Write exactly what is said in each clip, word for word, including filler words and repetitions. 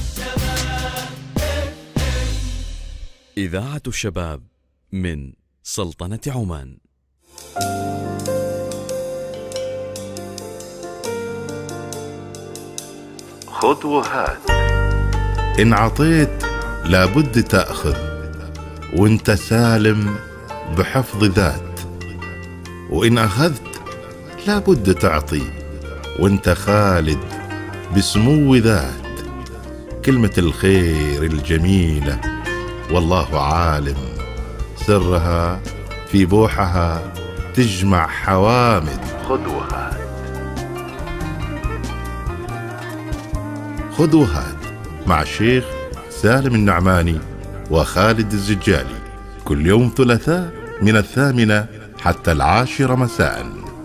إذاعة الشباب من سلطنة عمان. خذ وهات. إن عطيت لابد تأخذ، وانت سالم بحفظ ذات، وإن أخذت لابد تعطي، وانت خالد بسمو ذات. كلمة الخير الجميلة والله عالم، سرها في بوحها تجمع حوامد. خذ وهات. خذ وهات مع الشيخ سالم النعماني وخالد الزجالي، كل يوم ثلاثاء من الثامنة حتى العاشرة مساء.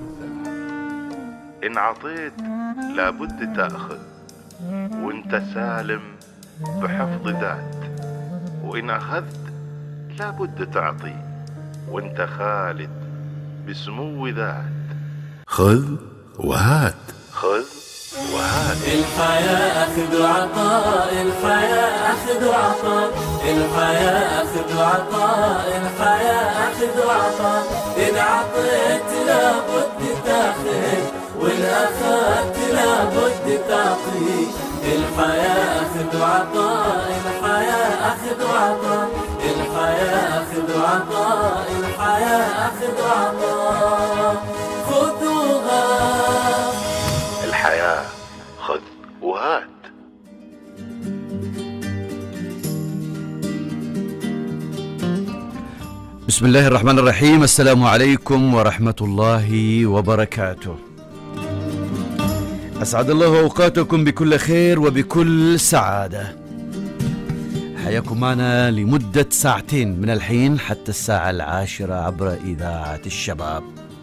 إن عطيت لابد تأخذ، وانت سالم بحفظ ذات، وإن أخذت لابد تعطي، وانت خالد بسمو ذات. خذ وهات. خذ وهات. الحياة أخذ وعطاء، الحياة أخذ وعطاء، الحياة أخذ وعطاء، الحياة أخذ وعطاء. إن عطيت لابد تأخذ، وإن أخذت لابد تعطي. الحياة أخذ وعطاء، الحياة أخذ وعطاء، الحياة أخذ وعطاء، الحياة أخذ وعطاء. خذ وهات. الحياة خذ وهات. بسم الله الرحمن الرحيم. السلام عليكم ورحمة الله وبركاته. أسعد الله أوقاتكم بكل خير وبكل سعادة. حياكم معنا لمدة ساعتين من الحين حتى الساعة العاشرة عبر إذاعة الشباب.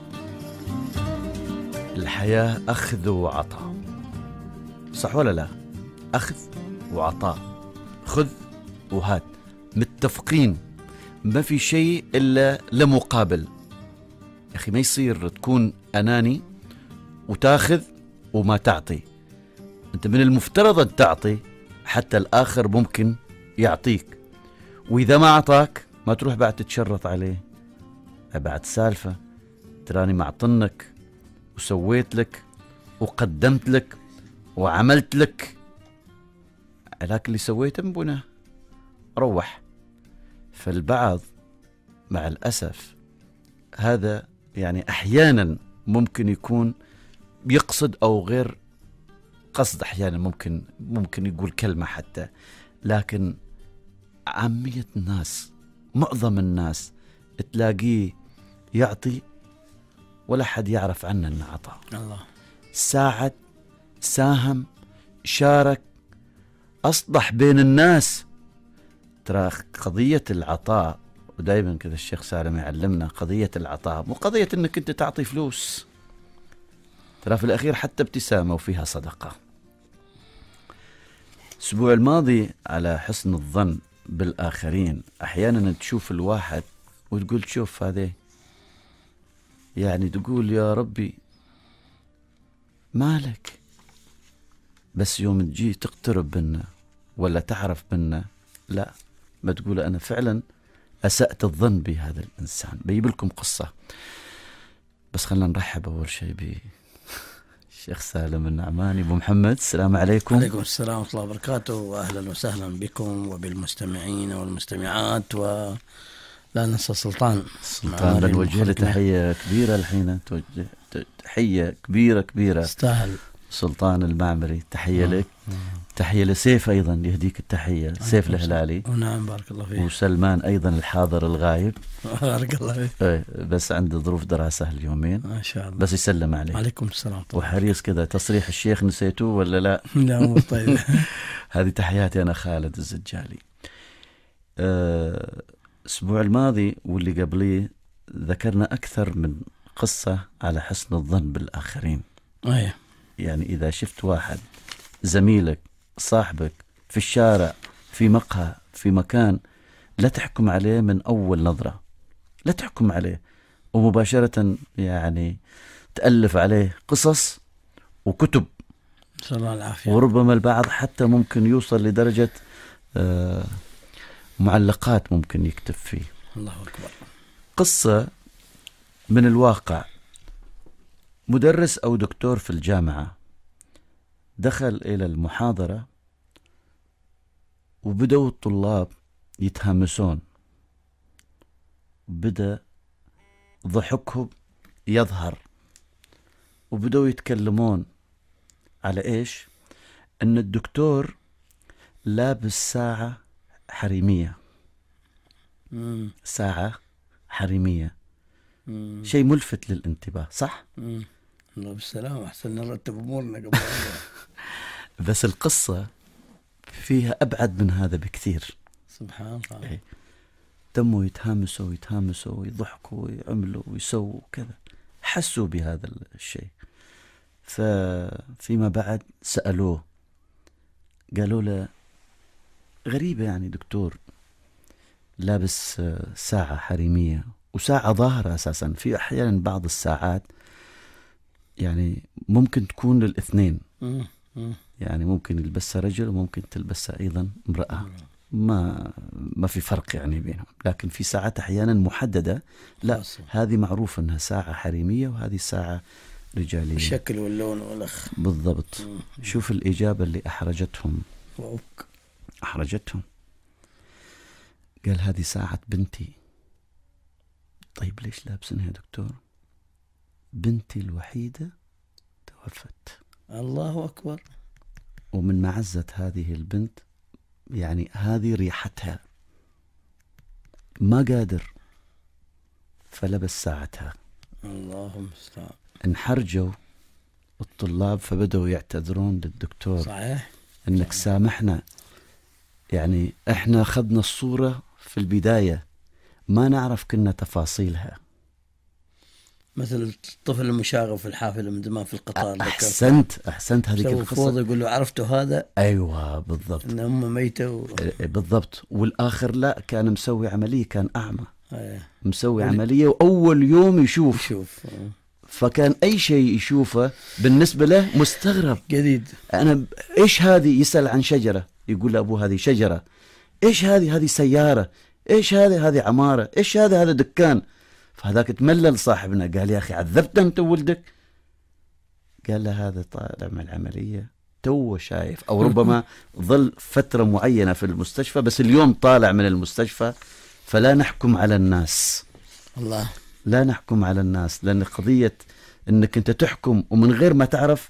الحياة أخذ وعطاء، صح ولا لا؟ أخذ وعطاء، خذ وهات، متفقين، ما في شيء إلا لمقابل. يا أخي ما يصير تكون أناني وتاخذ وما تعطي. أنت من المفترض أن تعطي حتى الآخر ممكن يعطيك، وإذا ما أعطاك ما تروح بعد تتشرط عليه. بعد سالفة تراني معطنك وسويت لك وقدمت لك وعملت لك، لكن اللي سويته مبنى روح. فالبعض مع الأسف هذا يعني أحيانا ممكن يكون يقصد أو غير قصد، أحيانا ممكن ممكن يقول كلمة حتى، لكن عامية الناس، معظم الناس تلاقيه يعطي ولا حد يعرف عنه أنه عطى. الله. ساعد، ساهم، شارك، أصلح بين الناس. ترى قضية العطاء، ودائما كذا الشيخ سالم يعلمنا، قضية العطاء مو قضية أنك أنت تعطي فلوس. ترى في الأخير حتى ابتسامة وفيها صدقة. الأسبوع الماضي على حسن الظن بالآخرين، أحيانا تشوف الواحد وتقول شوف هذا، يعني تقول يا ربي مالك، بس يوم تجي تقترب منا ولا تعرف منا، لا، ما تقول أنا فعلا أسأت الظن بهذا الإنسان. بيجيب لكم قصة، بس خلنا نرحب أول شيء بالشيخ سالم النعماني. أبو محمد، السلام عليكم. عليكم السلام ورحمة الله وبركاته، وأهلا وسهلا بكم وبالمستمعين والمستمعات، و لا ننسى سلطان. سلطان بنوجه له تحية كبيرة الحين، توجه تحية كبيرة كبيرة، استاهل. سلطان المعمري، تحية لك. تحية لسيف أيضا، يهديك التحية، سيف الهلالي. ونعم، بارك الله فيك. وسلمان أيضا الحاضر الغايب، بارك الله فيك. ايه بس عنده ظروف دراسة اليومين ما شاء الله، بس يسلم عليك. عليكم السلام. وحريص كذا تصريح الشيخ نسيتوه ولا لا؟ لا مو طيب. هذه تحياتي أنا خالد الزجالي. الأسبوع الماضي واللي قبليه ذكرنا أكثر من قصة على حسن الظن بالآخرين. أيه. يعني إذا شفت واحد زميلك صاحبك في الشارع، في مقهى، في مكان، لا تحكم عليه من أول نظرة، لا تحكم عليه ومباشرة يعني تألف عليه قصص وكتب نسأل الله العافية. وربما البعض حتى ممكن يوصل لدرجة آه معلقات ممكن يكتب فيه. الله أكبر. قصة من الواقع. مدرس أو دكتور في الجامعة دخل إلى المحاضرة وبدأوا الطلاب يتهامسون، بدأ ضحكهم يظهر، وبدأوا يتكلمون على إيش؟ أن الدكتور لابس ساعة حريمية. مم. ساعة حريمية. مم. شيء ملفت للانتباه، صح؟ مم. الله بالسلامة، أحسن نرتب أمورنا قبل. بس القصة فيها أبعد من هذا بكثير. سبحان الله. إيه. تموا يتهامسوا ويتهامسوا ويضحكوا ويعملوا ويسووا كذا، حسوا بهذا الشيء. ففيما بعد سألوه، قالوا له غريبة يعني دكتور، لابس ساعة حريمية وساعة ظاهرة أساسا. في أحيانا بعض الساعات يعني ممكن تكون للاثنين، مم. مم. يعني ممكن يلبسها رجل وممكن تلبسها أيضا امرأة، ما ما في فرق يعني بينهم. لكن في ساعات أحيانا محددة، لا خاصة. هذه معروف أنها ساعة حريمية وهذه ساعة رجالية. الشكل واللون والأخ. بالضبط. مم. شوف الإجابة اللي أحرجتهم. وأوك. أحرجتهم. قال هذه ساعة بنتي. طيب ليش لابسنها يا دكتور؟ بنتي الوحيدة توفت، الله أكبر. ومن معزة هذه البنت يعني هذه ريحتها، ما قادر، فلبس ساعتها. اللهم استعان. انحرجوا الطلاب فبدأوا يعتذرون للدكتور. صحيح. انك سامحنا، يعني احنا اخذنا الصورة في البداية ما نعرف كنا تفاصيلها. مثل الطفل المشاغب في الحافلة من زمان في القطار. احسنت احسنت هذيك القصة. القصة. يقول له عرفتوا هذا؟ ايوه بالضبط. ان امه ميتة و... بالضبط. والاخر لا، كان مسوي عملية، كان اعمى. أيه. مسوي عملية وأول يوم يشوف. شوف. فكان أي شيء يشوفه بالنسبة له مستغرب جديد. أنا ب... إيش هذه؟ يسأل عن شجرة، يقول لأبوه هذه شجرة. إيش هذه؟ هذه سيارة. إيش هذه؟ هذه عمارة. إيش هذا؟ هذا دكان. فهذاك تملل صاحبنا، قال يا أخي عذبت أنت وولدك؟ قال له هذا طالع من العملية تو شايف، أو ربما ظل فترة معينة في المستشفى، بس اليوم طالع من المستشفى. فلا نحكم على الناس. الله. لا نحكم على الناس، لأن قضية أنك أنت تحكم ومن غير ما تعرف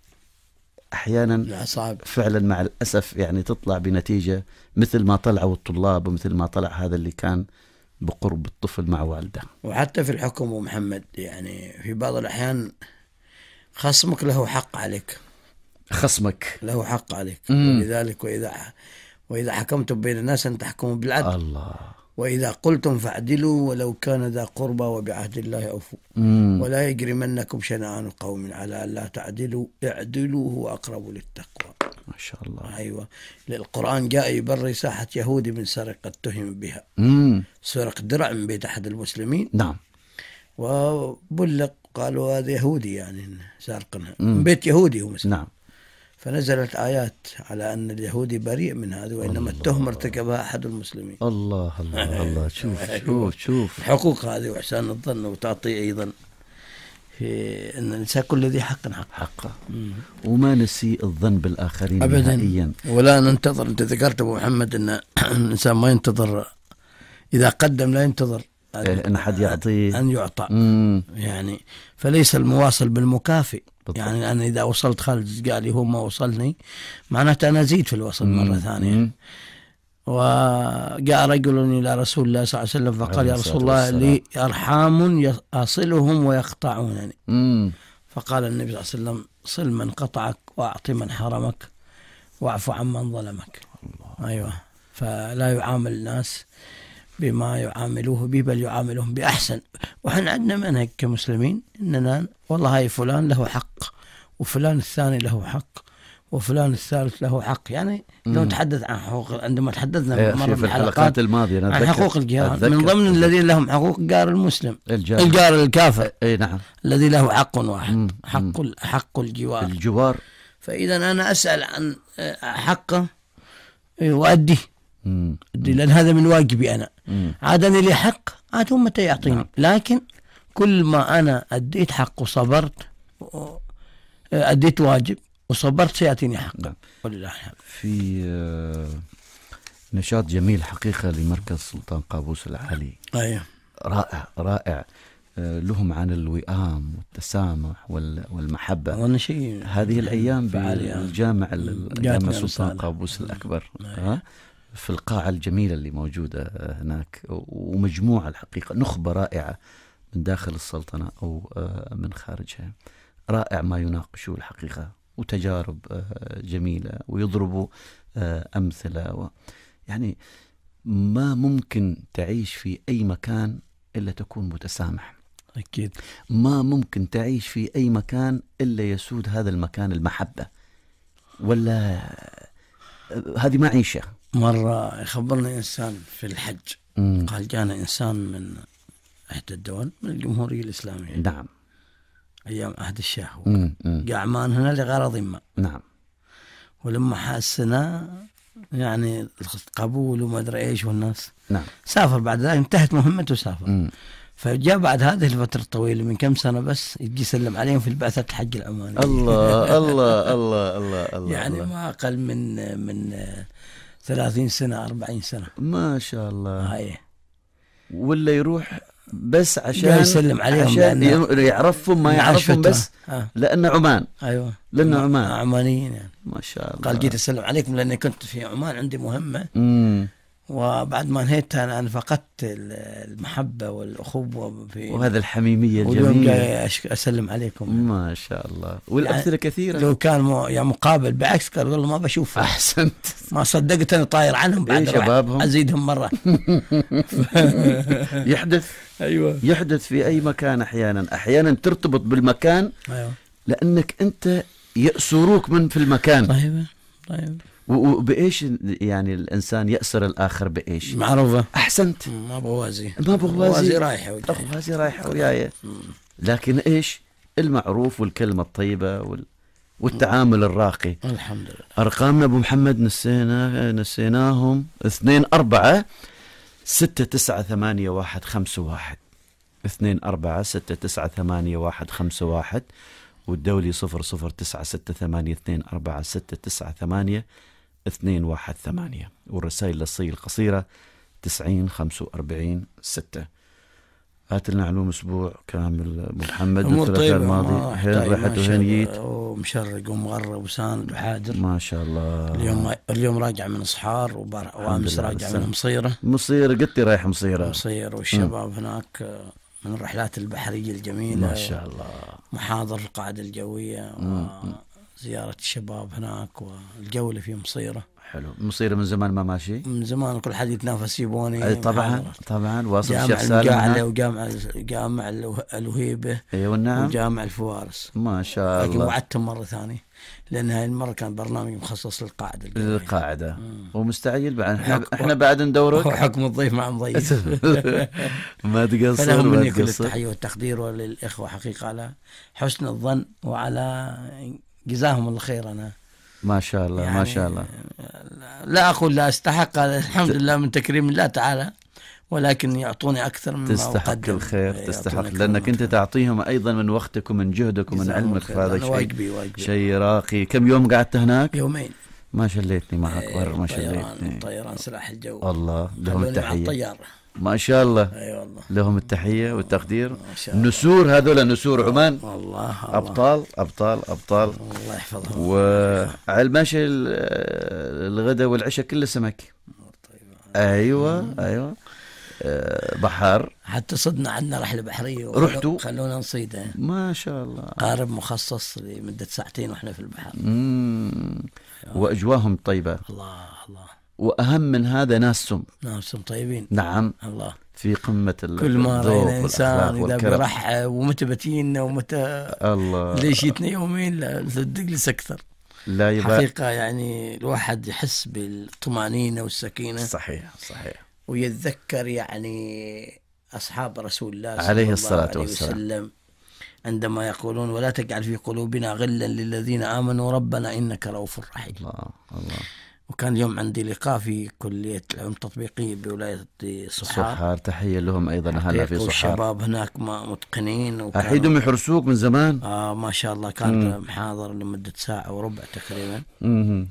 أحيانا صعب فعلا مع الأسف يعني تطلع بنتيجة مثل ما طلعوا الطلاب ومثل ما طلع هذا اللي كان بقرب الطفل مع والده. وحتى في الحكم ومحمد يعني في بعض الأحيان خصمك له حق عليك. خصمك له حق عليك. مم. ولذلك وإذا وإذا حكمتم بين الناس أن تحكموا بالعدل. الله. وإذا قلتم فاعدلوا ولو كان ذا قربى وبعهد الله أوفوا. مم. ولا يجرمنكم شنآن قوم على ألا تعدلوا اعدلوا هو أقرب للتقوى. ما شاء الله. أيوة. القرآن جاء يبرر ساحة يهودي من سرقة اتهم بها. مم. سرق درع من بيت أحد المسلمين. نعم. وبلغ قالوا هذا يهودي يعني سارقنها من بيت يهودي هو مسلم. نعم. فنزلت آيات على أن اليهودي بريء من هذا، وإنما التهمة ارتكبها أحد المسلمين. الله الله الله. شوف شوف شوف الحقوق هذه وإحسان الظن، وتعطي أيضا في أن الإنسان كل ذي حق حق حقه، وما نسيء الظن بالآخرين أبدا نهائيا. ولا ننتظر. أنت ذكرت أبو محمد أن الإنسان ما ينتظر، إذا قدم لا ينتظر إيه أن حد يعطيه أن يعطى. مم. يعني فليس المواصل بالمكافئ. بالضبط. يعني أنا إذا وصلت خالد قال لي هو ما وصلني معناته أنا أزيد في الوصل مم. مرة ثانية. مم. وجاء رجل إلى رسول الله صلى الله عليه وسلم فقال يا رسول الله لي أرحام أصلهم ويقطعونني. مم. فقال النبي صلى الله عليه وسلم صل من قطعك وأعطي من حرمك واعف عمن ظلمك. الله. أيوة. فلا يعامل الناس بما يعاملوه به بل يعاملهم بأحسن. وحن عندنا منهج كمسلمين إننا والله هاي فلان له حق وفلان الثاني له حق وفلان الثالث له حق. يعني لو نتحدث عن حقوق، عندما تحدثنا مرة في الحلقات الماضية عن حقوق الجيران، من ضمن الذين لهم حقوق جار المسلم الجار, الجار الكافر. اي نعم. الذي له حق واحد. مم. حق حق الجوار. الجوار. فإذا أنا أسأل عن حقه وأديه، لأن هذا من واجبي أنا. عاد أنا لي حق، عاد هم متى يعطيني. نعم. لكن كل ما أنا أديت حق وصبرت، أديت واجب وصبرت، سيأتيني حق. نعم. ولله الحمد. في نشاط جميل حقيقة لمركز سلطان قابوس العالي. أيوه. رائع رائع، لهم عن الوئام والتسامح والمحبة. أظن شيء هذه الأيام بالجامع الجامع سلطان قابوس الأكبر، ها في القاعة الجميلة اللي موجودة هناك، ومجموعة الحقيقة نخبة رائعة من داخل السلطنة أو من خارجها. رائع ما يناقشوا الحقيقة، وتجارب جميلة، ويضربوا أمثلة و... يعني ما ممكن تعيش في أي مكان إلا تكون متسامح. أكيد. ما ممكن تعيش في أي مكان إلا يسود هذا المكان المحبة، ولا هذه معيشة. مرة يخبرنا إنسان في الحج، مم. قال جانا إنسان من إحدى الدول من الجمهورية الإسلامية. نعم. أيام عهد الشاه، جاء عمان هنا لغرض ما. نعم. ولما حسنا يعني القبول وما أدري إيش والناس، نعم، سافر بعد ذلك، انتهت مهمته وسافر. مم. فجاء بعد هذه الفترة الطويلة من كم سنة بس يجي يسلم عليهم في البعثة الحج العمانية. الله الله الله الله الله. يعني ما أقل من من ثلاثين سنة أربعين سنة. ما شاء الله. هاي. ولا يروح بس عشان يسلم عليهم، عشان يعرفهم ما يعرفهم بس آه. لأن عمان. أيوة. لأن عمان عمانيين يعني. ما شاء الله. قال جيت أسلم عليكم لأني كنت في عمان عندي مهمة. مم. وبعد ما انهيتها أنا فقدت المحبة والأخوة في وهذا الحميمية الجميلة، واليوم جاي أسلم عليكم. ما شاء الله. والأمثلة يعني كثيرة. لو كان مو يعني مقابل بالعكس قال والله ما بشوفه. أحسنت. ما صدقت أنا طاير عنهم بعد. إيه شبابهم أزيدهم مرة. يحدث. أيوة. يحدث في أي مكان أحيانا أحيانا ترتبط بالمكان. أيوة. لأنك أنت يأسروك من في المكان. طيب طيب. وبإيش يعني الإنسان يأسر الآخر بإيش؟ معروفة. أحسنت. ما بوازي. ما بوازي رايحة وجاية. بوازي رايحة وجاية. لكن إيش المعروف والكلمة الطيبة وال... والتعامل الراقي. الحمد لله. أرقامنا أبو محمد نسينا نسيناهم. اثنين أربعة ستة تسعة ثمانية واحد خمسة واحد اثنين أربعة ستة تسعة ثمانية واحد خمسة واحد والدولي صفر صفر تسعة ستة ثمانية اثنين أربعة ستة تسعة ثمانية اثنين واحد ثمانية والرسائل النصية القصيرة تسعين خمسة وأربعين ستة. هات لنا علوم أسبوع كامل أبو محمد. الثلاثاء الماضي هين رحت وهين جيت ومشرق ومغرب وساند وحادر. ما شاء الله. اليوم اليوم راجع من صحار وأمس راجع من مصيرة. مصيرة قلت لي رايح مصيرة. مصيرة والشباب م. هناك من الرحلات البحرية الجميلة. ما شاء الله. محاضر القاعدة الجوية وزيارة الشباب هناك والجولة في مصيرة. حلو. مصيرة من زمان ما ماشي. من زمان كل حد يتنافس يبوني. طبعا محاضرة. طبعا واصل الشيخ سالم وجامع جامع الوهيبة. ايوه نعم. وجامع الفوارس. ما شاء الله. لكن وعدتهم مرة ثانية لأن هاي المرة كان برنامج مخصص للقاعدة الجوية. للقاعدة. ومستعجل بعد احنا, احنا بعد ندورك. وحكم الضيف مع مضيف. ما تقصر. فلهم مني كل التحية والتقدير وللإخوة حقيقة على حسن الظن وعلى جزاهم الله خير. أنا ما شاء الله يعني ما شاء الله لا أقول لا أستحق الحمد لله من تكريم الله تعالى، ولكن يعطوني أكثر مما تستحق أقدم. الخير. تستحق لأنك أنت تعطيهم أيضا من وقتك ومن جهدك ومن علمك. فهذا شيء شيء راقي. كم يوم قعدت هناك؟ يومين. ما شليتني معك بر. ما شليتني. طيران سلاح الجو. الله لهم التحية. الطيارة. ما شاء الله. أي والله. لهم التحية والتقدير. نسور هذول نسور عمان. الله. أبطال أبطال أبطال. الله يحفظهم. وعلى الماشي الغداء والعشاء كله سمك. أيوة أيوة. بحر. حتى صدنا عندنا رحلة بحرية. رحتوا؟ خلونا نصيده. ما شاء الله. قارب مخصص لمدة ساعتين وإحنا في البحر. مم. وأجواهم طيبة. الله الله. وأهم من هذا ناسهم. ناسهم طيبين. نعم. الله. في قمة كل ما رأينا إنسان إذا برحب ومتى بتينا ومتى الله ليش يتنا يومين لا صدق لس أكثر. لا يبقى حقيقة يعني الواحد يحس بالطمأنينة والسكينة. صحيح صحيح. ويتذكر يعني أصحاب رسول الله عليه الصلاة والسلام عندما يقولون ولا تجعل في قلوبنا غلا للذين آمنوا ربنا إنك رؤوف رحيم. الله الله. وكان اليوم عندي لقاء في كلية العلوم التطبيقية بولاية صحار. صحار تحية لهم أيضا أهلا في صحار. والشباب هناك متقنين. أحيدهم يحرسوك من زمان. آه ما شاء الله كان مم. محاضر لمدة ساعة وربع تقريبا. مم.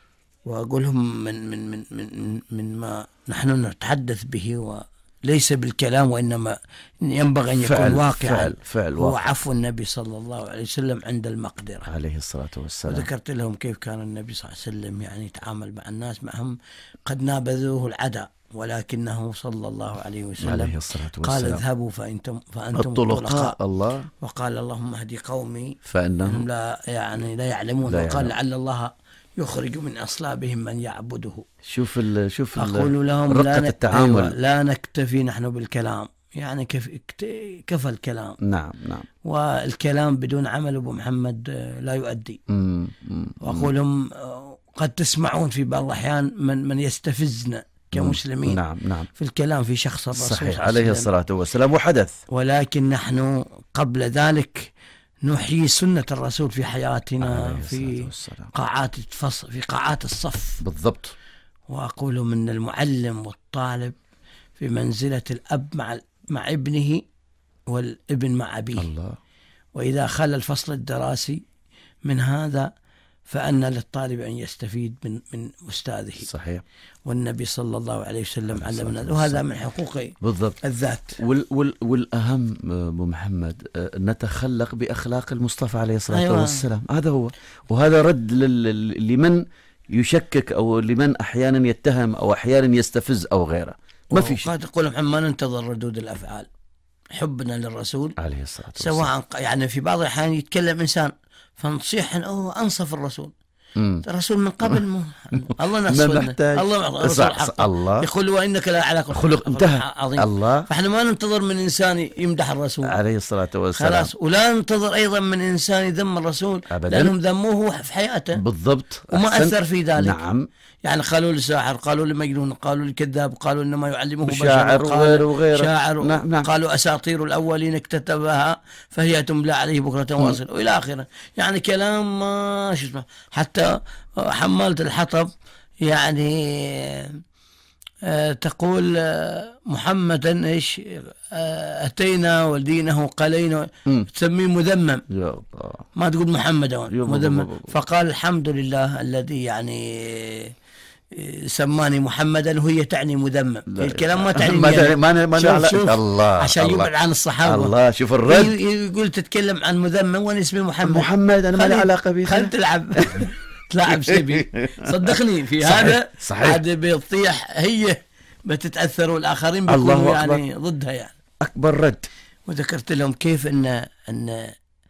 وأقول لهم من من من من من ما نحن نتحدث به وليس بالكلام وإنما ينبغي أن يكون فعل واقعا. فعل فعل هو واقع. عفو النبي صلى الله عليه وسلم عند المقدرة عليه الصلاة والسلام. وذكرت لهم كيف كان النبي صلى الله عليه وسلم يعني يتعامل مع الناس معهم قد نابذوه العداء ولكنه صلى الله عليه وسلم عليه الصلاة والسلام قال اذهبوا فأنتم فأنتم الطلقاء. الله. وقال اللهم اهدي قومي فإنهم لا يعني لا يعلمون. لا وقال يعلم. لعل الله يخرج من أصلابهم من يعبده. شوف ال شوف ال أقول لهم رقة لا التعامل. أيوة لا نكتفي نحن بالكلام يعني كيف كفى الكلام. نعم نعم. والكلام بدون عمل أبو محمد لا يؤدي. مم. مم. وأقول لهم قد تسمعون في بعض الأحيان من من يستفزنا كمسلمين نعم نعم. في الكلام في شخص الرسول صحيح عليه الصلاة والسلام وحدث. ولكن نحن قبل ذلك نحيي سنة الرسول في حياتنا في قاعات الفصل في قاعات الصف بالضبط. وأقول من المعلم والطالب في منزلة الأب مع مع ابنه والابن مع أبيه. الله. وإذا خلى الفصل الدراسي من هذا فأن للطالب أن يستفيد من من أستاذه. صحيح. والنبي صلى الله عليه وسلم علمنا وهذا من حقوق بالضبط الذات. وال وال والأهم أبو محمد نتخلق بأخلاق المصطفى عليه الصلاة أيوة. والسلام. هذا هو. وهذا رد لمن يشكك أو لمن أحيانا يتهم أو أحيانا يستفز أو غيره. ما في شيء. قد تقول محمد ما ننتظر ردود الأفعال. حبنا للرسول عليه الصلاة والسلام سواء يعني في بعض الأحيان يتكلم إنسان فنصيح أو أنصف الرسول. مم. الرسول من قبل م... الله نصفنا الله صح الله يقول وإنك لا على خلق انتهى عظيم. الله. فإحنا ما ننتظر من إنسان يمدح الرسول عليه الصلاة والسلام خلاص ولا ننتظر أيضا من إنسان يذم الرسول أبداً. لأنهم ذموه في حياته بالضبط وما أحسن. أثر في ذلك. نعم. يعني قالوا لساحر قالوا لمجنون قالوا لكذاب قالوا إنما يعلمه شاعر وغيره وغيره شاعر نعم. نعم. قالوا أساطير الأولين اكتتبها فهي تملى عليه بكرة واصل وإلى آخره. يعني كلام ما شو اسمه. حتى حمالة الحطب يعني أه تقول محمدا ايش اتينا ودينه قلينا تسميه مذمم يا الله. ما تقول محمد مذمم. فقال الحمد لله الذي يعني سماني محمدا وهي تعني مذمم. الكلام ما تعني ما تعني ما ما شوف شوف الله عشان يبعد عن الصحابه. الله شوف الرد. يقول تتكلم عن مذمم وانا اسمي محمد. محمد انا ما لي علاقه به. خل تلعب تلعب سبي صدقني في صحيح. هذا هذا بيطيح هي بتتاثر والاخرين بيكونوا يعني ضدها يعني. اكبر رد. وذكرت لهم كيف ان ان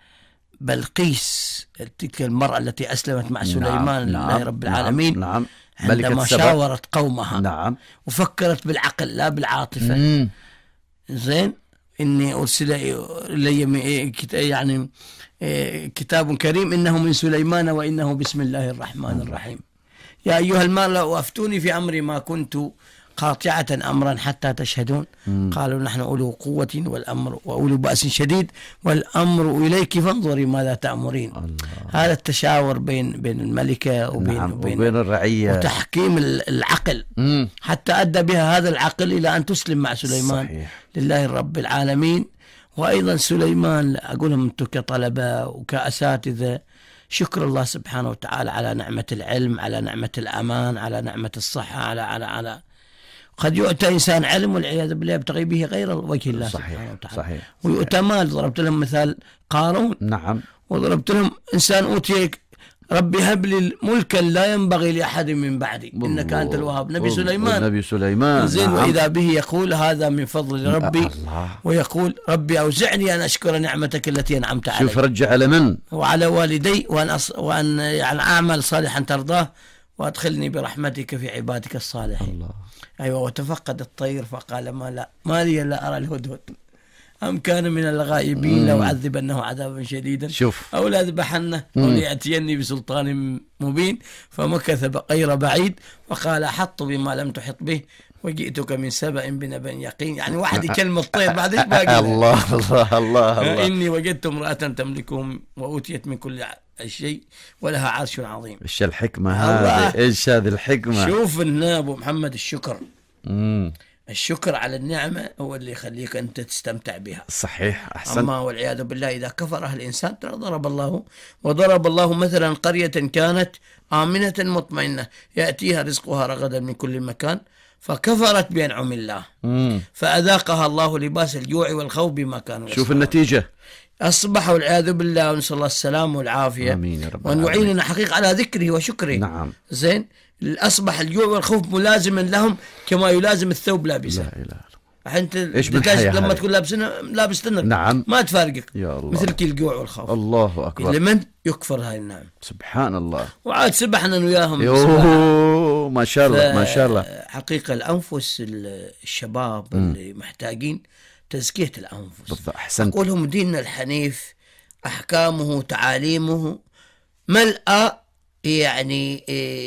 بلقيس تلك المراه التي اسلمت مع سليمان لله نعم. رب العالمين. نعم. عندما شاورت قومها نعم. وفكرت بالعقل لا بالعاطفه. مم. زين اني ارسل الي يعني كتاب كريم إنه من سليمان وإنه بسم الله الرحمن الرحيم. يا أيها المال وافتوني في أمري ما كنت قاطعة أمرا حتى تشهدون. مم. قالوا نحن أولو قوة والأمر وأولو بأس شديد والأمر إليك فانظري ماذا تأمرين. الله. هذا التشاور بين بين الملكة وبين, نعم. وبين, وبين الرعية وتحكيم العقل. مم. حتى أدى بها هذا العقل إلى أن تسلم مع سليمان. صحيح. لله رب العالمين. وأيضا سليمان أقول لهم أنتم كطلبة وكأساتذة شكر الله سبحانه وتعالى على نعمة العلم على نعمة الأمان على نعمة الصحة على على على قد يؤتى إنسان علم والعياذ بالله يبتغي به غير وجه الله صحيح. سبحانه وتعالى. صحيح. ويؤتى مال. ضربت لهم مثال قارون. نعم. وضربت لهم إنسان أوتي ربي هب لي ملكا لا ينبغي لأحد من بعدي إنك أنت الوهاب. نبي سليمان. نبي سليمان زين. نعم. وإذا به يقول هذا من فضل ربي الله. ويقول ربي أوزعني أن أشكر نعمتك التي أنعمت علي. شوف رجع على من وعلى والدي وأن أص... وأن يعني أعمل صالحا ترضاه وأدخلني برحمتك في عبادك الصالحين. الله. أيوة. وتفقد الطير فقال ما لا ما لي لا أرى الهدهد أم كان من الغائبين لو عذبنه عذابا شديدا شوف. أو لأذبحنه أو ليأتيني بسلطان مبين. فمكث غير بعيد فقال أحط بما لم تحط به وجئتك من سبأ بنبأ يقين، يعني واحد يكلم الطير بعد ايش باقي؟ الله الله الله الله. إني وجدت امرأة تملكهم وأوتيت من كل شيء ولها عرش عظيم. ايش الحكمة هذه؟ ايش هذه الحكمة؟ شوف لنا أبو محمد الشكر. مم. الشكر على النعمة هو اللي يخليك أنت تستمتع بها. صحيح، أحسن. أما والعياذ بالله إذا كفرها الإنسان ضرب الله وضرب الله مثلا قرية كانت آمنة مطمئنة يأتيها رزقها رغدا من كل مكان فكفرت بأنعم الله مم. فأذاقها الله لباس الجوع والخوف بما كانوا يصنعون. شوف النتيجة. أصبح والعياذ بالله، ونسأل الله السلام والعافية. آمين يا رب وأن العالمين. يعيننا حقيقة على ذكره وشكره. نعم. زين، أصبح الجوع والخوف ملازما لهم كما يلازم الثوب لابسه. لا إله إلا انت إيش من حياة لما هذه؟ تكون لابسنا لابس تنك نعم. ما تفارقك يا الله. مثل كي الجوع والخوف. الله أكبر. لمن يكفر هاي النعم. سبحان الله. وعاد سبحنا وياهم. يوه ما شاء الله ما شاء الله. حقيقة الأنفس الشباب م. اللي محتاجين تزكية الأنفس. بالضبط، أحسنت. أقولهم ديننا الحنيف أحكامه تعاليمه ملأ يعني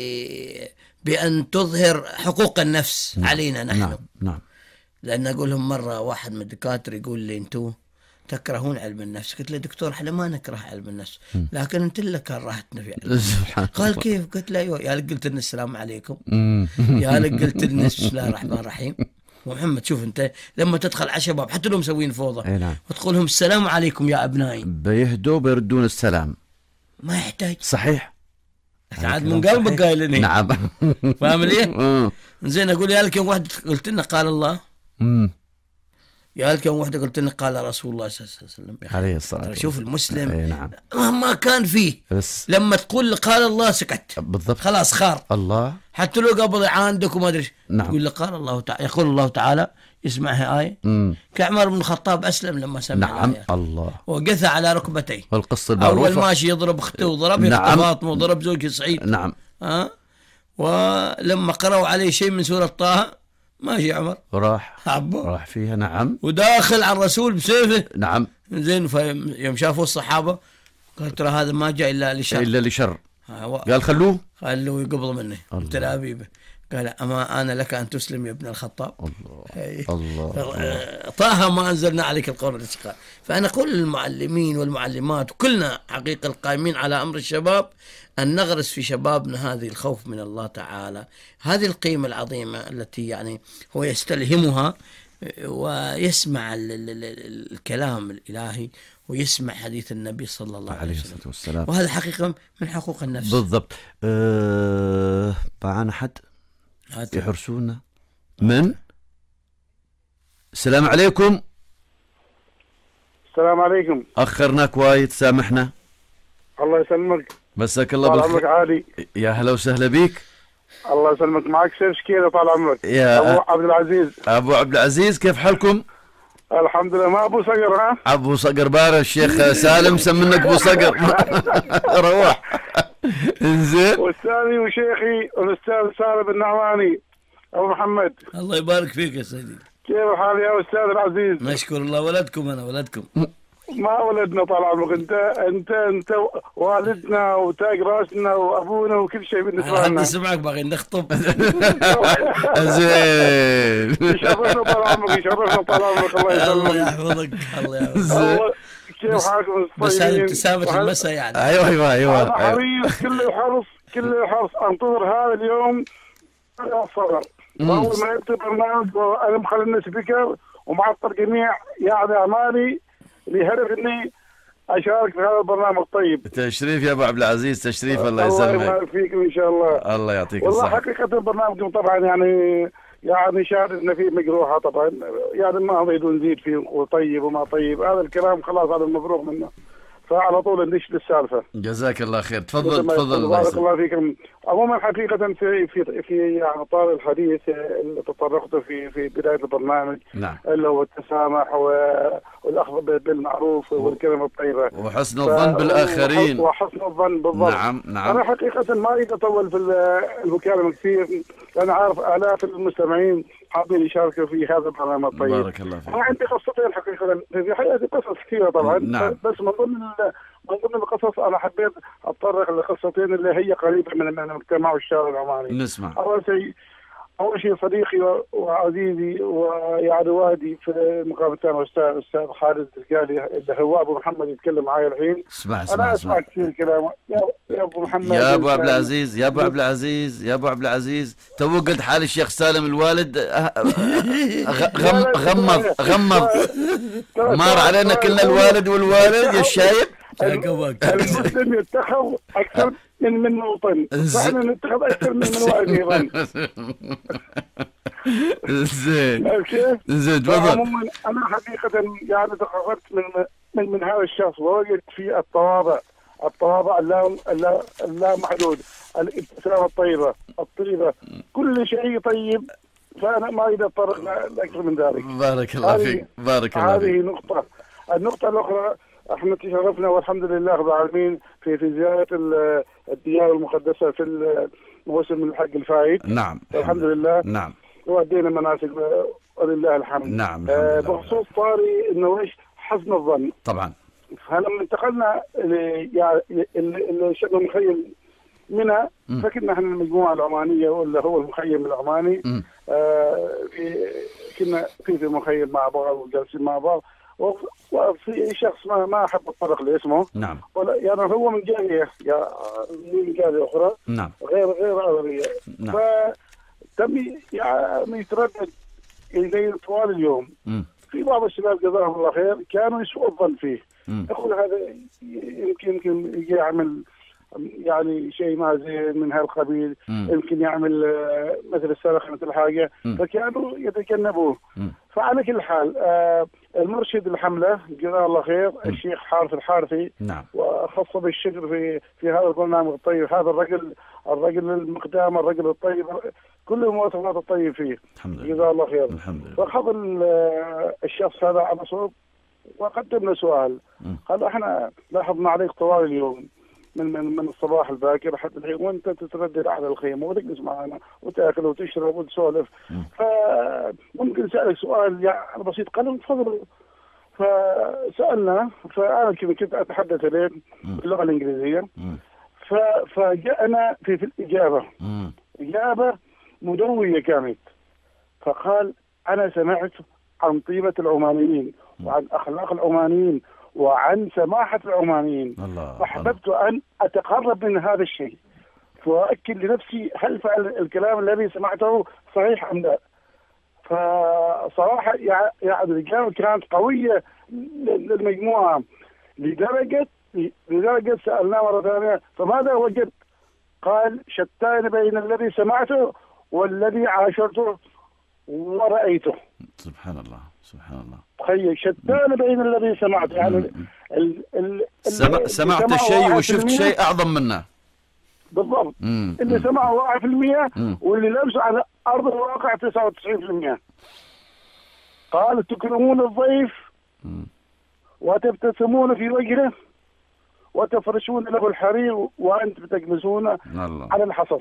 بأن تظهر حقوق النفس نعم. علينا نحن. نعم نعم. لأن أقول لهم مرة واحد من الدكاترة يقول لي أنتوا تكرهون علم النفس. قلت له دكتور احنا ما نكره علم النفس لكن انت اللي كرهتنا في علم النفس. قال كيف؟ قلت له ايوه. يا لك قلت لنا السلام عليكم، يا لك قلت لنا بسم الله الرحمن الرحيم. ومحمد شوف انت لما تدخل على شباب حتى لو مسوين فوضى نعم. وتقول لهم السلام عليكم يا ابنائي بيهدوا بيردون السلام. ما يحتاج. صحيح. عاد من قلبك قايلني. نعم. فاهم ليه؟ زين اقول يا لك يوم واحد قلت لنا قال الله. امم يا لك يوم واحدة قلت لنا قال رسول الله صلى الله عليه وسلم. عليه الصلاة والسلام. شوف المسلم اي نعم. مهما كان فيه بس لما تقول قال الله سكت بالضبط، خلاص خار. الله حتى لو قبض عندك وما ادري. نعم. يقول قال الله تعالى، يقول الله تعالى يسمعها آية. امم كعمر بن الخطاب أسلم لما سمع نعم الآية. الله. وقثى على ركبتيه. والقصة المعروفة. أول ماشي يضرب أخته وضرب نعم. فاطمة وضرب زوجي سعيد. نعم. ها أه؟ ولما قرأوا عليه شيء من سورة طه ماشي عمر راح حبه راح فيها. نعم. وداخل على الرسول بسيفه. نعم. زين يوم شافوا الصحابة قال ترى هذا ما جاء إلا لشر. إلا لشر. و... قال خلوه خلوه يقبض منه. قلت له حبيبي قال أما أنا لك أن تسلم يا ابن الخطاب. الله هي. الله, الله. طه ما أنزلنا عليك القول الاتقان. فأنا أقول للمعلمين والمعلمات وكلنا حقيقة القائمين على أمر الشباب أن نغرس في شبابنا هذه الخوف من الله تعالى، هذه القيمة العظيمة التي يعني هو يستلهمها ويسمع الكلام الإلهي ويسمع حديث النبي صلى الله عليه وسلم. والسلام. وهذا حقيقة من حقوق النفس. بالضبط. أه... معنا حد يحرسونا من السلام عليكم. السلام عليكم. أخرناك وايد سامحنا. الله يسلمك. مساك الله طال بالخير. عمرك عالي. يا هلا وسهلا بيك. الله يسلمك. معك سيف شكيلة طال عمرك. يا أبو عبد العزيز. أبو عبد العزيز كيف حالكم؟ الحمد لله. ما أبو صقر ها؟ أبو صقر بارا الشيخ سالم سمنك أبو صقر. روح. انزين. والثاني وشيخي الأستاذ سالم النعماني أبو محمد. الله يبارك فيك يا سيدي. كيف حالك يا أستاذ العزيز؟ نشكر الله. ولدكم أنا ولدكم. ما ولدنا طال عمرك. انت انت انت والدنا وتاج راسنا وابونا وكل شيء بالنسبه لنا. حد سمعك باغي نخطب. زين. يشرفنا طال عمرك. يشرفنا طال عمرك. الله يسلمك. الله يحفظك. الله يحفظك. كيف حالكم؟ بس هذه ابتسامة المساء يعني. ايوه ايوه ايوه. انا حريص كل الحرص كل الحرص انتظر هذا اليوم الصبر. اول ما يكتب برنامج انا مخلي الناس سبيكر ومعطل جميع يعني اعمالي لهدف اني اشارك في هذا البرنامج الطيب. تشريف يا ابو عبد العزيز. تشريف. الله الله يسلمك. الله يبارك فيكم ان شاء الله. الله يعطيك والله الصحة. حقيقة برنامجكم طبعا يعني يعني شهادتنا فيه مجروحة طبعا يعني ما نريد نزيد فيه وطيب وما طيب. هذا الكلام خلاص هذا المفروغ منه. فعلى طول ندش للسالفة. جزاك الله خير. تفضل تفضل. بارك الله فيكم. عموما حقيقة في في في يعني طال الحديث اللي تطرقته في في بداية البرنامج. نعم. اللي هو التسامح والأخذ بالمعروف والكلمة الطيبة وحسن الظن بالآخرين. وحسن الظن بالضبط. نعم نعم. أنا حقيقة ما أريد أطول في المكالمة كثير لأن عارف آلاف المستمعين حابين يشاركوا في هذا البرنامج الطيب. بارك الله فيك. أنا عندي قصتين حقيقة في حياتي قصص كثيرة طبعا. نعم. بس من ضمن من ضمن القصص أنا حبيت أتطرق لقصتين اللي هي قريبة من المجتمع والشارع العماني. نسمع. أول شيء اول شيء صديقي وعزيزي ويعني والدي في مقام الثاني الاستاذ الاستاذ خالد الزجالي اللي هو ابو محمد يتكلم معي الحين. اسمع اسمع انا اسمع اسمع كثير كلامه يا, يا ابو محمد. يا ابو عبد العزيز يا ابو عبد العزيز يا ابو عبد العزيز تو قلت حال الشيخ سالم الوالد غم غمض غمض مار علينا كلنا الوالد والوالد يا الشايب. المسلم يتخذ اكثر من من موطن، فاحنا نتخذ اكثر من من والد ايضا. زين زين تفضل. انا حقيقه يعني تخرجت من من من هذا الشخص ووجدت في التواضع التواضع اللا اللا محدود، الابتسامه الطيبه الطيبه، كل شيء طيب، فانا ما اريد اتطرق لاكثر من ذلك. بارك الله فيك بارك الله فيك. هذه نقطه. النقطه الاخرى، احنا تشرفنا والحمد لله رب العالمين في في زياره الديار المقدسه في موسم من الحج الفايت. نعم الحمد لله. نعم. وادينا مناسك ولله الحمد. نعم. آه بخصوص طاري انه ايش حسن الظن. طبعا. فلما انتقلنا اللي شبه مخيم منى، فكنا احنا المجموعه العمانيه ولا هو المخيم العماني. آه في كنا في في مخيم مع بعض وجالسين مع بعض، وفي شخص ما ما احب اتطرق لاسمه. نعم. ولا يعني هو من جاليه يا من جاليه اخرى. نعم. غير غير عربيه. نعم. فتم يعني يتردد الي طوال اليوم. م. في بعض الشباب جزاهم الله خير كانوا يسوء الظن فيه. م. يقول هذا يمكن يمكن يجي يعمل يعني شيء ما زين من هالقبيل، يمكن يعمل مثل السرقه مثل حاجه، م. فكانوا يتجنبوه. م. فعلى كل حال آه المرشد الحمله جزاه الله خير م. الشيخ حارث الحارثي. نعم. وخص بالشكر في في هذا البرنامج الطيب، هذا الرجل الرجل المقدام الرجل الطيب، كل المواصفات الطيب فيه. الحمد لله. جزاه الله خير. الحمد لله. فخذ الشخص هذا على صوب وقدمنا سؤال. م. قال احنا لاحظنا عليك طوال اليوم من من من الصباح الباكر حتى الحين وانت تتردد على الخيمه وتجلس معنا وتاكل وتشرب وتسولف، فممكن اسالك سؤال يعني بسيط. قال تفضل. فسالنا، فانا كنت اتحدث اليه باللغه الانجليزيه، فجاءنا في, في الاجابه اجابه مدويه كانت. فقال انا سمعت عن طيبه العمانيين وعن اخلاق العمانيين وعن سماحة العمانيين، فأحببت أن أتقرب من هذا الشيء وأؤكد لنفسي هل فعل الكلام الذي سمعته صحيح أم لا. فصراحة يعني الإجابة كانت قوية للمجموعة، لدرجة لدرجة سألناه مرة ثانية فماذا وجدت؟ قال شتان بين الذي سمعته والذي عاشرته ورأيته. سبحان الله سبحان الله. تخيل شتان بين الذي سمعت، يعني ال ال سمع سمعت الشيء وشفت شيء أعظم منه. بالضبط. مم. اللي سمعه واحد بالمئة واللي لمسه على أرض الواقع تسعة وتسعين بالمئة. قال تكرمون الضيف مم. وتبتسمون في وجهه وتفرشون له الحرير وأنتم تجلسون على الحصر.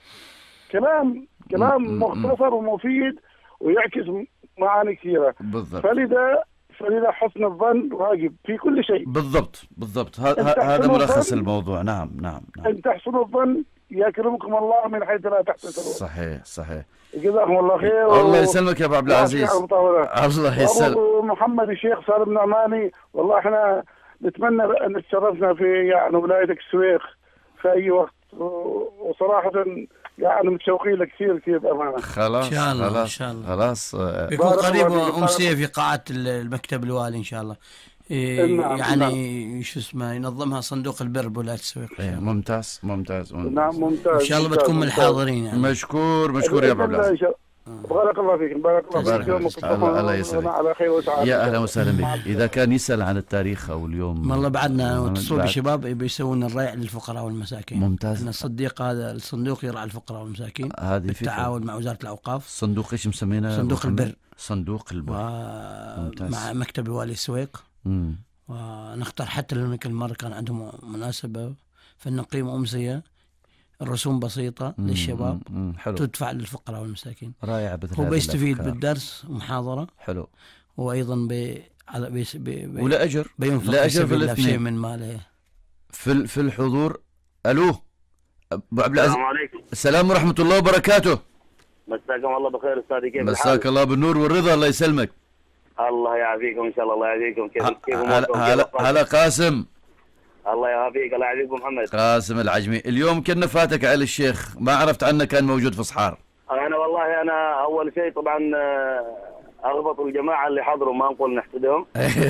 كلام كلام مم. مختصر ومفيد ويعكس معاني كثيرة. بالضبط. فلذا فلذا حسن الظن واجب في كل شيء. بالضبط بالضبط. هذا ملخص الموضوع. نعم نعم نعم. أن تحسنوا الظن يكرمكم الله من حيث لا تحتسبون. صحيح صحيح. جزاكم الله خير. الله يسلمك يا ابو عبد العزيز. الله يسلمك. ابو محمد الشيخ سالم النعماني، والله احنا نتمنى ان تشرفنا في يعني ولايتك السويق في اي وقت، وصراحه يعني متشوقين لك كثير كثير بامانه. خلاص ان شاء الله خلاص ان شاء الله خلاص بيكون قريب امسيه في قاعه المكتب الوالي ان شاء الله. إيه نعم يعني نعم. شو اسمه ينظمها صندوق البر بولاية السويق. إيه ممتاز ممتاز ممتاز. نعم ممتاز ان شاء الله بتكون من الحاضرين يعني. مشكور مشكور يا ابو عبد العزيز. بارك الله فيك. بارك الله فيك. الله يسعدك. على خير وسعاده. يا اهلا وسهلا بك. اذا كان يسال عن التاريخ او اليوم والله بعدنا واتصلوا بالشباب بيسوون الريع للفقراء والمساكين. ممتاز. ان الصديق هذا الصندوق يرعى الفقراء والمساكين هذه بالتعاون مع وزاره الاوقاف. صندوق ايش مسمينه؟ صندوق البر. صندوق البر. مع مكتب والي السويق. امم ونختار حتى لو كل مرة كان عندهم مناسبة فنقيم أمسية، الرسوم بسيطة مم للشباب مم حلو. تدفع للفقراء والمساكين. رائع. هو بيستفيد بالدرس ومحاضرة. حلو. وأيضا بي على بي بي بي ولا أجر. لا أجر في الاثنين. شيء من ماله. في في الحضور. ألو أبو عبد العزيز. السلام عليكم. السلام ورحمة الله وبركاته. مساكم الله بخير استاذي، كيف الحال؟ مساك الله بالنور والرضا، الله يسلمك. الله يعافيكم ان شاء الله. الله يعافيكم. كيف كيف هلا هلا قاسم. الله يعافيك. الله يعافيكم محمد. قاسم العجمي، اليوم كنا فاتك على الشيخ، ما عرفت عنه، كان موجود في صحار. انا والله انا اول شيء طبعا اغبط الجماعه اللي حضروا، ما نقول نحسدهم.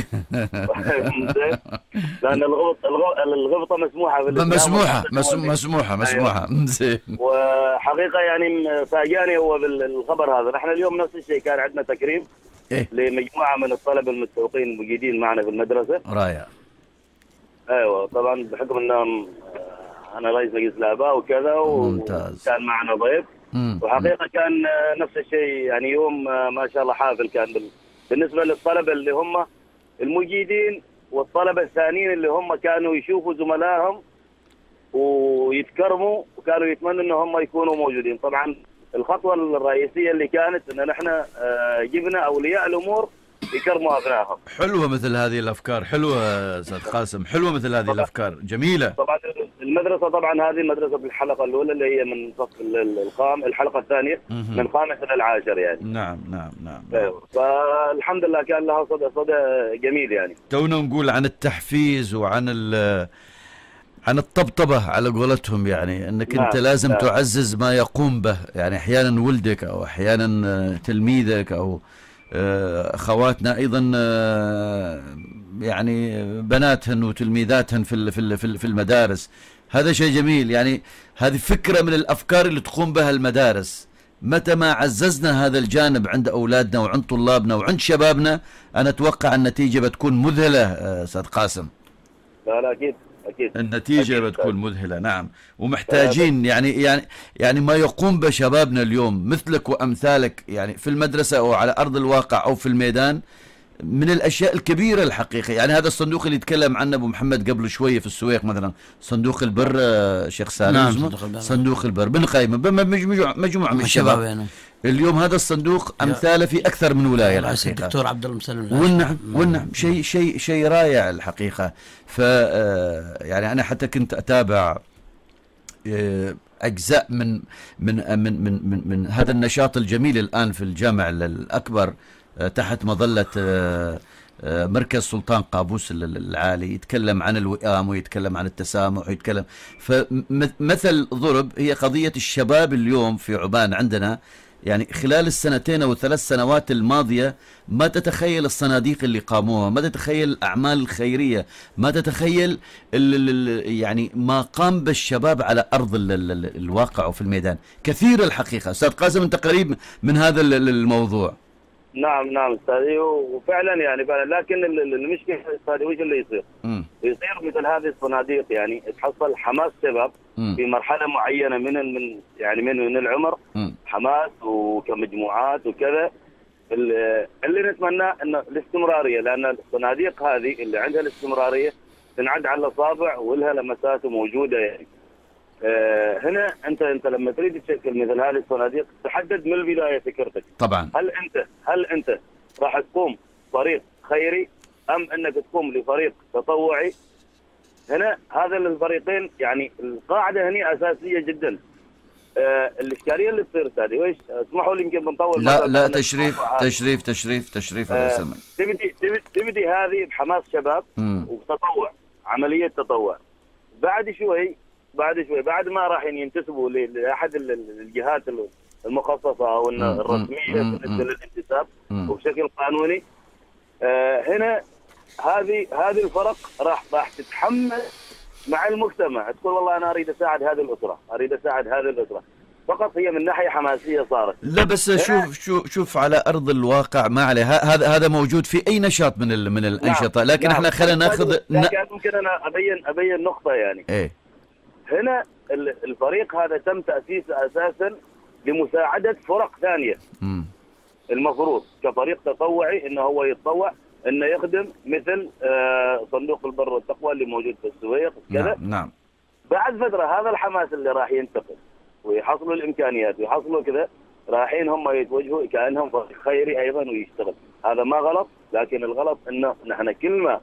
لان الغبط الغبطه مسموحه مسموحه مسموحه مسموحه زين. وحقيقه يعني فاجاني هو بالخبر هذا. نحن اليوم نفس الشيء كان عندنا تكريم إيه؟ لمجموعه من الطلبه المتفوقين المجيدين معنا في المدرسه. رائع. ايوه طبعا بحكم انهم انا رئيس مجلس الاباء وكذا، ممتاز. وكان معنا ضيف. مم. وحقيقه كان نفس الشيء يعني يوم ما شاء الله حافل كان بالنسبه للطلبه اللي هم المجيدين، والطلبه الثانيين اللي هم كانوا يشوفوا زملائهم ويتكرموا وكانوا يتمنوا ان هم يكونوا موجودين. طبعا الخطوه الرئيسيه اللي كانت ان نحن جبنا اولياء الامور يكرموا ابنائهم. حلوه مثل هذه الافكار، حلوه استاذ قاسم، حلوه مثل هذه الافكار، جميله. طبعا المدرسه طبعا هذه مدرسه الحلقه الاولى اللي هي من صف الخام، الحلقه الثانيه من خامس الى العاشر يعني. نعم نعم نعم. ايوه فالحمد لله كان لها صدى صدى جميل يعني. تونا نقول عن التحفيز وعن عن الطبطبه على قولتهم، يعني انك نعم. انت لازم نعم. تعزز ما يقوم به، يعني احيانا ولدك او احيانا تلميذك او اخواتنا ايضا يعني بناتهن وتلميذاتهن في في في المدارس. هذا شيء جميل، يعني هذه فكره من الافكار اللي تقوم بها المدارس. متى ما عززنا هذا الجانب عند اولادنا وعند طلابنا وعند شبابنا، انا اتوقع النتيجه بتكون مذهله استاذ قاسم. لا لا اكيد اكيد النتيجه أكيد بتكون مذهله. نعم. ومحتاجين يعني يعني يعني ما يقوم بشبابنا اليوم مثلك وامثالك، يعني في المدرسه او على ارض الواقع او في الميدان، من الاشياء الكبيره الحقيقه. يعني هذا الصندوق اللي يتكلم عنه ابو محمد قبل شويه في السويق مثلا، صندوق البر شيخ سالم. نعم صندوق البر, صندوق البر بن قايمه مجموعه مجموعه من الشباب يعني. اليوم هذا الصندوق امثاله في اكثر من ولايه الحقيقه. الدكتور عبد الله مسلم. والنعم والنعم شيء شيء شيء رائع الحقيقه. ف يعني انا حتى كنت اتابع اجزاء من من من من من, من هذا النشاط الجميل الان في الجامع الاكبر تحت مظله مركز سلطان قابوس العالي، يتكلم عن الوئام ويتكلم عن التسامح ويتكلم. فمثل ضرب هي قضيه الشباب اليوم في عمان عندنا، يعني خلال السنتين او الثلاث سنوات الماضيه ما تتخيل الصناديق اللي قاموها، ما تتخيل الاعمال الخيريه، ما تتخيل ال ال يعني ما قام بالشباب على ارض ال ال الواقع وفي الميدان. كثير الحقيقه. استاذ قاسم انت قريب من هذا الموضوع. نعم نعم استاذي، وفعلا يعني فعلا. لكن المشكله استاذي وش اللي يصير؟ م. يصير مثل هذه الصناديق يعني تحصل حماس شباب م. في مرحله معينه من من يعني من من العمر م. حماس وكمجموعات وكذا. اللي نتمناه انه الاستمراريه، لان الصناديق هذه اللي عندها الاستمراريه تنعد على الاصابع ولها لمسات موجوده يعني. آه هنا انت انت لما تريد تشكل مثل هذه الصناديق تحدد من البدايه فكرتك. طبعا. هل انت هل انت راح تقوم فريق خيري ام انك تقوم لفريق تطوعي؟ هنا هذا الفريقين يعني القاعده هنا اساسيه جدا. آه الاشكاليه اللي تصير استاذي ويش؟ اسمحوا لي يمكن بنطول. لا لا تشريف تشريف تشريف تشريف هذا الزمن. تبدي تبدي هذه بحماس شباب وتطوع، عمليه تطوع. بعد شوي بعد شوي بعد ما راح ينتسبوا لاحد الجهات المخصصه او الرسميه بالنسبه للانتساب وبشكل قانوني، آه هنا هذه هذه الفرق راح راح تتحمل مع المجتمع، تقول والله انا اريد اساعد هذه الاسره، اريد اساعد هذه الاسره، فقط هي من ناحيه حماسيه صارت. لا بس شوف شوف شوف على ارض الواقع ما عليه، هذا هذا موجود في اي نشاط من من الانشطه، لكن نعم. احنا خلينا ناخذ. لكن ممكن انا ابين ابين نقطه يعني. ايه هنا الفريق هذا تم تاسيسه اساسا لمساعده فرق ثانيه. م. المفروض كفريق تطوعي انه هو يتطوع انه يخدم مثل آه صندوق البر والتقوى اللي موجود في السويق كذا. نعم. نعم. بعد فتره هذا الحماس اللي راح ينتقل ويحصلوا الامكانيات ويحصلوا كذا، رايحين هم يتوجهوا كانهم فريق خيري ايضا ويشتغل. هذا ما غلط، لكن الغلط انه نحن كل ما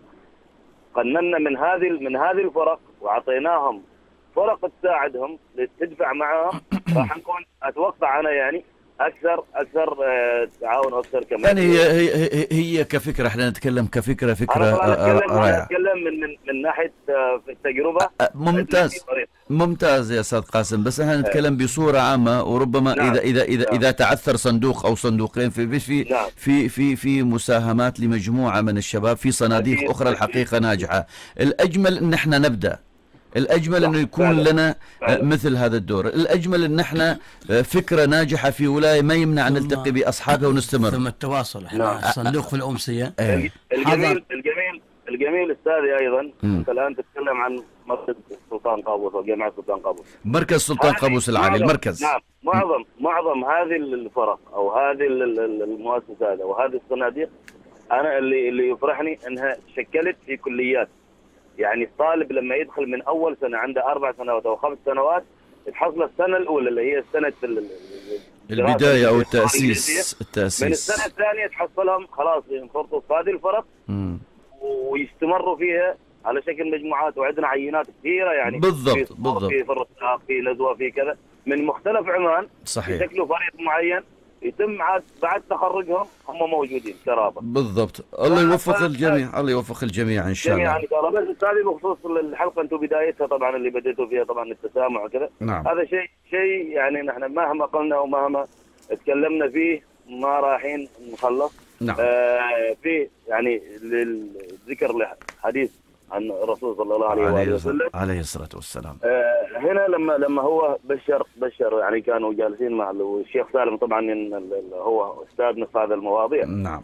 قننا من هذه من هذه الفرق وعطيناهم فرق تساعدهم تدفع معهم، راح نكون اتوقع انا يعني اكثر اكثر تعاون واكثر كمان. يعني هي هي هي كفكره، احنا نتكلم كفكره فكره رائعه. نتكلم من من من ناحيه في التجربه. ممتاز ممتاز يا استاذ قاسم، بس احنا نتكلم بصوره عامه، وربما نعم. اذا اذا اذا نعم. اذا تعثر صندوق او صندوقين في في نعم. في في في مساهمات لمجموعه من الشباب في صناديق أكيد. اخرى الحقيقه ناجحه. الاجمل ان احنا نبدا، الأجمل أنه يكون فعلا. لنا فعلا. مثل هذا الدور، الأجمل أن احنا فكرة ناجحة في ولاية ما يمنع أن نلتقي بأصحابها ونستمر. ثم التواصل، احنا الصندوق في الأمسية. ايه. الجميل الجميل الجميل أستاذي أيضا، أنت الآن تتكلم عن مركز سلطان قابوس أو جامعة سلطان قابوس. مركز سلطان قابوس العالي، المركز. نعم، معظم معظم هذه الفرق أو هذه المؤسسات أو هذه الصناديق، أنا اللي اللي يفرحني أنها شكلت في كليات. يعني الطالب لما يدخل من اول سنه عنده اربع سنوات او خمس سنوات، تحصل السنه الاولى اللي هي سنه البدايه او التاسيس التاسيس من السنه الثانيه تحصلهم خلاص ينفرطوا في هذه الفرق ويستمروا فيها على شكل مجموعات، وعندنا عينات كثيره يعني بالضبط بالضبط في فرق، في نزوه، في كذا من مختلف عمان. صحيح. يشكلوا فريق معين يتم عاد بعد تخرجهم هم موجودين كرابه. بالضبط. الله يوفق الجميع، الله يوفق الجميع ان شاء الله. يعني بس هذه بخصوص الحلقه انتم بدايتها طبعا اللي بديتوا فيها طبعا التسامح وكذا. نعم. هذا شيء شيء يعني نحن مهما قلنا ومهما تكلمنا فيه ما رايحين نخلص. نعم. آه في يعني للذكر حديث عن الرسول صلى الله عليه وآله وسلم عليه الصلاة والسلام. آه هنا لما لما هو بشر بشر يعني كانوا جالسين مع الشيخ سالم، طبعا هو استاذنا في هذه المواضيع. نعم.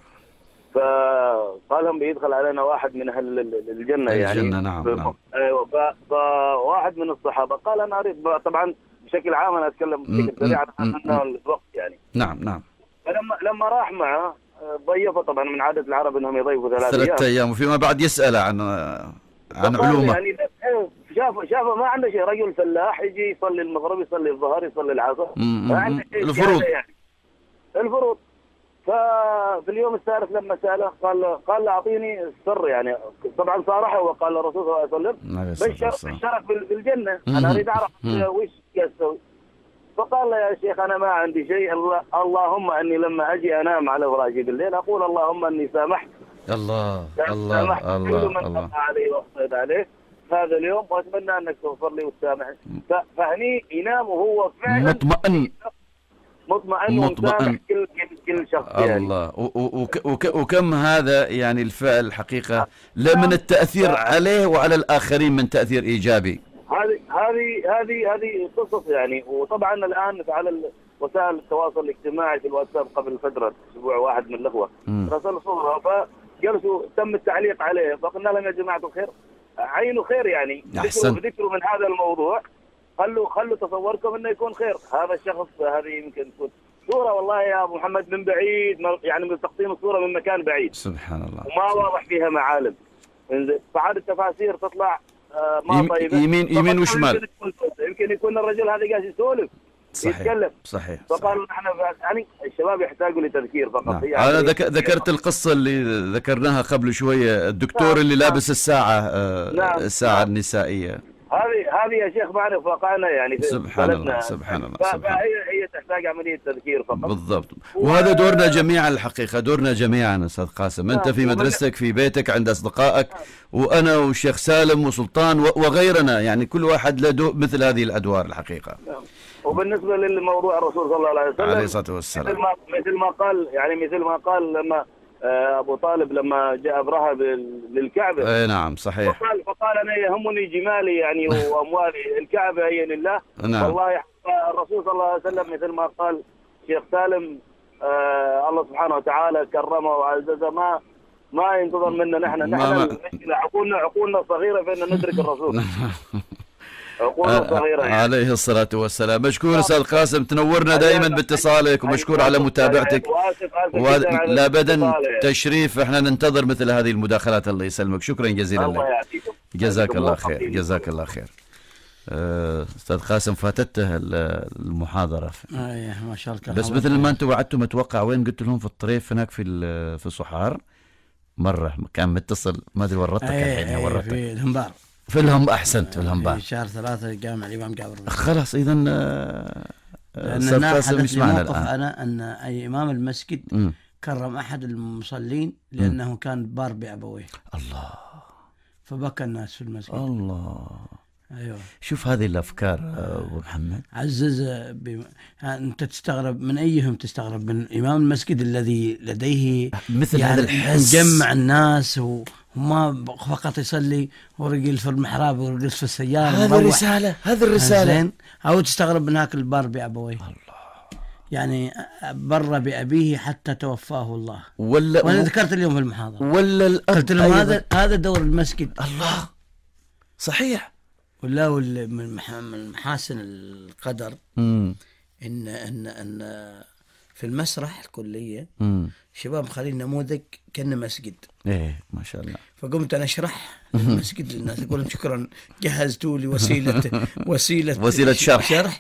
فقال لهم بيدخل علينا واحد من اهل الجنه يعني الجنه. نعم نعم. ايوه. فواحد من الصحابه قال انا اريد، طبعا بشكل عام انا اتكلم بشكل سريع عن الوقت يعني. نعم نعم. فلما لما راح معه ضيفه، طبعا من عاده العرب انهم يضيفوا ثلاث ايام ثلاث ايام وفيما بعد يسال عن عن علومه. يعني شافه شافه ما عنده شيء، رجل فلاح يجي يصلي المغرب يصلي الظهر يصلي العصر، ما عنده شيء الفروض يعني الفروض. ففي اليوم الثالث لما ساله قال قال له اعطيني السر يعني. طبعا صارحه وقال الرسول صلى الله عليه وسلم بشر بشرك بالجنه، انا اريد اعرف وش يسوي. فقال له يا شيخ انا ما عندي شيء، الله اللهم اني لما اجي انام على فراشي بالليل اقول اللهم اني سامحت الله الله الله كل من قطع عليه واخطأت عليه هذا اليوم، واتمنى انك تغفر لي وتسامحني. فهني ينام وهو فعلا مطمئن مطمئن مطمئن كل كل شخص يعني. الله. وكم هذا يعني الفعل الحقيقه له من التاثير عليه وعلى الاخرين من تاثير ايجابي. هذه هذه هذه هذه قصص يعني. وطبعا الان على وسائل التواصل الاجتماعي في الواتساب قبل فتره اسبوع واحد من الاخوه رسل صوره، فجلسوا تم التعليق عليه، فقلنا لهم يا جماعه الخير عينوا خير يعني، ذكروا من هذا الموضوع، خلوا خلوا تصوركم انه يكون خير. هذا الشخص هذه يمكن تكون صوره والله يا ابو محمد من بعيد، يعني من تقسيم الصوره من مكان بعيد سبحان الله، وما واضح فيها معالم. فعاد التفاسير تطلع ما طيبه يمين يمين وشمال. يمكن يكون الرجل هذا قاعد يسولف يتكلم. صحيح. فقالوا نحن يعني الشباب يحتاجوا لتذكير فقط. نعم. يعني انا ذك... ذكرت القصه اللي ذكرناها قبل شويه، الدكتور نعم. اللي لابس الساعه آه نعم. الساعه نعم. النسائيه هذه هذه يا شيخ معرف واقعنا يعني. سبحان الله سبحان الله. فهي هي تحتاج عمليه تذكير فقط. بالضبط. وهذا دورنا جميعا الحقيقه، دورنا جميعا استاذ قاسم. انت في مدرستك في بيتك عند اصدقائك، وانا والشيخ سالم وسلطان وغيرنا، يعني كل واحد له مثل هذه الادوار الحقيقه. وبالنسبه للموضوع الرسول صلى الله عليه وسلم عليه الصلاه والسلام مثل ما مثل ما قال يعني مثل ما قال لما ابو طالب لما جاء ابرهه للكعبه. اي نعم صحيح. فقال فقال انا يهمني جمالي يعني واموالي، الكعبه هي لله. نعم. والله الرسول صلى الله عليه وسلم مثل ما قال شيخ سالم آه الله سبحانه وتعالى كرمه وعززه، ما ما ينتظر منا نحن نحن المشكله عقولنا عقولنا صغيره فإن ندرك الرسول. صغيرة يعني. عليه الصلاة والسلام. مشكور أستاذ قاسم، تنورنا دائما باتصالك، ومشكور على متابعتك، وابدا تشريف. احنا ننتظر مثل هذه المداخلات. الله يسلمك، شكرا جزيلا لك، جزاك الله خير، جزاك الله خير. أستاذ قاسم فاتته المحاضرة. ايه ما شاء الله. بس مثل ما انتم وعدتم، اتوقع وين قلت لهم في الطريف هناك في في صحار مرة كان متصل، ما ادري ورطتك الحين. ورطتك في الهنبار. في الهم احسنت في الهنبار في شهر ثلاثة جامع الامام جابر. خلاص اذا لأن حدث لي يسمعنا موقف الآن. أنا أن أي إمام المسجد مم. كرم أحد المصلين لأنه كان بار بأبويه، الله فبكى الناس في المسجد. الله. أيوه، شوف هذه الأفكار أبو محمد. عزز ب... أنت تستغرب من أيهم؟ تستغرب من إمام المسجد الذي لديه مثل يعني هذا الحس، يجمع الناس و... وما فقط يصلي ورجل في المحراب ورجل في السيارة. هذه الرسالة، هذه الرسالة. أو تستغرب من هاك البار بأبويه، الله، يعني بر بأبيه حتى توفاه الله. ولا وأنا ذكرت اليوم في المحاضرة، ولا الأب قلت لهم هذا هذا دور المسجد. الله صحيح. ولا من من محاسن القدر مم. ان ان ان في المسرح الكليه مم. شباب مخلين نموذج كأنه مسجد. ايه ما شاء الله. فقمت انا اشرح المسجد للناس، اقول لهم شكرا جهزتوا لي وسيله وسيله وسيله شرح. شرح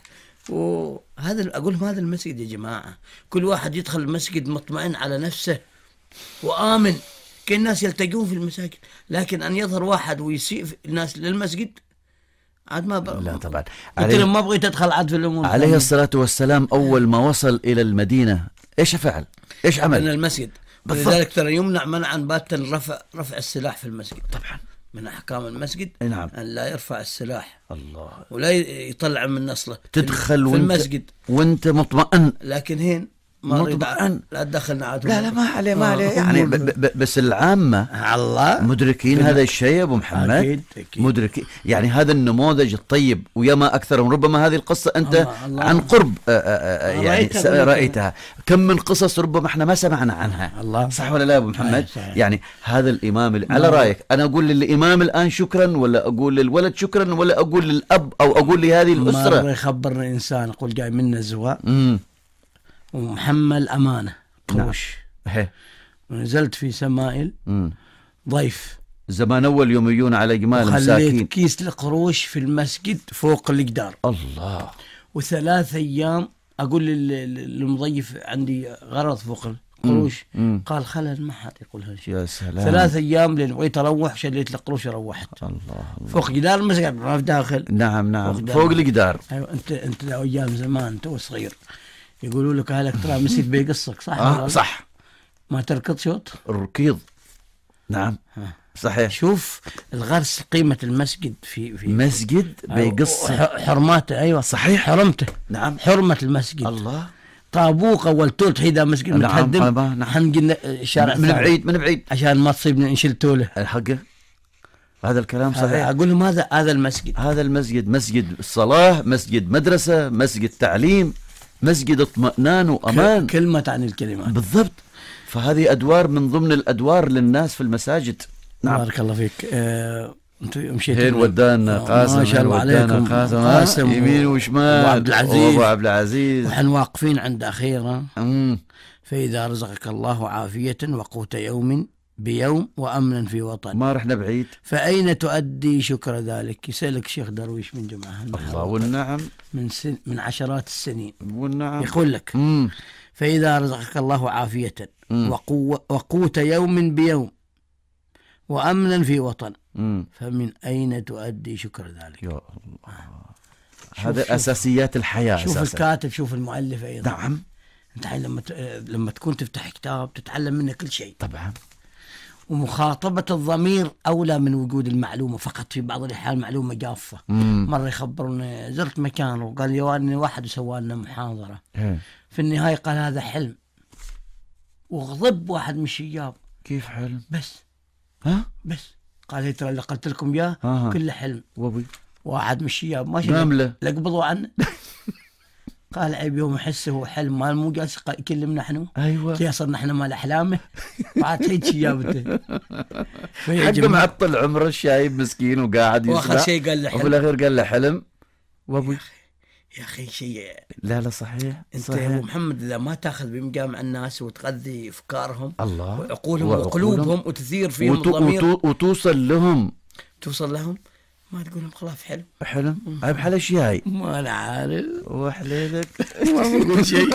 وهذا اقول لهم هذا المسجد يا جماعه، كل واحد يدخل المسجد مطمئن على نفسه وآمن، كل الناس يلتقون في المساجد، لكن ان يظهر واحد ويسيء الناس للمسجد عاد ما بقى. لا طبعا. قلت لهم ما بغيت ادخل عاد في الامور. عليه الصلاة والسلام اول ما وصل الى المدينة ايش فعل؟ ايش عمل؟ من المسجد. لذلك ترى يمنع منعا باتا رفع رفع السلاح في المسجد. طبعا من احكام المسجد نعم. ان لا يرفع السلاح الله، ولا يطلع من نصله تدخل في المسجد وانت مطمئن. لكن هين ما مطمئن، لا تدخلنا عاد. لا لا ما عليه ما عليه يعني ب ب بس العامة الله مدركين هذا الشيء ابو محمد. أكيد أكيد. مدركين يعني هذا النموذج الطيب، وياما اكثرهم. ربما هذه القصة انت الله الله. عن قرب آآ آآ يعني رأيتها, رأيتها. كم من قصص ربما احنا ما سمعنا عنها. الله. صح ولا لا يا ابو محمد؟ صحيح. يعني هذا الامام اللي على رايك انا اقول للامام الان شكرا، ولا اقول للولد شكرا، ولا اقول للاب او اقول لهذه الاسرة؟ مرة يخبرني انسان يقول جاي منا الزواء امم ومحمل امانة قروش. نعم. ونزلت في سمائل امم ضيف زمان اول يوم يجون على جمال خليت مساكين. كيس القروش في المسجد فوق الجدار. الله. وثلاث ايام اقول للمضيف عندي غرض فوق القروش، مم. قال خلل ما حد يقول هالشيء. يا سلام. ثلاث ايام لين بغيت اروح شليت القروش روحت. الله, الله. فوق جدار المسجد ما في داخل. نعم نعم فوق, فوق الجدار. ايوه انت انت لو ايام زمان انت صغير يقولوا لك اهلك ترى مسجد بيقصك صح؟ آه صح. ما تركض شوط الركيض. نعم ها. صحيح. شوف الغرس قيمة المسجد في في مسجد بيقص حرماته. ايوه صحيح. حرمته. نعم حرمة المسجد. الله. طابوق اول تولت حيدا مسجد نعم. متهدم. نعم. حنقل الشارع من بعيد من بعيد عشان ما تصيبني ان شلت توله. الحقه هذا الكلام صحيح. اقول لهم هذا هذا المسجد. هذا المسجد مسجد الصلاة، مسجد مدرسة، مسجد تعليم، مسجد اطمئنان وامان. كلمة عن الكلمات بالضبط. فهذه ادوار من ضمن الادوار للناس في المساجد. نعم. بارك الله فيك. آه، انت مشيت هين ودانا قاسم، ما شاء الله عليكم. قاسم, قاسم يمين وشمال وابو عبد العزيز وابو عبد العزيز. وحن واقفين عند اخيرا. امم فاذا رزقك الله عافية وقوت يوم بيوم وامنا في وطن ما رحنا بعيد. فاين تؤدي شكر ذلك؟ يسألك شيخ درويش من جمعة الله والنعم من سن من عشرات السنين والنعم يقول لك مم. فإذا رزقك الله عافية مم. وقوة وقوت يوم بيوم وأمنا في وطن مم. فمن أين تؤدي شكر ذلك؟ يا الله. هذا أساسيات الحياة. شوف أساسا. الكاتب شوف المؤلف أيضا. نعم. أنت لما لما تكون تفتح كتاب تتعلم منه كل شيء طبعا. ومخاطبة الضمير أولى من وجود المعلومة فقط. في بعض الأحيان معلومة جافة. مم. مرة يخبرني زرت مكان وقال لي واني واحد وسوى لنا محاضرة. هي. في النهاية قال هذا حلم وغضب واحد من الشياب. كيف حلم؟ بس ها بس قال هي ترى اللي قلت لكم اياه آه. كله حلم. وبي واحد من الشياب ماشي نامله لقبضوا عنه. قال عيب يوم يحس هو حلم مال مو جالس يكلمنا نحن. ايوه يا صرنا احنا مال احلامه. بعد هيك شيابته حق معطل عمره الشايب مسكين وقاعد يسمع. واخر شيء قال له حلم وفي الاخير قال له حلم. وابوي يا اخي شيء. لا لا صحيح. انت صحيح. يا ابو محمد اذا ما تاخذ بمقام الناس وتغذي افكارهم الله وعقولهم وقلوبهم وتثير فيهم وتو الضمير وتو وتوصل لهم توصل لهم ما تقول لهم خلاص حلم حلم عيب حل اشياء ما انا عارف وحليلك ما بقول شيء.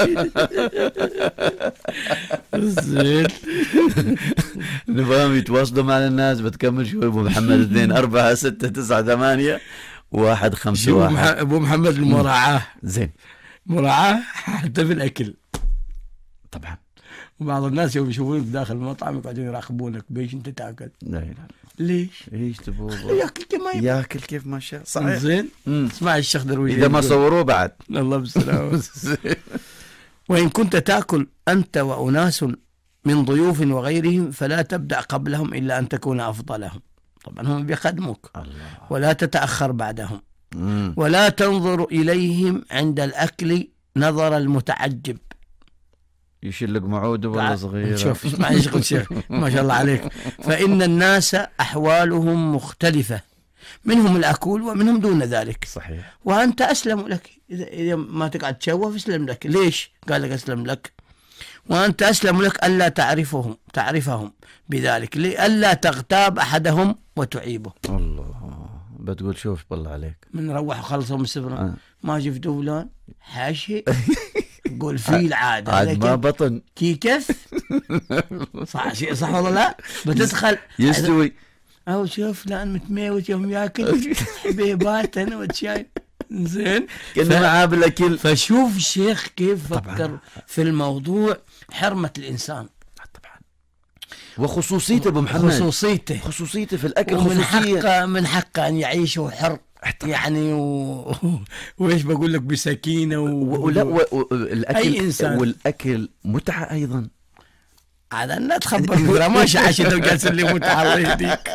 زين نبغاهم يتواصلوا مع الناس. بتكمل شوي ابو محمد اثنين أربعة ستة تسعة ثمانية واحد خمسة واحد. ابو محمد المراعاة زين مراعاة حتى في الأكل. طبعا. وبعض الناس يوم يشوفونك داخل المطعم يقعدون يراقبونك بيش أنت تاكل. لا لا. ليش؟ ايش تبغى؟ ياكل كما يبغى. ياكل كيف ما شاء. صحيح. زين. اسمع الشيخ درويش اذا ما صوروه بعد. الله بالسلامة. وإن كنت تاكل أنت وأناس من ضيوف وغيرهم فلا تبدأ قبلهم إلا أن تكون أفضلهم. طبعا هم بيخدموك. الله. ولا تتأخر بعدهم. مم. ولا تنظر إليهم عند الأكل نظر المتعجب. يشلق معوده ولا صغير. شوف اسمع ايش قلت شيخ ما شاء الله عليك. فإن الناس أحوالهم مختلفة، منهم الأكل ومنهم دون ذلك. صحيح. وأنت أسلم لك إذا إذا ما تقعد تشوف اسلم لك. ليش؟ قال لك أسلم لك. وأنت أسلم لك ألا تعرفهم تعرفهم بذلك، لألا تغتاب أحدهم وتعيبه. الله. بتقول شوف بالله عليك من روح وخلصوا من السفرة آه. ما شفتوا فلان حاشي يقول في العادة عاد ما بطن كيف صح شيء صح والله لا بتدخل يستوي أو شوف فلان متميوت يوم ياكل حبيبات أنا وتشاي زين كنا معاه بالأكل. فشوف الشيخ كيف فكر في الموضوع، حرمة الإنسان طبعا وخصوصيته ابو محمد، خصوصيته خصوصيته في الاكل، ومن خصوصيه حقه من حقه ان يعيش حر يعني و... وايش بقول لك بسكينه و... ولا و... و... الاكل اي انسان والاكل متعه ايضا. هذا لا تخبر ترى ماشي عشان لو جالس اللي متعه الله يهديك.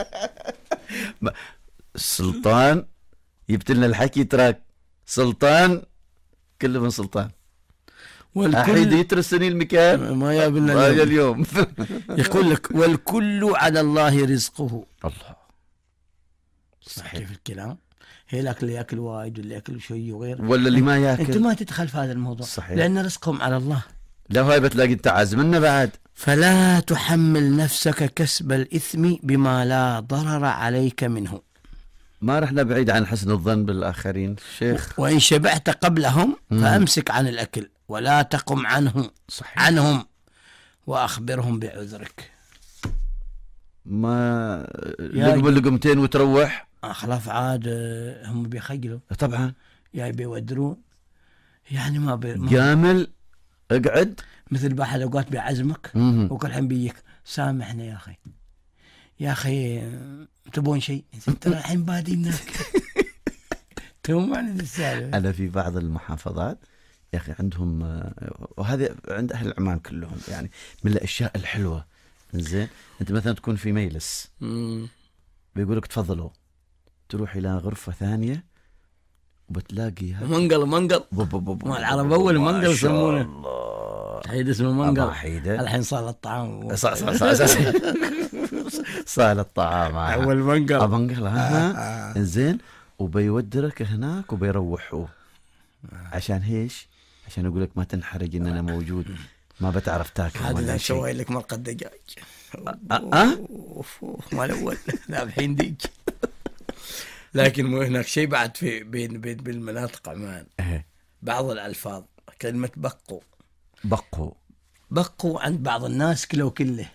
السلطان يبتلنا الحكي تراك سلطان كله من سلطان والكل يترسني المكان ما يقابلنا اليوم, اليوم. يقول لك والكل على الله رزقه. الله صحيح كيف الكلام. هي لك اللي ياكل وايد واللي ياكل شيء وغيره ولا اللي ما ياكل. انت ما تدخل في هذا الموضوع صحيح. لان رزقهم على الله. لا هاي بتلاقي انت عازمنا بعد. فلا تحمل نفسك كسب الاثم بما لا ضرر عليك منه. ما رحنا بعيد عن حسن الظن بالاخرين شيخ. وان شبعت قبلهم فامسك عن الاكل ولا تقم عنهم صحيح. عنهم واخبرهم بعذرك. ما لقمه لقمتين وتروح. خلاف عاد هم بيخجلوا طبعا يا بيودرون يعني ما بي جامل اقعد مثل بحد اوقات بيعزمك وكل حين بيجيك سامحنا يا اخي يا اخي تبون شيء انت الحين بادينك تو معنى السالفه. انا في بعض المحافظات يا اخي عندهم وهذا عند اهل عمان كلهم يعني من الاشياء الحلوه. زين انت مثلا تكون في مجلس بيقولك تفضلوا تروح الى غرفه ثانيه وبتلاقي منقل منقل ما العرب اول منقل يسمونه حيد اسمه منقل الحين صار الطعام صار صار صار صار الطعام اول منقل منقل ها زين وبيودرك هناك وبيروحوه عشان هيش عشان يقول لك ما تنحرج ان انا موجود ما بتعرف تاكل ولا شيء. سوي لك مرقه دجاج اه ما الاول لا الحين ديج. لكن مو هناك شيء بعد في بين بين بالمناطق عمان بعض الالفاظ كلمه بقوا بقوا بقوا عند بعض الناس كله كله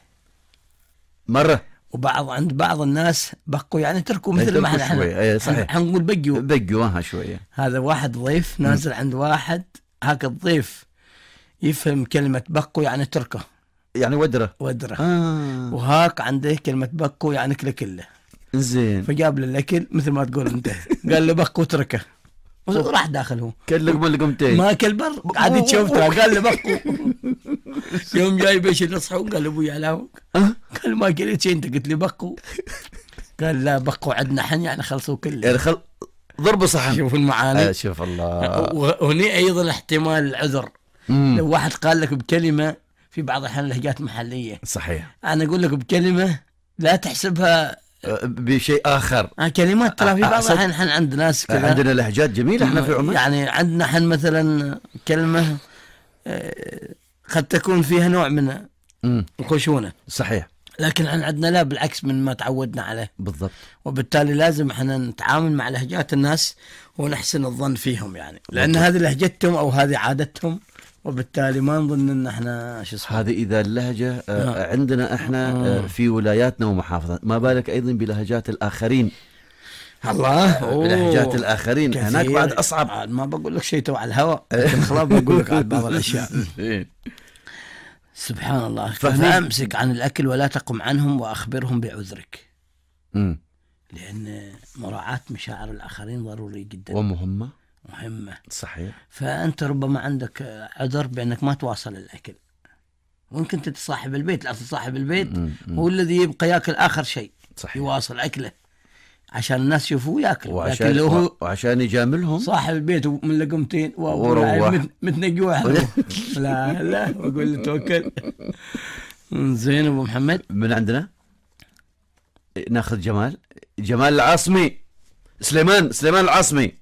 مره وبعض عند بعض الناس بقوا يعني تركوا مثل ما احنا شوي صحيح حنقول بقوا بقوا شويه. هذا واحد ضيف نازل عند واحد هاك الضيف يفهم كلمه بقوا يعني تركه يعني ودره ودره آه. وهاك عنده كلمه بقوا يعني كله كله زين فجاب له الاكل مثل ما تقول انت قال له بقوا وتركه وراح داخل هو كل لقمه لقمتين ما كل بر قاعد تشوف قال له بقوا. يوم جاي بيش الصحون قال ابوي علامك قال ما قلت شيء انت قلت لي بقوا قال لا بقوا عندنا حن يعني خلصوا كله يعني خل ضربوا صحن. شوف المعاني آه شوف الله. وهني ايضا احتمال العذر مم. لو واحد قال لك بكلمه في بعض الاحيان لهجات محليه صحيح انا اقول لك بكلمه لا تحسبها بشيء اخر. آه كلمات ترى في بعض الاحيان احنا عند ناس كذا عندنا لهجات جميله احنا في عمان يعني عندنا حن مثلا كلمه قد تكون فيها نوع من الخشونه صحيح لكن احنا عندنا لا بالعكس من ما تعودنا عليه بالضبط. وبالتالي لازم احنا نتعامل مع لهجات الناس ونحسن الظن فيهم يعني لان هذه لهجتهم او هذه عادتهم وبالتالي ما نظن ان احنا شو اسمه هذه اذا اللهجه آه عندنا احنا آه في ولاياتنا ومحافظات ما بالك ايضا بلهجات الاخرين. الله بلهجات الآخرين كثير. هناك بعد أصعب. عاد ما بقول لك شيء تو على الهواء، لكن خلاص بقول لك على بعض الأشياء. سبحان الله. فأمسك عن الأكل ولا تقم عنهم وأخبرهم بعذرك. امم لأن مراعاة مشاعر الآخرين ضروري جدا ومهمة مهمة. صحيح. فأنت ربما عندك عذر بأنك ما تواصل الأكل، ممكن أنت صاحب البيت، الأصل صاحب البيت هو الذي يبقى يأكل آخر شيء. صحيح. يواصل أكله عشان الناس يشوفوه يأكل، وعشان, لكن لو وعشان يجاملهم صاحب البيت من لقمتين وروح متنقي واحد لا لا بقول له توكل. زين أبو محمد من عندنا ناخذ جمال جمال العاصمي. سليمان سليمان العاصمي،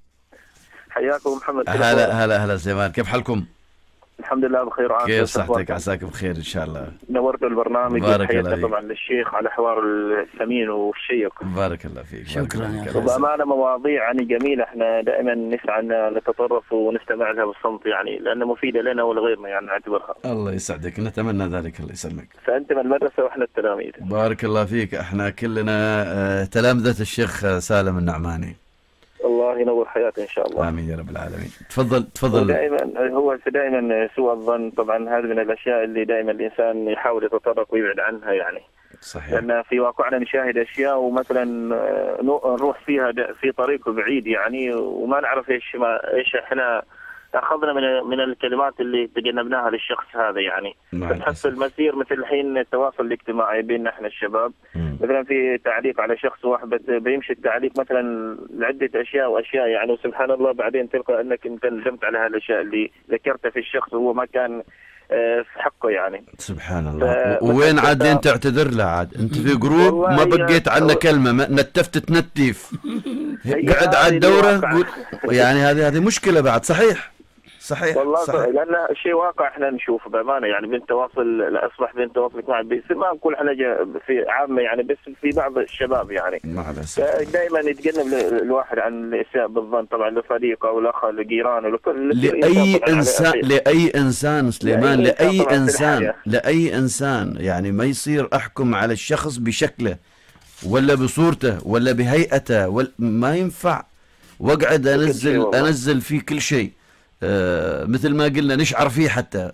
حياكم محمد. هلا هلا هلا سليمان، كيف حالكم؟ الحمد لله بخير وعافية. كيف صحتك؟ عساك بخير ان شاء الله. نورت البرنامج. بارك الله فيك. طبعا للشيخ على حوار الثمين والشيق. بارك الله فيك. شكرا يا اخي. وبامانه مواضيع يعني جميله، احنا دائما نسعى ان نتطرف ونستمع لها بالصمت يعني، لانها مفيده لنا ولغيرنا يعني نعتبرها. الله يسعدك، نتمنى ذلك. الله يسلمك. فانت من المدرسه واحنا التلاميذ. بارك الله فيك. احنا كلنا تلامذه الشيخ سالم النعماني. الله ينور حياته ان شاء الله. امين يا رب العالمين. تفضل تفضل. دائما هو دائما سوء الظن، طبعا هذه من الاشياء اللي دائما الانسان يحاول يتطرق ويبعد عنها يعني. صحيح. لان في واقعنا نشاهد اشياء ومثلا نروح فيها في طريق بعيد يعني، وما نعرف ايش ما ايش احنا اخذنا من من الكلمات اللي تجنبناها للشخص هذا يعني. تحس المسير مثل الحين التواصل الاجتماعي بيننا احنا الشباب، م. مثلا في تعليق على شخص واحد بيمشي التعليق مثلا لعده اشياء واشياء يعني، وسبحان الله بعدين تلقى انك انت ندمت على هالاشياء اللي ذكرتها في الشخص وهو ما كان في حقه يعني. سبحان الله. وين عاد تعتذر له؟ عاد انت في جروب ما بقيت عنا كلمه، نتفت تنتف قاعد على الدوره يعني. هذه هذه مشكله بعد. صحيح صحيح والله صحيح. لان شيء واقع احنا نشوفه بامانه يعني، بين تواصل اصبح بين تواصل مع بيصير، ما نقول احنا في عامه يعني، بس في بعض الشباب يعني دائما يتجنب الواحد عن الاساءه بالظن طبعا لصديقه او لاخ لجيرانه لكل لاي انسان لاي انسان سليمان لاي انسان لاي انسان يعني. ما يصير احكم على الشخص بشكله ولا بصورته ولا بهيئته ولا ما ينفع، واقعد انزل انزل فيه كل شيء. آه مثل ما قلنا نشعر فيه حتى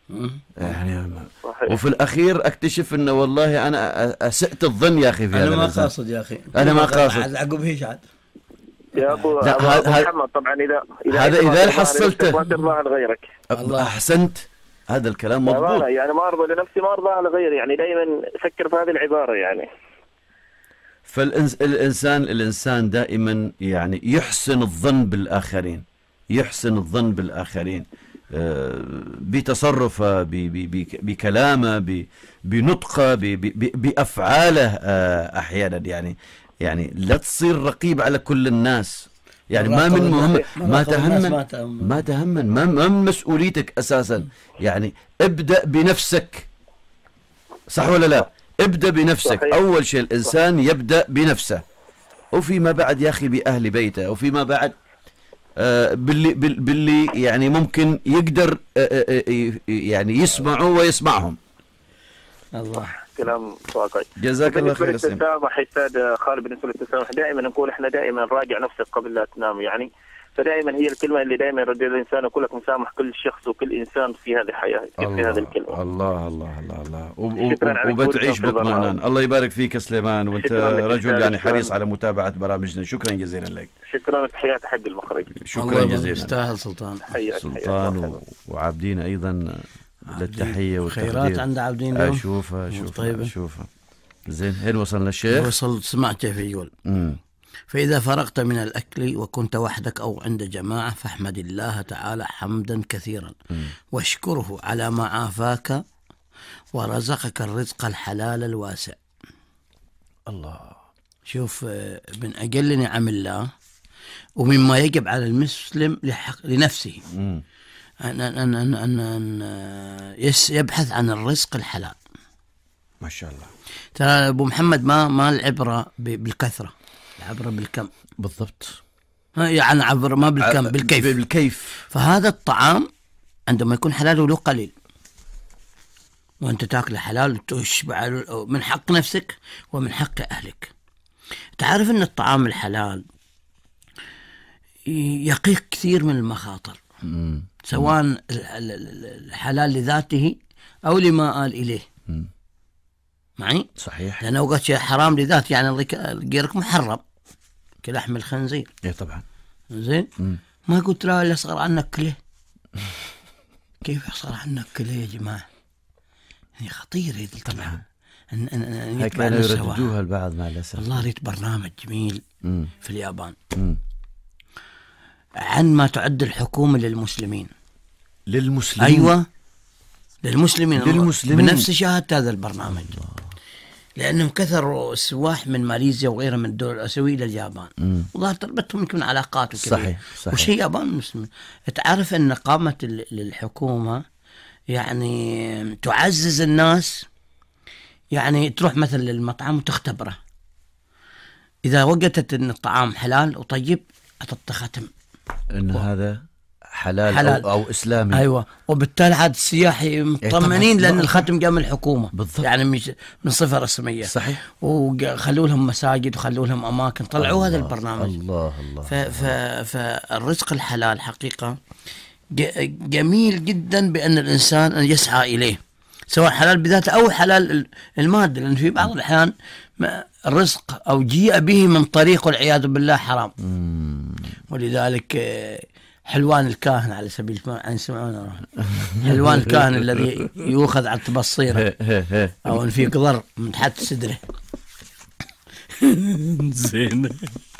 يعني. صحيح. وفي الأخير أكتشف أنه والله أنا أسأت الظن يا أخي في أنا هذا ما قاصد يا أخي، أنا ما قاصد. عقب هيش عاد يا أبو, أبو محمد طبعا إذا إذا هذا إذا حصلته ما ترضى عن غيرك. الله أحسنت، هذا الكلام مضبوط يعني. ما أرضى لنفسي ما أرضى على غيري يعني، دائما فكر في هذه العبارة يعني. فالإنسان الإنسان دائما يعني يحسن الظن بالآخرين، يحسن الظن بالآخرين بتصرفه بكلامه بنطقه بأفعاله أحيانا يعني. يعني لا تصير رقيب على كل الناس يعني. ما من مهم ما تهمن ما تهمن ما من مسؤوليتك أساسا يعني. ابدأ بنفسك، صح ولا لا؟ ابدأ بنفسك. أول شيء الإنسان يبدأ بنفسه، وفيما بعد يا أخي بأهل بيته، وفيما بعد آه باللي باللي يعني ممكن يقدر آه آه يعني يسمعوا ويسمعهم. الله كلام واقعي. جزاك الله خير. التسامح استاذ خالد، بالنسبه للتسامح دائما نقول احنا دائما راجع نفسك قبل لا تنام يعني. فدائما هي الكلمه اللي دائما يرد الانسان، وكلك مسامح كل شخص وكل انسان في هذه الحياه في هذه الكلمه. الله الله الله الله وبتعيش باطمئنان. الله يبارك فيك سليمان، وانت رجل يعني حريص على متابعه برامجنا. شكرا جزيلا لك. شكرا، تحياتي حق المخرج. شكرا جزيلا. يستاهل سلطان. سلطان وعابدين ايضا للتحيه والتقدير. خيرات عند عابدين. اشوفها اشوفها اشوفها. زين، هل وصلنا الشيخ؟ وصلت. سمعت كيف يقول. امم فإذا فرغت من الأكل وكنت وحدك أو عند جماعة فاحمد الله تعالى حمدا كثيرا واشكره على ما عافاك ورزقك الرزق الحلال الواسع. الله. شوف، من أجل نعم الله ومما يجب على المسلم لنفسه أن, أن, أن, أن, أن يبحث عن الرزق الحلال. ما شاء الله. ترى أبو محمد ما ما العبرة بالكثرة، العبرة بالكم. بالضبط. يعني عبر ما بالكم، بالكيف. بالكيف. فهذا الطعام عندما يكون حلال ولو قليل وأنت تأكل حلال وتشبع من حق نفسك ومن حق أهلك. تعرف أن الطعام الحلال يقيك كثير من المخاطر، مم. سواء الحلال لذاته أو لما قال إليه. مم. معي؟ صحيح. لأنه وقت شيء حرام لذاته يعني غيرك محرم كلحم الخنزير. إيه طبعا. زين. ما قلت لا اللي صار عنك كله. كيف صار عنك كله يا جماعة؟ يعني خطير هذه الكلمة. أن أن أن هيك كانوا يرددوها البعض مع الأسف. والله ريت برنامج جميل مم. في اليابان مم. عن ما تعد الحكومة للمسلمين. للمسلمين. أيوة للمسلمين. للمسلمين بنفس شاهدت هذا البرنامج الله. لأنهم كثروا السواح من ماليزيا وغيرها من الدول الآسيوية إلى اليابان، وظهرت ربطهم يمكن علاقات وكذا. صحيح صحيح. وش هي اليابان المسلمين؟ تعرف أن قامت للحكومة يعني تعزز الناس، يعني تروح مثلا للمطعم وتختبره، إذا وجدت أن الطعام حلال وطيب أعطت ختم أن و... هذا حلال, حلال. أو, أو إسلامي. أيوة. وبالتالي عاد السياحي مطمئنين لأن الختم جاء من الحكومة بالضبط. يعني مش من صفة رسمية. صحيح. وخلوا لهم مساجد وخلوا لهم أماكن، طلعوا هذا البرنامج. الله الله. ف... ف... فالرزق الحلال حقيقة جميل جدا بأن الإنسان أن يسعى إليه، سواء حلال بذاته أو حلال المادة، لأن في بعض الأحيان الرزق أو جيء به من طريق والعياذ بالله حرام. مم. ولذلك حلوان الكاهن على سبيل عن سمعون حلوان الكاهن الذي يؤخذ على البصيرة أو أن في قدر من تحت صدره. زين.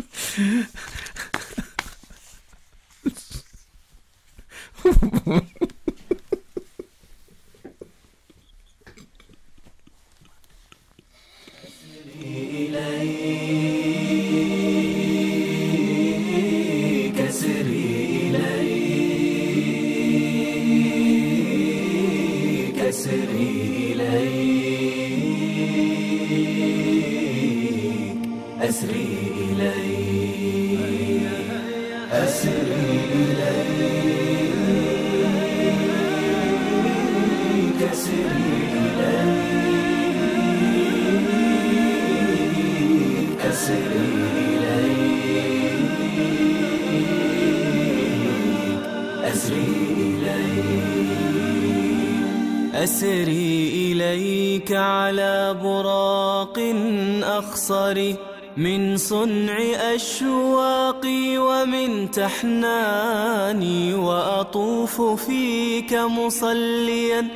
أسري إليك على براق أخصر من صنع أشواقي ومن تحناني، وأطوف فيك مصليا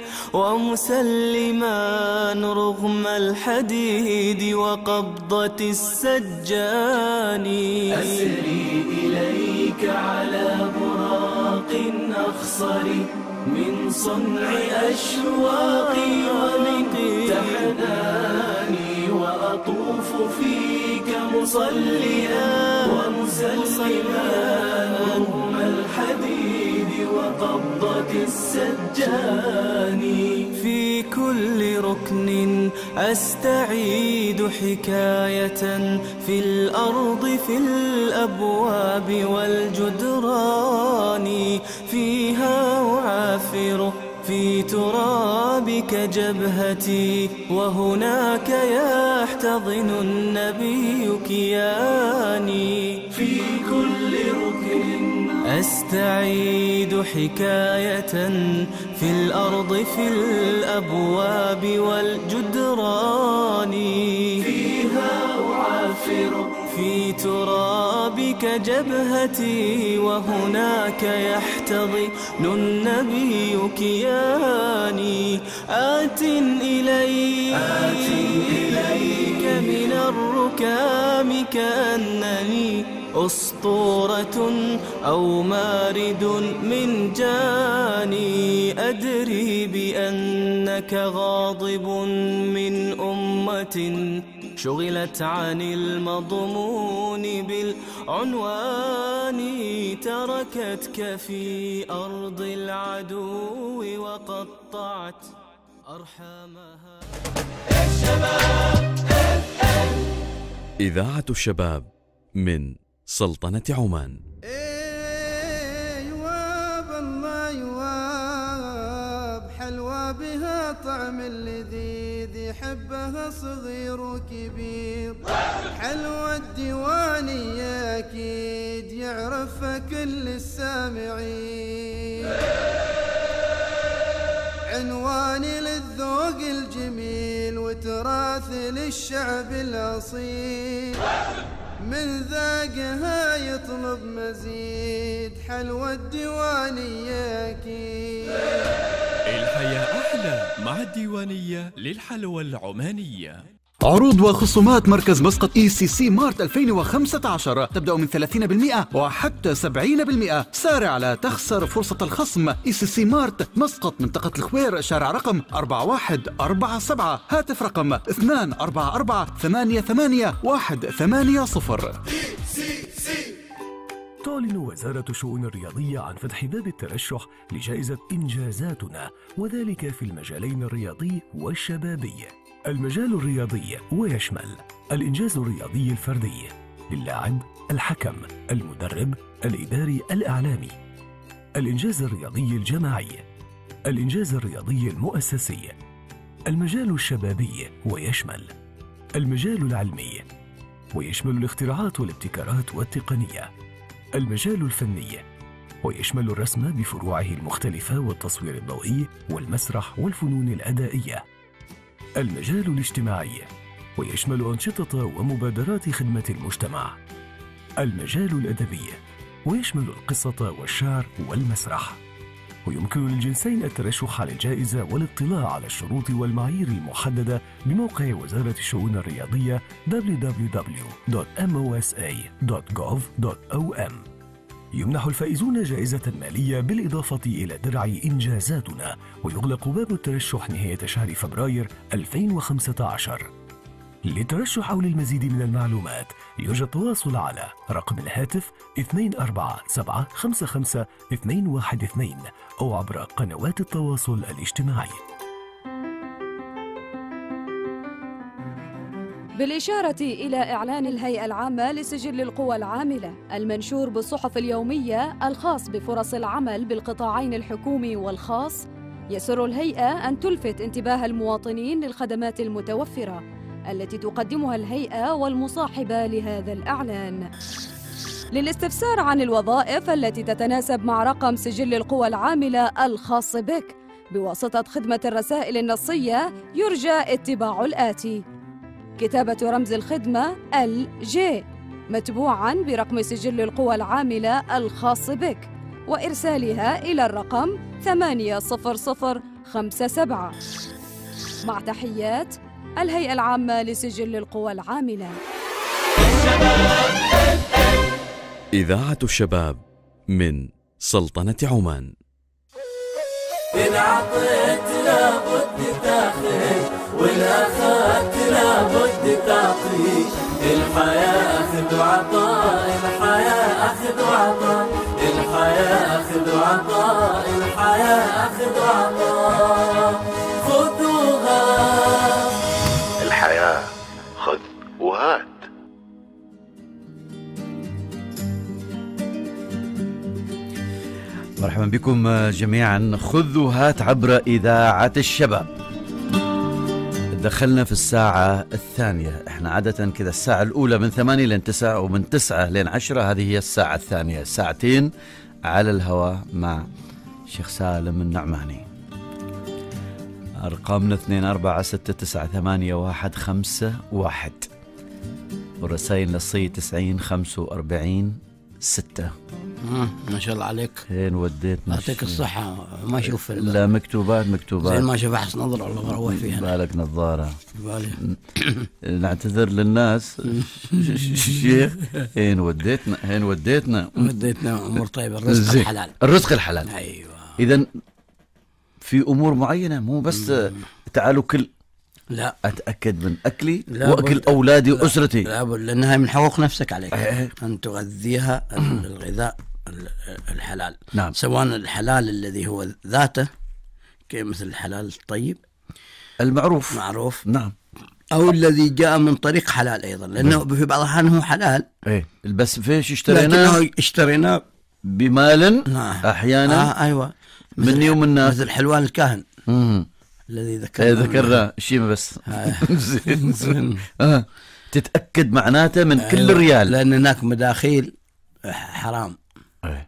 ومسلما رغم الحديد وقبضة السجان. أسري إليك على براق أخصر من صنع أشواقي ومن تحناني، وأطوف فيك مصليا ومسلما رغم الحديد وقبضة السجان. في كل ركن أستعيد حكاية في الأرض في الأبواب والجدران، فيها أعافر في ترابك جبهتي وهناك يحتضن النبي كياني. في كل ركن أستعيد حكاية في الأرض في الأبواب والجدران، فيها أعافر في ترابك جبهتي وهناك يحتضن النبي كياني. آت إليك, آت إليك من الركام كأنني أسطورة أو مارد من جاني. أدري بأنك غاضب من أمة شغلت عن المضمون بالعنوان، تركتك في أرض العدو وقطعت أرحامها. إذاعة الشباب من سلطنة عمان. يواب الله يواب حلوى بها طعم اللذيذ يحبه صغير وكبير. حلوى الديوانية أكيد يعرفها كل السامعين، عنواني للذوق الجميل وتراث للشعب الأصيل، من ذاقها يطلب مزيد. حلوى الديوانية أكيد. الحياة أحلى مع الديوانية للحلوى العمانية. عروض وخصومات مركز مسقط اي سي سي مارت ألفين وخمسة عشر تبدأ من ثلاثين بالمئة وحتى سبعين بالمئة. سارع لا تخسر فرصة الخصم. اي سي سي مارت مسقط منطقة الخوير، شارع رقم أربعة واحد أربعة سبعة، هاتف رقم اثنين أربعة أربعة ثمانية ثمانية واحد ثمانية صفر. تعلن وزارة الشؤون الرياضية عن فتح باب الترشح لجائزة إنجازاتنا، وذلك في المجالين الرياضي والشبابي. المجال الرياضي ويشمل الإنجاز الرياضي الفردي للاعب، الحكم، المدرب، الإداري، الإعلامي. الإنجاز الرياضي الجماعي، الإنجاز الرياضي المؤسسي. المجال الشبابي ويشمل المجال العلمي، ويشمل الاختراعات والابتكارات والتقنية. المجال الفني، ويشمل الرسم بفروعه المختلفة والتصوير الضوئي والمسرح والفنون الأدائية. المجال الاجتماعي، ويشمل أنشطة ومبادرات خدمة المجتمع. المجال الأدبي، ويشمل القصة والشعر والمسرح. ويمكن للجنسين الترشح على الجائزة والاطلاع على الشروط والمعايير المحددة بموقع وزارة الشؤون الرياضية دبليو دبليو دبليو دوت إم أو إس إيه دوت جوف دوت أو إم. يمنح الفائزون جائزة مالية بالإضافة إلى درع إنجازاتنا، ويغلق باب الترشح نهاية شهر فبراير ألفين وخمسة عشر. للترشح أو للمزيد من المعلومات يرجى التواصل على رقم الهاتف اثنين أربعة سبعة خمسة خمسة اثنين واحد اثنين أو عبر قنوات التواصل الاجتماعي. بالإشارة إلى إعلان الهيئة العامة لسجل القوى العاملة المنشور بالصحف اليومية الخاص بفرص العمل بالقطاعين الحكومي والخاص، يسر الهيئة أن تلفت انتباه المواطنين للخدمات المتوفرة التي تقدمها الهيئة والمصاحبة لهذا الإعلان. للاستفسار عن الوظائف التي تتناسب مع رقم سجل القوى العاملة الخاص بك بواسطة خدمة الرسائل النصية، يرجى اتباع الآتي: كتابة رمز الخدمة إل جي متبوعاً برقم سجل القوى العاملة الخاص بك، وإرسالها إلى الرقم ثمانية صفر صفر خمسة سبعة. مع تحيات الهيئة العامة لسجل القوى العاملة. إذاعة الشباب من سلطنة عمان. إن عطيت لابد تاخذ، وإن أخذت لابد تعطي. الحياة أخذ وعطاء، الحياة أخذ وعطاء، الحياة أخذ وعطاء، الحياة أخذ وعطاء. خذوها الحياة خذ وهات. مرحبا بكم جميعا. خذ وهات عبر إذاعة الشباب. دخلنا في الساعة الثانية. احنا عادة كذا الساعة الأولى من ثمانية لين تسعة، ومن تسعة لين عشرة هذه هي الساعة الثانية، ساعتين على الهواء مع شيخ سالم النعماني. أرقامنا اثنين أربعة ستة تسعة ثمانية واحد خمسة واحد، والرسائل النصية تسعين خمسة وأربعين ستة. ما شاء الله عليك. فين وديتنا؟ يعطيك الصحة. ما اشوف لا مكتوبات مكتوبات زي ما اشوف احس نظرة ولا مروح فيها. بالك نظارة. بالي. نعتذر للناس. شيخ هين وديتنا هين وديتنا وديتنا امور طيبة. الرزق الحلال. الرزق الحلال. ايوه. اذا في امور معينة، مو بس تعالوا كل، لا اتاكد من اكلي واكل اولادي واسرتي. لا بل لانها من حقوق نفسك عليك ان تغذيها الغذاء الحلال. نعم. سواء الحلال الذي هو ذاته كمثل الحلال الطيب المعروف معروف، نعم، او الذي جاء من طريق حلال ايضا، لانه في بعض الاحيان هو حلال ايه بس فيش اشتريناه لكنه اشتريناه بمال. نعم. احيانا آه ايوه مني ومن الناس، مثل حلوان الكاهن. امم الذي ذكرنا ذكرنا الشيمة بس. زين. آه. تتأكد معناته من كل أيوة. ريال، لأن هناك مداخيل حرام. أيه.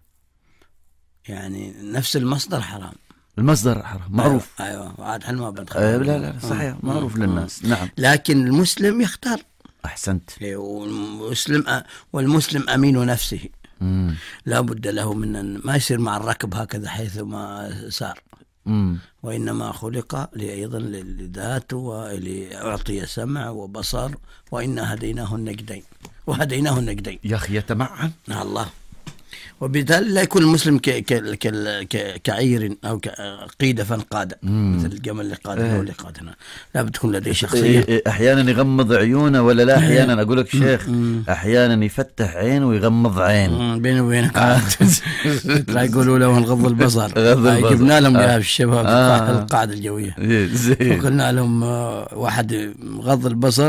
يعني نفس المصدر حرام. المصدر حرام معروف. أيوة وعاد حل ما بدخل. أيوة لا لا صحيح معروف للناس. نعم. لكن المسلم يختار. أحسنت. والمسلم والمسلم أمين نفسه. مم. لا بد له من أن ما يصير مع الركب هكذا حيث ما سار. مم. وإنما خلق أيضا لذاته ولأعطي سمع وبصر، وإنا هديناه النجدين وهديناه النجدين. يا أخي يتمعن الله. وبالتالي لا يكون المسلم ك ك ك كعير أو كقيدة فانقادة مثل الجمل اللي قادنا واللي قادنا. لا بتكون لديه شخصية. أحيانا يغمض عيونه ولا لا؟ أحيانا أقول لك شيخ أحيانا يفتح عين ويغمض عين. بيني وبينك لا يقولوا له نغض البصر. جبنا لهم يا الشباب القاعدة الجوية وقلنا لهم واحد غض البصر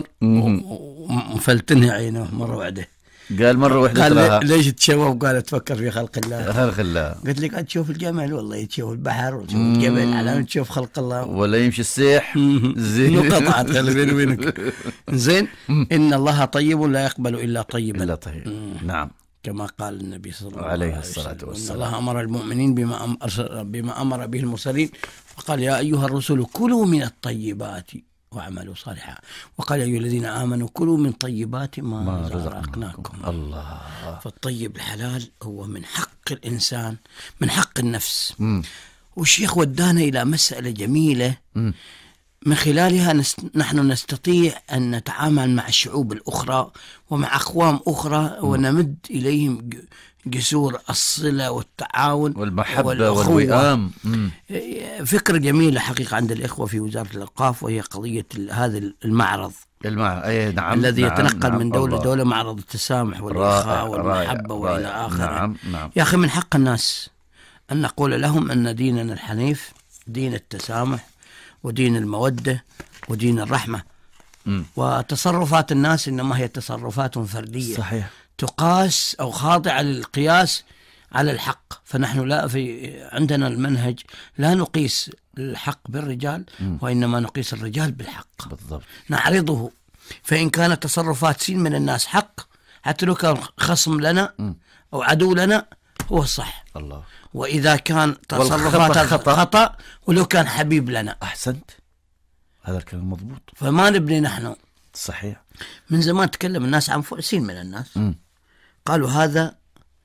ومفلتنه عينه مرة واحدة. قال مرة واحدة قال ليش تشوف؟ قال تفكر في خلق الله. خلق الله. قلت لك تشوف الجمل والله تشوف البحر وتشوف الجبل على أن تشوف خلق الله ولا يمشي السيح. زين قطعت بيني وبينك. زين إن الله طيب لا يقبل إلا طيبا. إلا طيب. نعم. كما قال النبي صلى الله عليه الصلاة والسلام. إن الله أمر المؤمنين بما أمر, بما أمر به المرسلين، وقال يا أيها الرسل كلوا من الطيبات واعملوا صالحا، وقال يا أيها الذين آمنوا كلوا من طيبات ما, ما رزقناكم. الله. فالطيب الحلال هو من حق الإنسان، من حق النفس. م. والشيخ ودانا إلى مسألة جميلة م. من خلالها نست... نحن نستطيع أن نتعامل مع الشعوب الأخرى ومع أقوام أخرى م. ونمد إليهم جسور الصلة والتعاون والمحبة والوئام. فكرة جميلة حقيقة عند الإخوة في وزارة الأوقاف، وهي قضية هذا المعرض المعرض أي نعم الذي نعم يتنقل نعم من دولة الله. دولة، معرض التسامح والإخاء والمحبة رائع وإلى آخره. نعم نعم. يا أخي من حق الناس أن نقول لهم أن ديننا الحنيف دين التسامح ودين المودة ودين الرحمة. م. وتصرفات الناس إنما هي تصرفات فردية صحيح تقاس أو خاضعة للقياس على الحق. فنحن لا في عندنا المنهج لا نقيس الحق بالرجال م. وإنما نقيس الرجال بالحق بالضبط. نعرضه، فإن كانت تصرفات سين من الناس حق حتى لو كان خصم لنا م. أو عدو لنا هو الصح الله. وإذا كان تصرفات خطأ, خطأ ولو كان حبيب لنا. أحسنت، هذا الكلام مضبوط. فما نبني نحن صحيح. من زمان تكلم الناس عن فؤسين من الناس م. قالوا هذا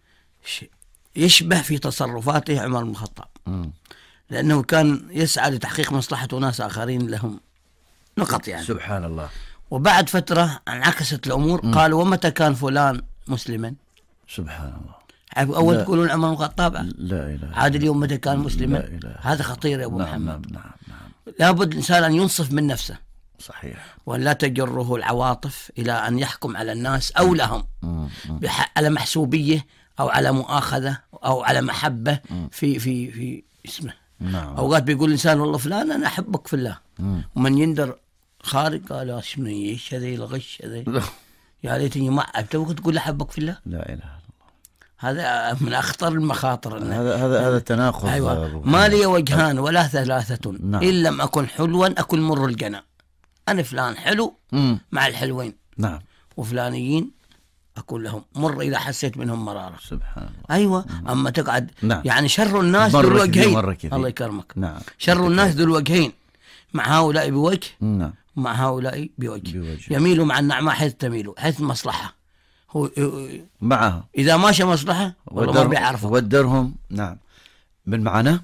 يشبه في تصرفاته عمر بن الخطاب، لأنه كان يسعى لتحقيق مصلحة ناس آخرين لهم نقط يعني. سبحان الله. وبعد فترة انعكست الأمور م. قالوا ومتى كان فلان مسلما؟ سبحان الله. أول تقولون عمر بن الخطاب، لا إله. عاد اليوم متى كان مسلما؟ هذا خطير يا أبو نعم محمد. نعم نعم نعم. لابد الإنسان أن ينصف من نفسه. صحيح. وأن لا تجره العواطف إلى أن يحكم على الناس أو لهم على محسوبية أو على مؤاخذة أو على محبة في في في اسمه. نعم. أوقات بيقول الإنسان والله فلان أنا أحبك في الله، ومن يندر خارج قال ايش من ايش هذا الغش هذا يا ليتني ما تبغى تقول أحبك في الله. لا إله إلا الله. هذا من أخطر المخاطر. هذا هذا هذا تناقض. أيوة. ما لي وجهان ولا ثلاثة نعم. إن لم أكن حلوا أكن مر الجنى. أنا فلان حلو مم. مع الحلوين. نعم. وفلانيين أقول لهم مر إذا حسيت منهم مرارة. سبحان الله. أيوة. مم. أما تقعد نعم. يعني شر الناس ذو الوجهين. الله يكرمك. نعم. شر الناس ذو الوجهين، مع هؤلاء بوجه نعم. مع هؤلاء بوجه. بوجه. يميل مع النعماء حيث تميل، حيث المصلحة هو معها. إذا ماشى مصلحة والله ما بيعرفه. ودرهم. نعم. من معنا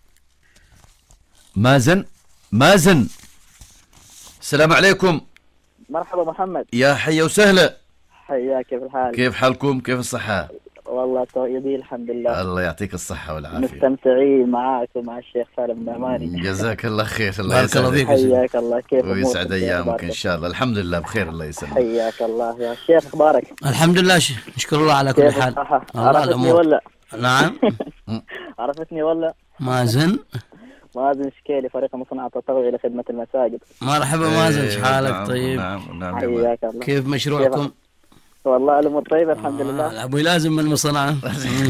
مازن. مازن السلام عليكم. مرحبا محمد. يا حيا وسهلا. حياك، كيف الحال؟ كيف حالكم؟ كيف الصحة؟ والله طيبين الحمد لله. الله يعطيك الصحة والعافية. مستمتعين معاك ومع الشيخ سالم النعماني. جزاك الله خير. الله يسعدك. حياك الله. كيف ويسعد أيامك إن شاء الله. الحمد لله بخير. الله يسلمك. حياك الله يا شيخ. أخبارك؟ الحمد لله، نشكر الله على كل حال. عرفتني ولا؟ نعم. عرفتني ولا؟ مازن. مازن شكيلي، فريق مصنع التطوعي لخدمة المساجد. مرحبا مازن، ايش حالك؟ نعم طيب. نعم نعم. حياك الله. كيف مشروعكم؟ والله الأمور طيبة الحمد آه لله. أبوي لازم من المصنع.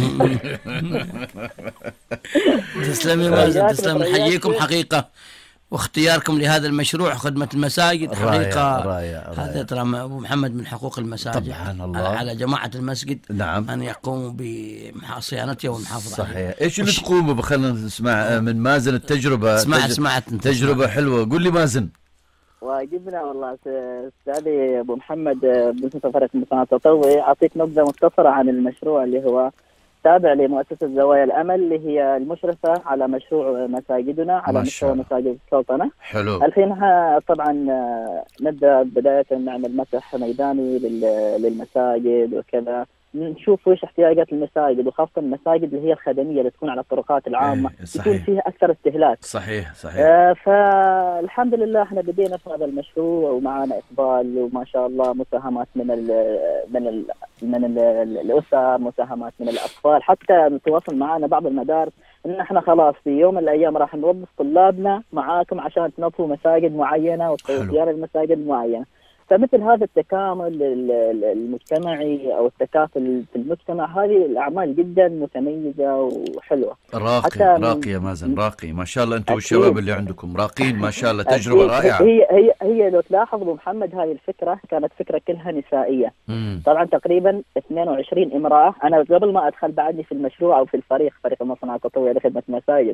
تسلم يا مازن، تسلم. نحييكم حقيقة، واختياركم لهذا المشروع خدمة المساجد حقيقة راية راية. هذا ترى أبو محمد من حقوق المساجد سبحان الله. على جماعة المسجد نعم أن يقوموا بصيانتها والمحافظة صحيح عليها. إيش اللي تقوموا؟ خلينا نسمع من مازن التجربة. اسمع تج... سمعت تجربة حلوة. قول لي مازن. واجبنا والله استاذي ابو محمد بن فرق المصنع التطوعي. اعطيك نبذه مختصره عن المشروع اللي هو تابع لمؤسسه زوايا الامل اللي هي المشرفه على مشروع مساجدنا على مستوى مساجد السلطنه. حلو. الحين طبعا نبدا بدايه نعمل مسح ميداني للمساجد وكذا، نشوف وش احتياجات المساجد وخاصه المساجد اللي هي الخدميه اللي تكون على الطرقات العامه يكون فيها اكثر استهلاك. صحيح صحيح. آه فالحمد لله احنا بدينا في هذا المشروع ومعنا اقبال وما شاء الله مساهمات من ال من ال من ال الاسر، مساهمات من الاطفال، حتى نتواصل معنا بعض المدارس ان احنا خلاص في يوم من الايام راح نوظف طلابنا معاكم عشان تنظفوا مساجد معينه وصيانه المساجد معينه. فمثل هذا التكامل المجتمعي او التكافل في المجتمع هذه الاعمال جدا متميزه وحلوه. راقي راقي يا مازن، راقي ما شاء الله. انتم والشباب اللي عندكم راقين ما شاء الله، تجربه رائعه. هي هي هي لو تلاحظ ابو محمد هذه الفكره كانت فكره كلها نسائيه. مم. طبعا تقريبا اثنين وعشرين امراه. انا قبل ما ادخل بعدني في المشروع او في الفريق فريق المصنع التطوعي لخدمه المساجد.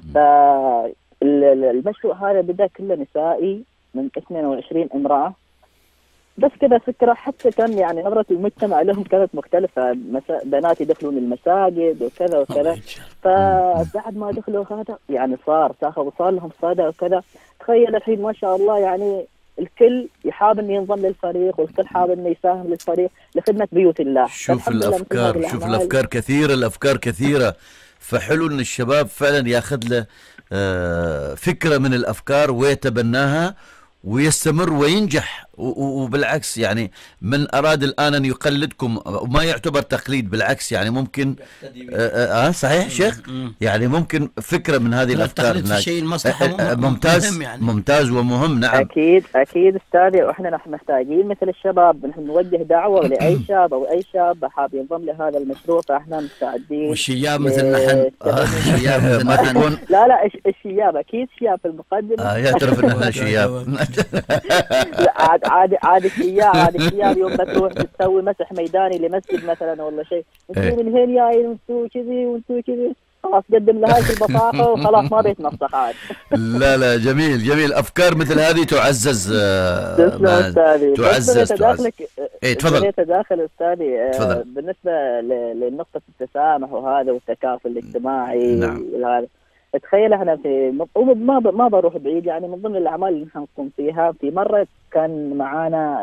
فالمشروع هذا بدا كله نسائي من اثنين وعشرين امراه بس كذا فكرة. حتى كان يعني نظرة المجتمع لهم كانت مختلفة، مسا... بنات يدخلون المساجد وكذا وكذا. فبعد ما دخلوا هذا يعني صار تاخذ صار لهم صدى وكذا. تخيل الحين ما شاء الله يعني الكل يحاب انه ينضم للفريق والكل حاب انه يساهم للفريق لخدمة بيوت الله. شوف الافكار، شوف الافكار كثيرة، الافكار كثيرة. فحلو ان الشباب فعلا ياخذ له آه فكرة من الافكار ويتبناها ويستمر وينجح. وبالعكس يعني من أراد الآن أن يقلدكم وما يعتبر تقليد، بالعكس يعني ممكن آه, آه صحيح شيخ، يعني ممكن فكرة من هذه الأفكار الشيء المصلحة آه ممتاز مهم يعني. ممتاز ومهم. نعم أكيد أكيد أستاذي. وإحنا نحن محتاجين مثل الشباب، نحن نوجه دعوة لأي شاب أو أي شاب حاب ينضم لهذا المشروع، فإحنا مستعدين. والشياب مثل نحن الشياب مثل نحن لا لا الشياب أكيد شياب في المقدمة. آه يعترف إن احنا شياب. عاد عاد عاد الشياب عاد الشياب يوم ما تروح تسوي مسح ميداني لمسجد مثلا ولا شيء، انتوا من هين جايين وانتوا كذي وانتوا كذي، خلاص قدم لها البطاقه وخلاص ما بيتنسخ عاد. لا لا جميل جميل. افكار مثل هذه تعزز آه تعزز تعزز. اي تفضل. تداخل استاذي آه بالنسبه لنقطه التسامح وهذا والتكافل الاجتماعي. نعم. وهذا تخيل احنا في ما ما بروح بعيد يعني من ضمن الاعمال اللي نحن نقوم فيها. في مره كان معانا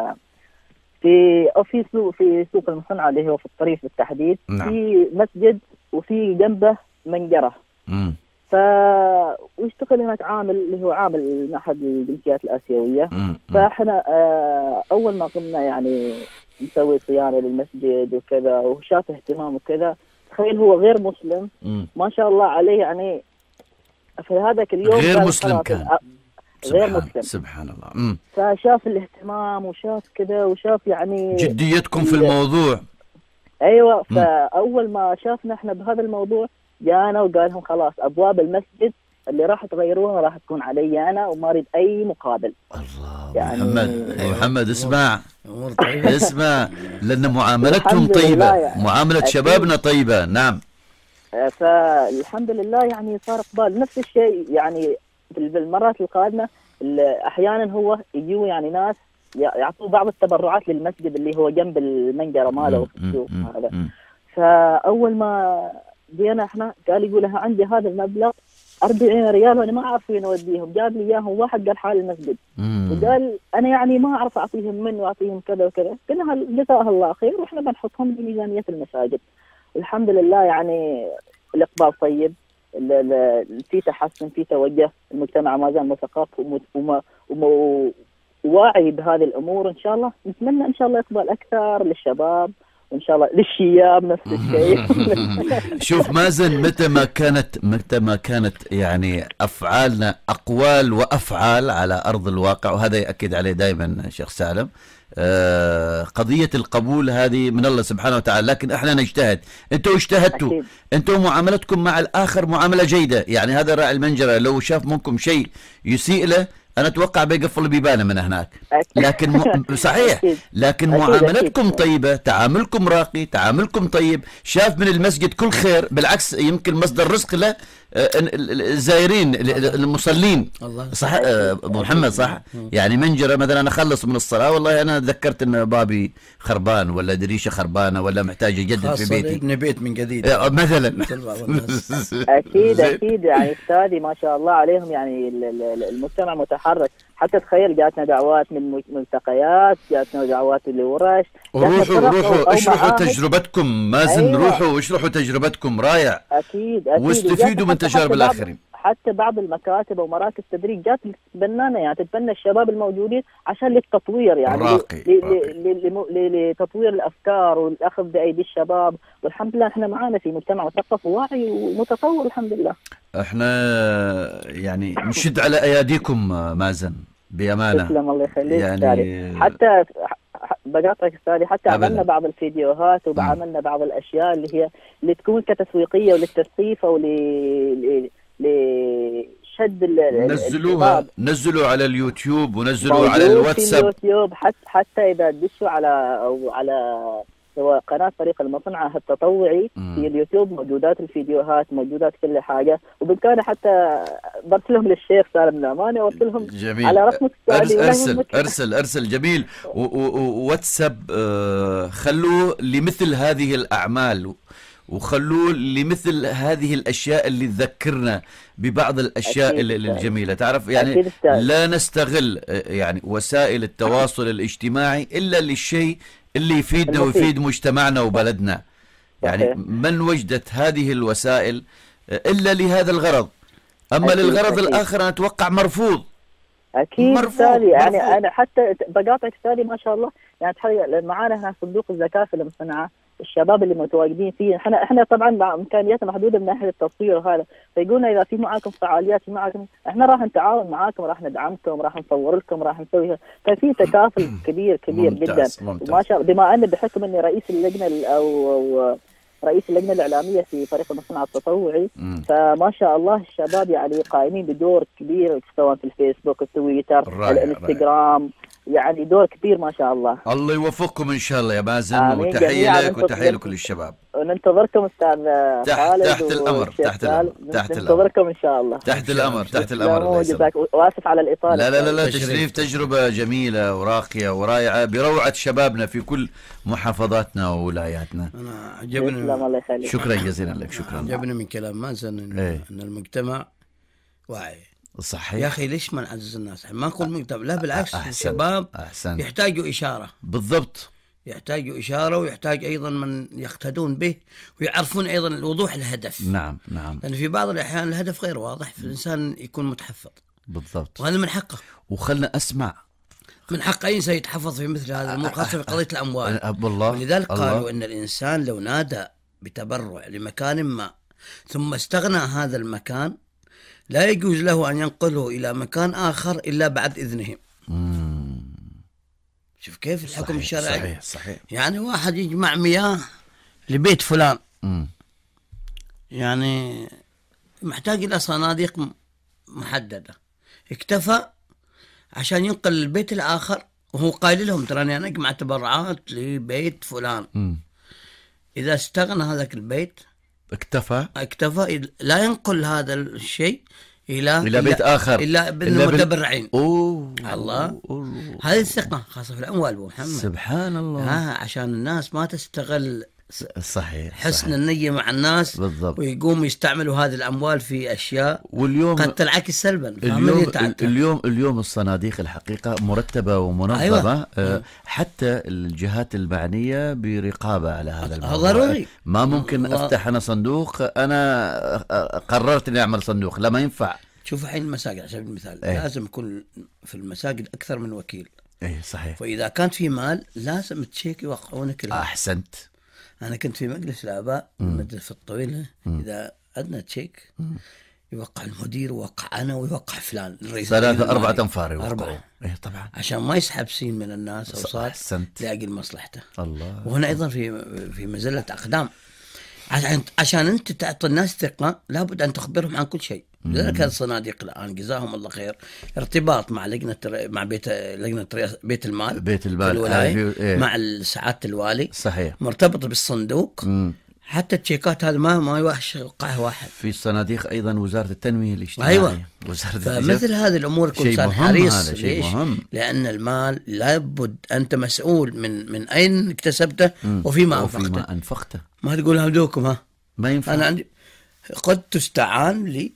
في او في سوق في سوق المصنعه اللي هو في الطريف بالتحديد. نعم. في مسجد وفي جنبه منجره. امم ف ويشتغل هناك عامل اللي هو عامل معهد الجنسيات الاسيويه. مم. فاحنا اول ما قمنا يعني نسوي صيانه للمسجد وكذا وشاف اهتمام وكذا. تخيل هو غير مسلم. مم. ما شاء الله عليه يعني في هذاك اليوم غير مسلم كان. غير مسلم سبحان الله. مم. فشاف الاهتمام وشاف كذا وشاف يعني جديتكم في الموضوع. ايوه. فاول ما شافنا احنا بهذا الموضوع جانا وقال لهم خلاص ابواب المسجد اللي راح تغيروها راح تكون علي انا وما اريد اي مقابل. الله يعني محمد محمد اسمع اسمع لان معاملتهم طيبه يعني. معامله أكيد. شبابنا طيبه. نعم. فالحمد لله يعني صار اقبال. نفس الشيء يعني بالمرات القادمه احيانا هو يجوا يعني ناس يعطوا بعض التبرعات للمسجد اللي هو جنب المنجره ماله في السوق هذا. فاول ما جينا احنا قال يقول لها عندي هذا المبلغ أربعين ريال وانا ما اعرف وين اوديهم. جاب لي اياهم واحد قال حال المسجد. مم. وقال انا يعني ما اعرف اعطيهم من واعطيهم كذا وكذا. قلنا جزاها الله خير واحنا بنحطهم بميزانيه المساجد. الحمد لله يعني الاقبال طيب، في تحسن، في توجه. المجتمع ما زال مثقف وواعي بهذه الامور. ان شاء الله نتمنى ان شاء الله اقبال اكثر للشباب وان شاء الله للشياب نفس الشيء. شوف مازن، متى ما كانت متى ما كانت يعني افعالنا اقوال وافعال على ارض الواقع، وهذا ياكد عليه دائما شيخ سالم، آه قضية القبول هذه من الله سبحانه وتعالى، لكن احنا نجتهد. انتوا اجتهدتوا، انتوا معاملتكم مع الاخر معاملة جيدة. يعني هذا راعي المنجرة لو شاف منكم شيء يسيء له انا اتوقع بيقفل بيبانه من هناك. لكن م... صحيح، لكن معاملتكم طيبه، تعاملكم راقي، تعاملكم طيب. شاف من المسجد كل خير، بالعكس يمكن مصدر رزق له الزائرين المصلين. صح ابو محمد؟ صح. يعني منجره مثلا انا اخلص من الصلاه والله انا تذكرت ان بابي خربان ولا دريشه خربانه ولا محتاج اجدد في بيتي، ابني بيت من جديد مثلا. اكيد اكيد يعني استاذي ما شاء الله عليهم، يعني المجتمع متحرك. حتى تخيل جاتنا دعوات من ملتقيات، جاتنا دعوات لورش. روحوا روحوا اشرحوا تجربتكم مازن. أيوة. روحوا واشرحوا تجربتكم، رائع. اكيد اكيد واستفيدوا من تجارب الاخرين. حتى بعض المكاتب ومراكز تدريب جات تتبنانا، يعني تتبنى الشباب الموجودين عشان للتطوير، يعني راقي. راقي. لتطوير الافكار والاخذ بايدي الشباب. والحمد لله احنا معانا في مجتمع مثقف وواعي ومتطور الحمد لله. احنا يعني نشد على اياديكم مازن بامانه. تسلم الله يخليك. يعني حتى بقاطعك استاذي، حتى أبداً. عملنا بعض الفيديوهات وعملنا بعض الاشياء اللي هي اللي تكون كتسويقيه وللتثقيف او ل لشد نزلوها، نزلوا على اليوتيوب ونزلوا على الواتساب. اليوتيوب حتى حتى اذا تدشوا على او على سواء قناه فريق المصنع التطوعي مم. في اليوتيوب موجودات الفيديوهات، موجودات كل حاجه. وبامكاني حتى ضربت لهم للشيخ سالم النعماني وقلت لهم جميل. على رقمك ارسل ارسل ارسل ارسل جميل. وواتساب آه خلوه لمثل هذه الاعمال، وخلوه لمثل هذه الأشياء اللي تذكرنا ببعض الأشياء الجميلة. تعرف يعني لا نستغل يعني وسائل التواصل الاجتماعي إلا للشيء اللي يفيدنا ويفيد مجتمعنا وبلدنا. يعني من وجدت هذه الوسائل إلا لهذا الغرض، أما أكيد للغرض أكيد. الآخر أنا أتوقع مرفوض. أكيد سالي. يعني أنا حتى بقاطعك سالي ما شاء الله، يعني تخيل معانا هنا صندوق الزكاة في المصنعة، الشباب اللي متواجدين فيه، احنا احنا طبعا مع امكانياتنا محدوده من ناحيه التصوير وهذا، فيقولنا اذا في معاكم فعاليات في معاكم احنا راح نتعاون معاكم، راح ندعمكم، راح نصور لكم، راح نسويها. ففي تكافل كبير كبير ممتاز جدا. ممتاز. وما شاء الله بما ان بحكم اني رئيس اللجنه او, أو رئيس اللجنه الاعلاميه في فريق المصنع التطوعي، مم. فما شاء الله الشباب يعني قائمين بدور كبير سواء في الفيسبوك، التويتر، الانستغرام، يعني دور كبير ما شاء الله. الله يوفقكم ان شاء الله يا مازن، وتحيه لك وتحيه لكل الشباب. وننتظركم استاذ خالد. تحت الامر تحت الامر تحت الامر ننتظركم ان شاء الله. تحت الامر تحت الامر. واسف على الاطاله. لا لا لا تشريف، تجربه جميله وراقيه ورائعه بروعه شبابنا في كل محافظاتنا وولاياتنا. انا عجبني، شكرا جزيلا لك. شكرا. عجبني من كلام مازن ان, ايه؟ إن المجتمع واعي. صحيح يا اخي ليش ما نعزز الناس؟ ما نقول مجتمع، لا بالعكس. أحسن. الشباب أحسن. يحتاجوا اشاره. بالضبط، يحتاجوا اشاره، ويحتاج ايضا من يقتدون به ويعرفون ايضا وضوح الهدف. نعم نعم. لان في بعض الاحيان الهدف غير واضح، فالانسان يكون متحفظ. بالضبط، وهذا من حقه. وخلنا اسمع، من حق اي انسان يتحفظ في مثل هذا الامور، خاصه في قضيه الاموال. والله ولذلك قالوا ان الانسان لو نادى بتبرع لمكان ما ثم استغنى هذا المكان لا يجوز له أن ينقله إلى مكان آخر إلا بعد إذنهم. مم. شوف كيف الحكم الشرعي. صحيح صحيح. يعني واحد يجمع مياه لبيت فلان، مم. يعني محتاج إلى صناديق محددة، اكتفى عشان ينقل البيت الآخر وهو قايل لهم تراني أنا أجمع تبرعات لبيت فلان. مم. إذا استغنى هذاك البيت اكتفى اكتفى لا ينقل هذا الشيء إلى إلى بيت آخر إلا بالمتبرعين. أوه. الله أوه. هذه الثقة خاصة في الأموال أبو محمد. سبحان الله. آه عشان الناس ما تستغل صحيح حسن صحيح. النية مع الناس بالضبط. ويقوموا يستعملوا هذه الأموال في أشياء واليوم قد تنعكس سلبا. اليوم اليوم اليوم الصناديق الحقيقة مرتبة ومنظمة. أيوة. آه حتى الجهات المعنية برقابة على هذا الموضوع. ضروري. ما ممكن الله. أفتح أنا صندوق، أنا قررت إني أعمل صندوق، لا ما ينفع. شوف الحين المساجد على سبيل المثال، أيه. لازم يكون في المساجد أكثر من وكيل. اي صحيح. فإذا كانت في مال لازم تشيك يوقعونك. أحسنت أنا كنت في مجلس الآباء المجلس الطويلة، إذا عندنا تشيك يوقع المدير ووقع أنا ويوقع فلان الرئيس، ثلاثة أربعة أنفار أربعة، إيه طبعا، عشان ما يسحب سين من الناس أو صار لاجل مصلحته. الله. وهنا أيضا في في مزلة أقدام، عشان عشان أنت تعطي الناس ثقة لابد أن تخبرهم عن كل شيء. لذلك الصناديق الآن جزاهم الله خير ارتباط مع لجنة مع بيت لجنة بيت المال بيت المال إيه؟ مع سعادة الوالي، صحيح، مرتبط بالصندوق. مم. حتى التشيكات هذا ما ما يوحش يوقعها واحد. في الصناديق ايضا وزاره التنميه الاجتماعيه. ايوه، وزاره فمثل هذه الامور يكون صار حريص. ليش؟ مهم. لان المال لابد انت مسؤول من من اين اكتسبته وفيما انفقته. وفيما انفقته ما تقول هدوكم ها ما ينفع. انا عندي قد تستعان لي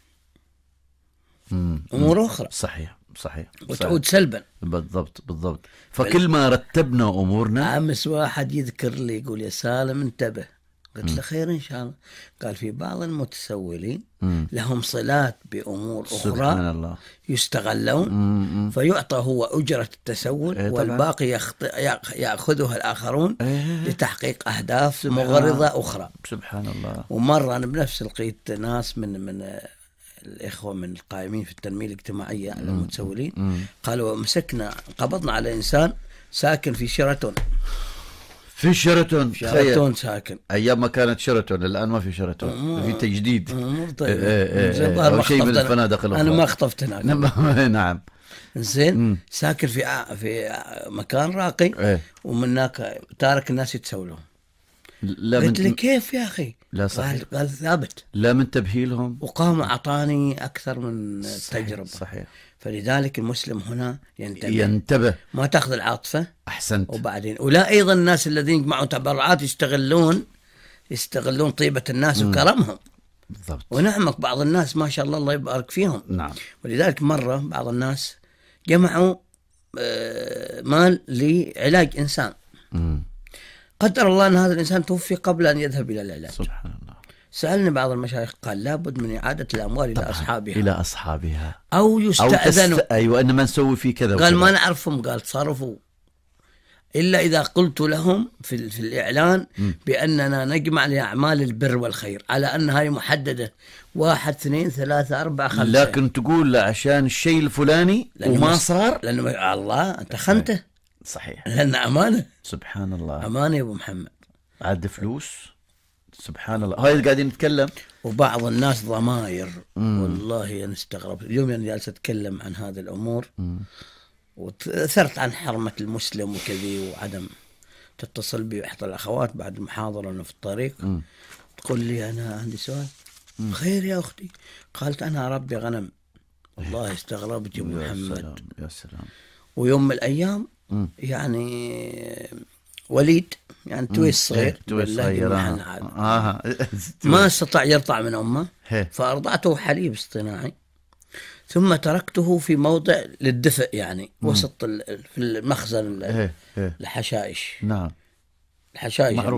امور اخرى. صحيح صحيح، وتعود سلبا. بالضبط بالضبط. فكل ما رتبنا امورنا. امس واحد يذكر لي يقول يا سالم انتبه، قلت له خير إن شاء الله. قال في بعض المتسولين مم. لهم صلات بأمور أخرى سبحان الله. يستغلون مم. فيعطى هو أجرة التسول ايه والباقي يخط... يأخذها الآخرون ايه لتحقيق أهداف مغرضة أخرى. سبحان الله. ومرة أنا بنفس لقيت ناس من من الإخوة من القائمين في التنمية الاجتماعية على المتسولين مم. قالوا مسكنا قبضنا على إنسان ساكن في شيراتون. في شيراتون. شيراتون ساكن ايام ما كانت شيراتون، الان ما في شيراتون، في تجديد. امور طيب. ايه ايه شيء من الفنادق الاخرى. انا ما خطفت هناك. نعم. زين ساكن في في مكان راقي ايه. ومن هناك تارك الناس يتسولون. قلت لي كيف يا اخي؟ لا صحيح. قال, قال ثابت. لا من تبهيلهم. وقام اعطاني اكثر من صحيح. تجربه. صحيح. فلذلك المسلم هنا ينتبه ينتبه ما تاخذ العاطفه. احسنت. وبعدين ولا ايضا الناس الذين يجمعون تبرعات يستغلون يستغلون طيبه الناس م. وكرمهم. بالضبط. ونعمك بعض الناس ما شاء الله الله يبارك فيهم. نعم. ولذلك مره بعض الناس جمعوا مال لعلاج انسان. م. قدر الله ان هذا الانسان توفي قبل ان يذهب الى العلاج. سبحان الله. سألني بعض المشايخ قال لابد من إعادة الأموال إلى أصحابها. إلى أصحابها. أو يستأذنوا. تست... أيوة إنما نسوي في كذا. قال ما نعرفهم، قال تصرفوا إلا إذا قلت لهم في, في الإعلان م. بأننا نجمع لأعمال البر والخير على أنها هي محددة واحد اثنين ثلاثة أربعة خمسة. لكن تقول عشان الشيء الفلاني وما صار. لأنه الله أنت خنته. صحيح. لأن أمانة. سبحان الله. أمانة يا أبو محمد. عاد فلوس. سبحان الله. هاي قاعدين نتكلم. وبعض الناس ضماير مم. والله أنا استغربت اليوم أنا جالس أتكلم عن هذه الأمور مم. وثرت عن حرمة المسلم وكذي وعدم. تتصل بي إحدى الأخوات بعد المحاضرة أنا في الطريق مم. تقول لي أنا عندي سؤال. مم. خير يا أختي؟ قالت أنا ربي غنم. والله استغربت يا أبو محمد. سلام. يا سلام. ويوم من الأيام مم. يعني وليد يعني تويس صغير تويس صغير آه. ما استطاع يرضع من أمه فأرضعته حليب اصطناعي ثم تركته في موضع للدفء يعني مم. وسط في المخزن الحشائش. نعم الحشائش معروف.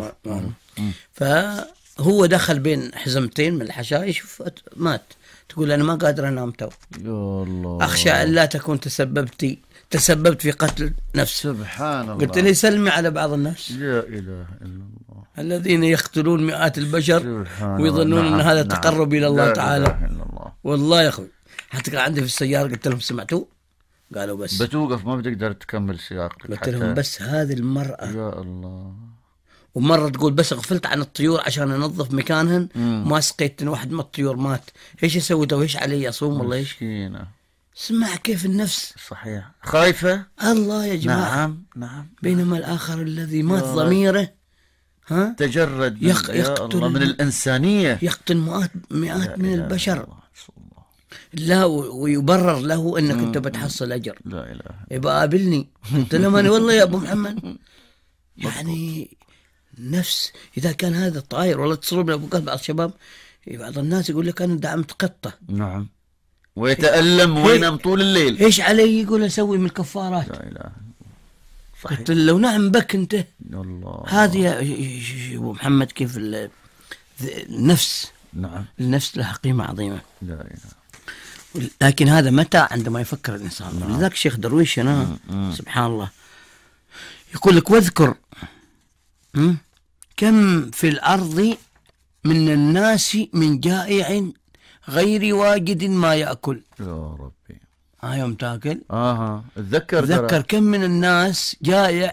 فهو دخل بين حزمتين من الحشائش مات. تقول أنا ما قادر أنام تو. يا الله. أخشى أن لا تكون تسببتي تسببت في قتل نفس. سبحان الله. قلت لي سلمي على بعض الناس. لا إله إلا الله. الذين يقتلون مئات البشر ويظنون نعم. أن هذا نعم. تقرب إلى الله لا تعالى. لا إله إلا الله. والله يا أخوي حتى كان عندي في السيارة قلت لهم سمعتوا؟ قالوا بس بتوقف ما بتقدر تكمل سياقك. قلت لهم بس هذه المرأة يا الله. ومرة تقول بس غفلت عن الطيور عشان أنظف مكانهن ما سقيت واحد من الطيور مات. إيش أسوي تو؟ إيش علي أصوم والله إيش؟ اسمع كيف النفس صحيح خايفة. الله يا جماعة. نعم نعم. بينما الآخر الذي مات ضميره ها تجرد يق... من, يقتل من الإنسانية يقتل مئات مئات من البشر الله. لا ويبرر له أنك أنت بتحصل أجر. لا إله. يبقى قابلني قلت له أنا والله يا أبو محمد يعني نفس إذا كان هذا طائر ولا تصرب أبو قلب بعض الشباب بعض الناس يقول لك أنا دعمت قطة. نعم. ويتألم وينام طول الليل. ايش علي؟ يقول اسوي من الكفارات. لا اله. صحيح. قلت له نعم بك انت. الله. هذه يا ابو محمد كيف النفس. نعم. النفس لها قيمة عظيمة. لا اله. لكن هذا متى عندما يفكر الانسان. نعم. لذلك الشيخ درويش هنا سبحان الله يقول لك واذكر كم في الأرض من الناس من جائع غير واجد ما يأكل. يا ربي. ها يوم تاكل. اها اتذكر تذكر كم من الناس جائع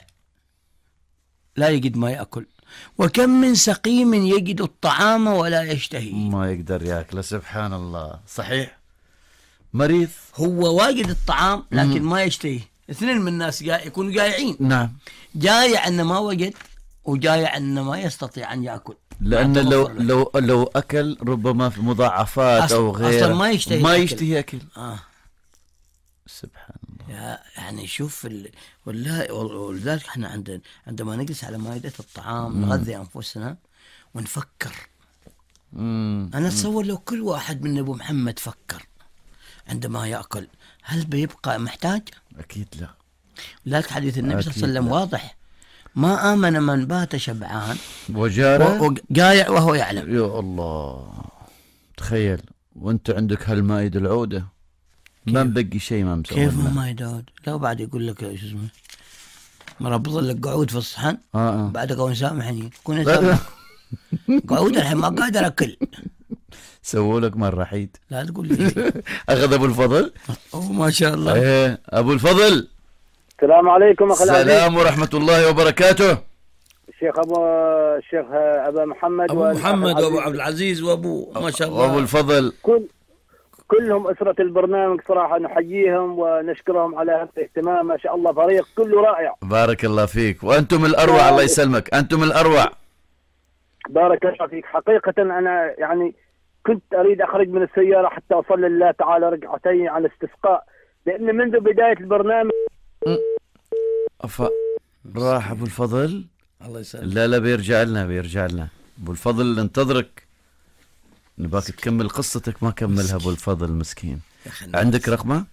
لا يجد ما يأكل، وكم من سقيم يجد الطعام ولا يشتهي. ما يقدر ياكله. سبحان الله. صحيح. مريض هو واجد الطعام لكن مم. ما يشتهي. اثنين من الناس جا... يكونوا جائعين. نعم. جائع أنه ما وجد، وجائع أنه ما يستطيع أن يأكل. لأن لو لو لو أكل ربما في مضاعفات أو غيره أصلا ما يشتهي ما أكل. يشتهي أكل. آه. سبحان الله. يا يعني شوف ال... والله ولذلك احنا عندنا عندما نجلس على مائدة الطعام مم. نغذي أنفسنا ونفكر. مم. أنا أتصور لو كل واحد من أبو محمد فكر عندما يأكل هل بيبقى محتاج؟ أكيد لا. لذلك حديث النبي صلى الله عليه وسلم واضح: ما آمن من بات شبعان وجاره وقايع وهو يعلم. يا الله. تخيل وانت عندك هالمائدة العودة ما مبقي شيء ما مسوي. كيف ما يدود؟ لا بعد يقول لك شو اسمه مربط لك قعود في الصحن. آه آه. بعد كون سامحني كون سامح قعود الحين ما قادر أكل. سووا لك مرة حيد. لا تقول لي. أخذ أبو الفضل. أوه ما شاء الله. ايه أبو الفضل. السلام عليكم أخي العزيز. السلام ورحمة الله وبركاته. الشيخ أبو الشيخ أبا محمد أبو محمد وأبو عبد العزيز وأبو ما شاء الله وأبو الفضل. كل كلهم أسرة البرنامج صراحة نحييهم ونشكرهم على هذا الاهتمام. ما شاء الله فريق كله رائع. بارك الله فيك. وأنتم الأروع. الله يسلمك. أنتم الأروع. بارك الله فيك. حقيقة أنا يعني كنت أريد أخرج من السيارة حتى أصلي لله تعالى ركعتين على استسقاء، لأن منذ بداية البرنامج أف... راح أبو الفضل. الله يسلمك. لا لا بيرجع لنا بيرجع لنا أبو الفضل. ننتظرك. نباك تكمل قصتك ما كملها أبو الفضل مسكين. عندك رقمه؟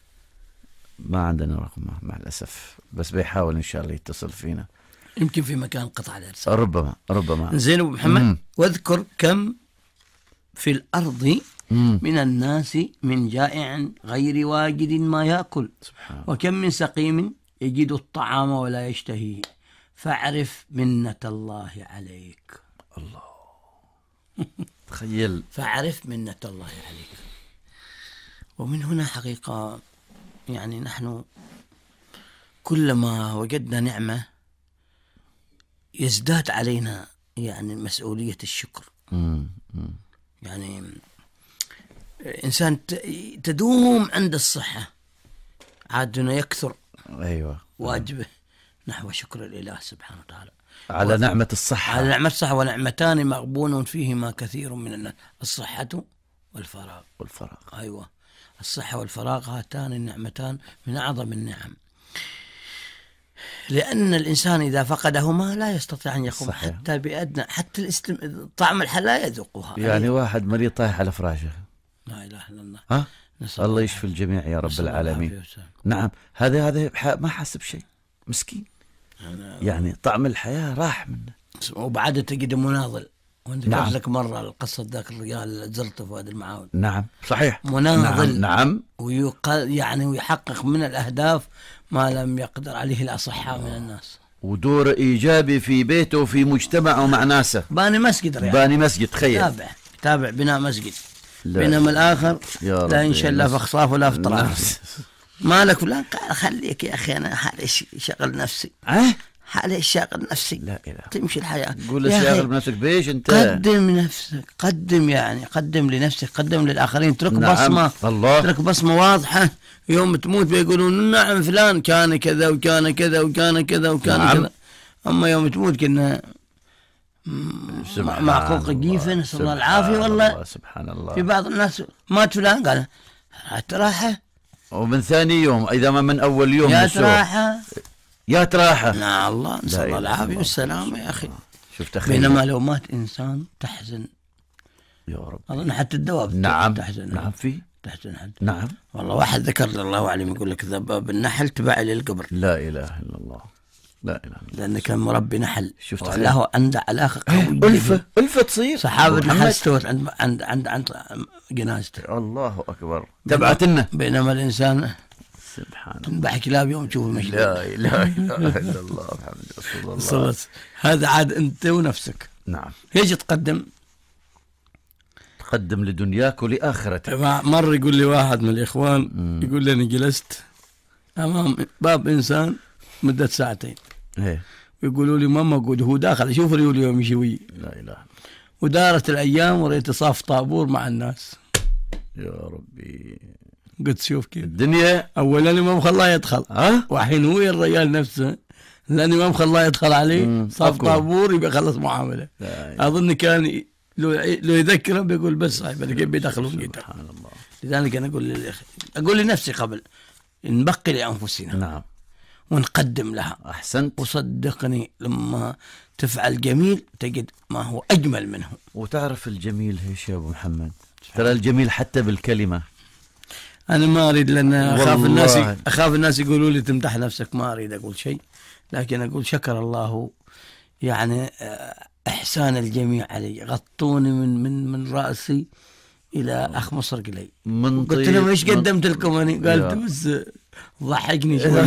ما عندنا رقمه مع الأسف، بس بيحاول إن شاء الله يتصل فينا. يمكن في مكان قطع الإرسال. ربما ربما. زين أبو محمد. مم. واذكر كم في الأرض مم. من الناس من جائع غير واجد ما يأكل، سبحان. وكم من سقيم يجد الطعام ولا يشتهيه، فاعرف منة الله عليك. الله. تخيل. فاعرف منة الله عليك. ومن هنا حقيقة يعني نحن كلما وجدنا نعمة يزداد علينا يعني مسؤولية الشكر. مم. مم. يعني إنسان تدوم عند الصحة عادنا يكثر. أيوة. واجبه نحو شكر الإله سبحانه وتعالى على نعمة الصحة. على نعمة الصحة. ونعمتان مغبون فيهما كثير من الناس: الصحة والفراغ. والفراغ. أيوة. الصحة والفراغ هاتان النعمتان من أعظم النعم، لأن الإنسان إذا فقدهما لا يستطيع أن يقوم. صحيح. حتى بأدنى حتى الاستم... طعم الحلا لا يذوقها. يعني أيوة. واحد مريض طايح على فراشه. لا إله إلا الله. ها؟ الله يشفي الجميع يا رب العالمين. نعم. هذا هذا ما حس بشيء مسكين. يعني طعم الحياة راح منه. وبعد تجد مناضل. وانت نعم. لك مرة القصة ذاك الرجال اللي زرته في وادي المعاود. نعم صحيح. مناضل. نعم, نعم. ويقل يعني ويحقق من الأهداف ما لم يقدر عليه الأصحاء من الناس. ودور إيجابي في بيته وفي مجتمعه ومع ناسه. باني مسجد يعني. باني مسجد. تخيل. تابع تابع بناء مسجد. بينما الآخر لا إن شاء الله في أخصاف ولا في طراف. مالك فلان؟ قال خليك يا أخي أنا حالي شغل نفسي. أه؟ حالي شاغل نفسي. لا إله. تمشي الحياة. قول شاغل بنفسك بيش أنت؟ قدم نفسك. قدم يعني قدم لنفسك، قدم للآخرين. ترك نعم. بصمة. الله. ترك بصمة واضحة. يوم تموت بيقولون نعم فلان كان كذا وكان كذا وكان كذا وكان نعم. كذا. أما يوم تموت كنا معقوق الجيفة نسأل الله العافية. والله سبحان الله. في بعض الناس مات فلان قال راحة، ومن ثاني يوم إذا ما من أول يوم يا راحة يا تراحة. نعم الله نسأل الله العافية والسلامة يا أخي. شوف تخيل. بينما لو مات إنسان تحزن يا رب. أظن حتى الدواب نعم تحزن. نعم في تحزن حد. نعم والله واحد ذكر الله أعلم يقول لك ذباب النحل تبع للقبر. لا إله إلا الله. لا إله إلا الله. لأنه كان مربي نحل. شفت له عنده علاقة قوية. ألفة ألفة تصير. صحابة النحل استوت عند عند عند عند جنازته. الله أكبر. تبعت لنا. بينما الإنسان سبحان الله. تنبح كلاب يوم تشوف المشهد. لا اله الا الله محمد رسول الله. صلت. هذا عاد انت ونفسك. نعم. ايش تقدم؟ تقدم لدنياك ولاخرتك. مر يقول لي واحد من الاخوان مم. يقول لي انا جلست امام باب انسان مده ساعتين. ايه. يقولوا لي ما موجود، هو داخل اشوف ريولي يوم يشوي. لا اله. ودارت الايام وريت صاف طابور مع الناس. يا ربي. قلت شوف كيف الدنيا. اولا ما مخلاه يدخل، ها؟ وحين هو الرجال نفسه لاني ما مخلاه يدخل عليه صاف طابور يبقى خلص معامله. اظن كان لو لو يذكره بيقول بس صاحب كيف بيدخلون جدا. سبحان الله. لذلك انا اقول لي اقول لنفسي قبل نبقي لانفسنا. نعم. ونقدم لها. احسنت. وصدقني لما تفعل جميل تجد ما هو اجمل منه. وتعرف الجميل ايش يا ابو محمد؟ ترى الجميل حتى بالكلمه. انا ما اريد لان اخاف الناس اخاف الناس يقولوا لي تمدح نفسك، ما اريد اقول شيء، لكن اقول شكر الله يعني احسان الجميع علي، غطوني من من من راسي الى اخمص رجلي. قلت لهم ايش قدمت لكم؟ انا قالت بس ضحكني شويه.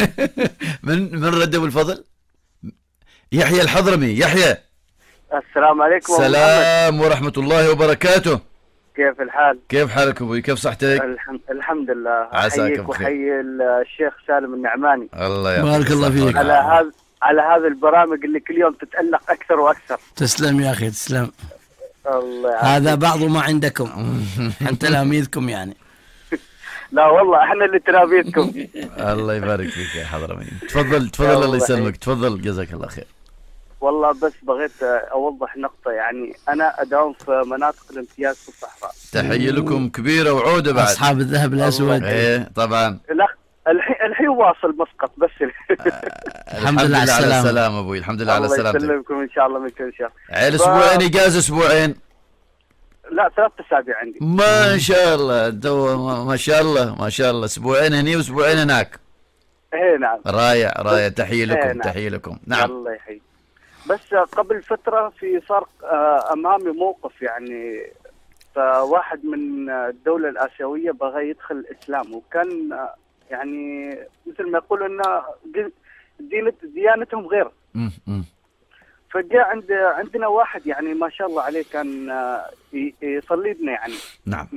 من من رد ابو الفضل؟ يحيى الحضرمي. يحيى السلام عليكم. السلام ورحمه الله وبركاته. كيف الحال؟ كيف حالك ابوي؟ كيف صحتك؟ الحمد, الحمد لله. عساك بخير. وحي الشيخ سالم النعماني. الله يحفظك. بارك الله فيك. على هذا على هذه البرامج اللي كل يوم تتألق اكثر واكثر. تسلم يا اخي تسلم. الله يعافيك. هذا بعض ما عندكم. انت تلاميذكم يعني. لا والله احنا اللي تلاميذكم. الله يبارك فيك يا حضرمي. تفضل تفضل الله يسلمك. تفضل جزاك الله خير. والله بس بغيت اوضح نقطه، يعني انا اداوم في مناطق الامتياز في الصحراء. تحيه لكم كبيره وعوده بعد. اصحاب الذهب الاسود. ايه طبعا. لا الحين الحين واصل مسقط بس. الحمد لله على السلامه ابوي. الحمد لله على سلامتك. الله يسلمكم ان شاء الله من كل شر. عيل اسبوعين اجازه اسبوعين. لا ثلاث اسابيع عندي. ما شاء الله تو ما شاء الله ما شاء الله اسبوعين هني واسبوعين هناك. ايه نعم. رايع رايع. تحيه لكم. إيه نعم. تحيه لكم. نعم. الله يحييك. بس قبل فترة في صار أمامي موقف، يعني فواحد من الدولة الآسيوية بغى يدخل الإسلام، وكان يعني مثل ما يقولوا إن دينة ديانتهم غير. فجاء عند عندنا واحد يعني ما شاء الله عليه كان يصلي لنا يعني. نعم.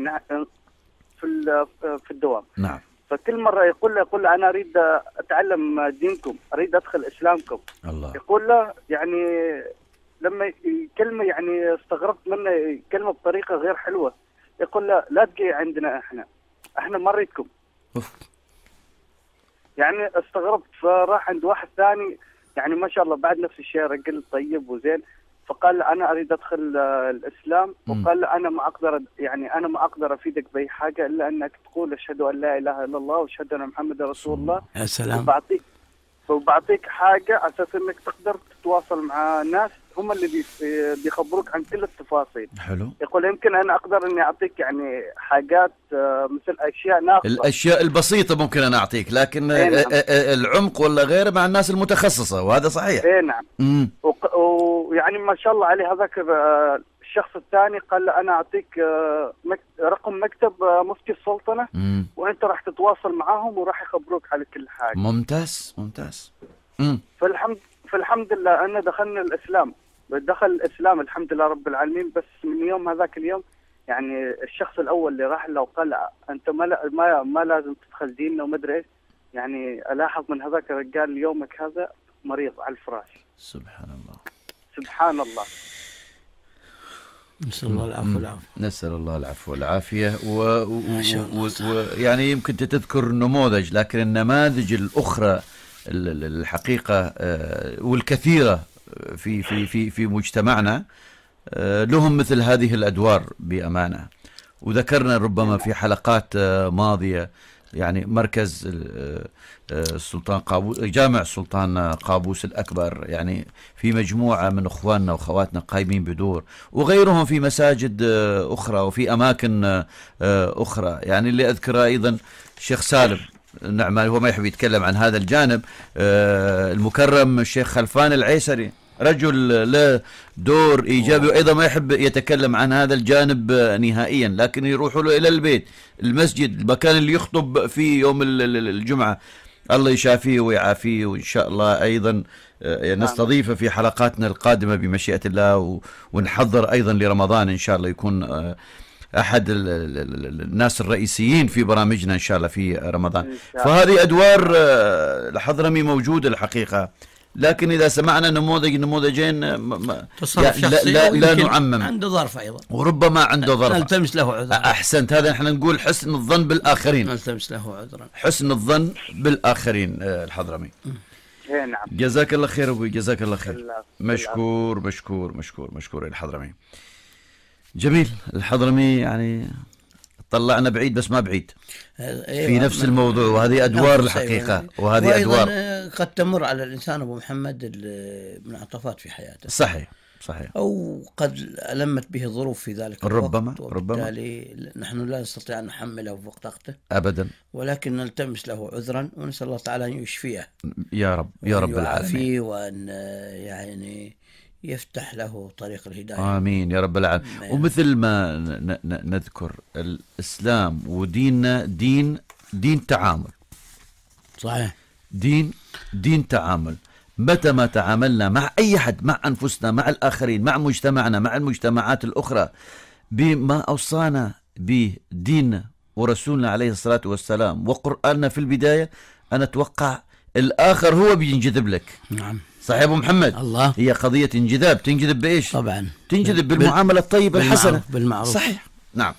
في في الدوام. نعم. فكل مرة يقول له يقول له أنا أريد أتعلم دينكم، أريد أدخل إسلامكم. الله. يقول له يعني لما كلمة يعني استغربت منه، كلمة بطريقة غير حلوة. يقول له لا تجي عندنا إحنا، إحنا ما نريدكم. يعني استغربت، فراح عند واحد ثاني يعني ما شاء الله بعد نفس الشيء، رجل طيب وزين، فقال انا اريد ادخل الاسلام. م. وقال انا ما اقدر يعني انا ما اقدر افيدك باي حاجه الا انك تقول اشهد ان لا اله الا الله واشهد ان محمد رسول الله. يا سلام. وبعطيك وبعطيك حاجه على اساس انك تقدر تتواصل مع ناس هم اللي بيخبروك عن كل التفاصيل. حلو. يقول يمكن انا اقدر اني اعطيك يعني حاجات مثل اشياء ناقصه. الاشياء البسيطه ممكن انا اعطيك، لكن إيه نعم. العمق ولا غيره مع الناس المتخصصه، وهذا صحيح. اي نعم. ويعني ما شاء الله عليه هذاك الشخص الثاني قال له انا اعطيك رقم مكتب مفتي السلطنه. مم. وانت راح تتواصل معاهم وراح يخبروك على كل حاجه. ممتاز ممتاز. امم فالحمد فالحمد لله ان دخلنا الاسلام، دخل الاسلام الحمد لله رب العالمين. بس من يوم هذاك اليوم يعني الشخص الاول اللي راح له وقال انت ما لا ما, ما لازم تدخل ديننا وما ادري ايش، يعني الاحظ من هذاك الرجال يومك هذا مريض على الفراش. سبحان الله سبحان الله. نسأل الله العفو والعافية. نسأل الله العفو والعافية. ويعني يمكن تذكر نموذج، لكن النماذج الأخرى الحقيقة والكثيرة في في في في مجتمعنا لهم مثل هذه الأدوار بأمانة. وذكرنا ربما في حلقات ماضية يعني مركز السلطان قابوس، جامع السلطان قابوس الأكبر، يعني في مجموعة من أخواننا وأخواتنا قايمين بدور، وغيرهم في مساجد أخرى وفي أماكن أخرى. يعني اللي أذكره أيضا الشيخ سالم النعماني، هو ما يحب يتكلم عن هذا الجانب، المكرم الشيخ خلفان العيسري رجل له دور إيجابي، وأيضا ما يحب يتكلم عن هذا الجانب نهائيا، لكن يروحوا له إلى البيت، المسجد، المكان اللي يخطب فيه يوم الجمعة. الله يشافيه ويعافيه، وإن شاء الله أيضا نستضيفه في حلقاتنا القادمة بمشيئة الله، ونحضر أيضا لرمضان إن شاء الله يكون أحد الناس الرئيسيين في برامجنا إن شاء الله في رمضان. فهذه أدوار الحضرمي موجودة الحقيقة، لكن إذا سمعنا نموذج نموذجين تصرف لا, شخصي لا, لا نعمم، عنده ظرف أيضا، وربما عنده ظرف نلتمس له عذرا. أحسنت، هذا احنا نقول حسن الظن بالآخرين، نلتمس له عذرا، حسن الظن بالآخرين. الحضرمي نعم. جزاك الله خير أبوي، جزاك الله خير. مشكور مشكور مشكور مشكور الحضرمي. جميل. الحضرمي يعني طلعنا بعيد بس ما بعيد في نفس الموضوع، وهذه أدوار الحقيقة، وهذه أدوار قد تمر على الإنسان أبو محمد المنعطفات في حياته. صحيح صحيح. أو قد ألمت به ظروف في ذلك ربما الوقت، ربما وبالتالي نحن لا نستطيع أن نحمله فوق طاقته أبدا، ولكن نلتمس له عذرا، ونسأل الله تعالى أن يشفيه يا رب يا رب العالمين، وأن يعني يفتح له طريق الهداية. آمين يا رب العالمين. ومثل ما نذكر الإسلام وديننا دين دين تعامل. صحيح. دين دين تعامل. متى ما تعاملنا مع أي حد، مع أنفسنا، مع الآخرين، مع مجتمعنا، مع المجتمعات الأخرى، بما أوصانا به ديننا ورسولنا عليه الصلاة والسلام وقرآننا في البداية، أنا أتوقع الآخر هو بينجذب لك. نعم. صحيح ابو محمد؟ الله. هي قضيه انجذاب، تنجذب بايش؟ طبعا تنجذب بالمعامله الطيبه الحسنه. بالمعروف. صحيح. نعم.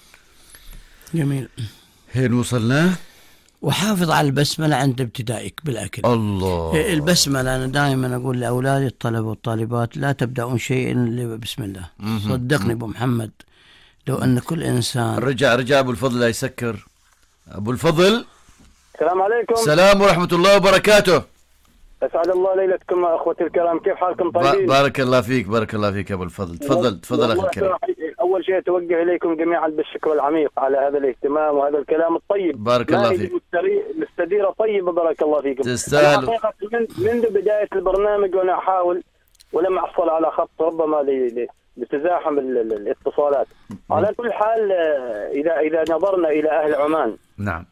جميل. هين وصلنا؟ وحافظ على البسمله عند ابتدائك بالاكل. الله. البسمله انا دائما اقول لاولادي الطلبه والطالبات لا تبداون شيء الا بسم الله. صدقني ابو محمد، لو ان كل انسان رجع رجع ابو الفضل لا يسكر. ابو الفضل. السلام عليكم. السلام ورحمه الله وبركاته. أسعد الله ليلتكم أخوتي الكرام، كيف حالكم طيبين؟ بارك الله فيك، بارك الله فيك يا أبو الفضل. تفضل تفضل أخي الكريم. أول شيء أتوجه إليكم جميعا بالشكر العميق على هذا الاهتمام وهذا الكلام الطيب. بارك الله فيك. مستديرة طيبة، بارك الله فيكم. تستاهل. حقيقة من منذ بداية البرنامج وأنا أحاول ولم أحصل على خط، ربما لتزاحم الاتصالات. على كل حال، إذا إذا نظرنا إلى أهل عمان. نعم.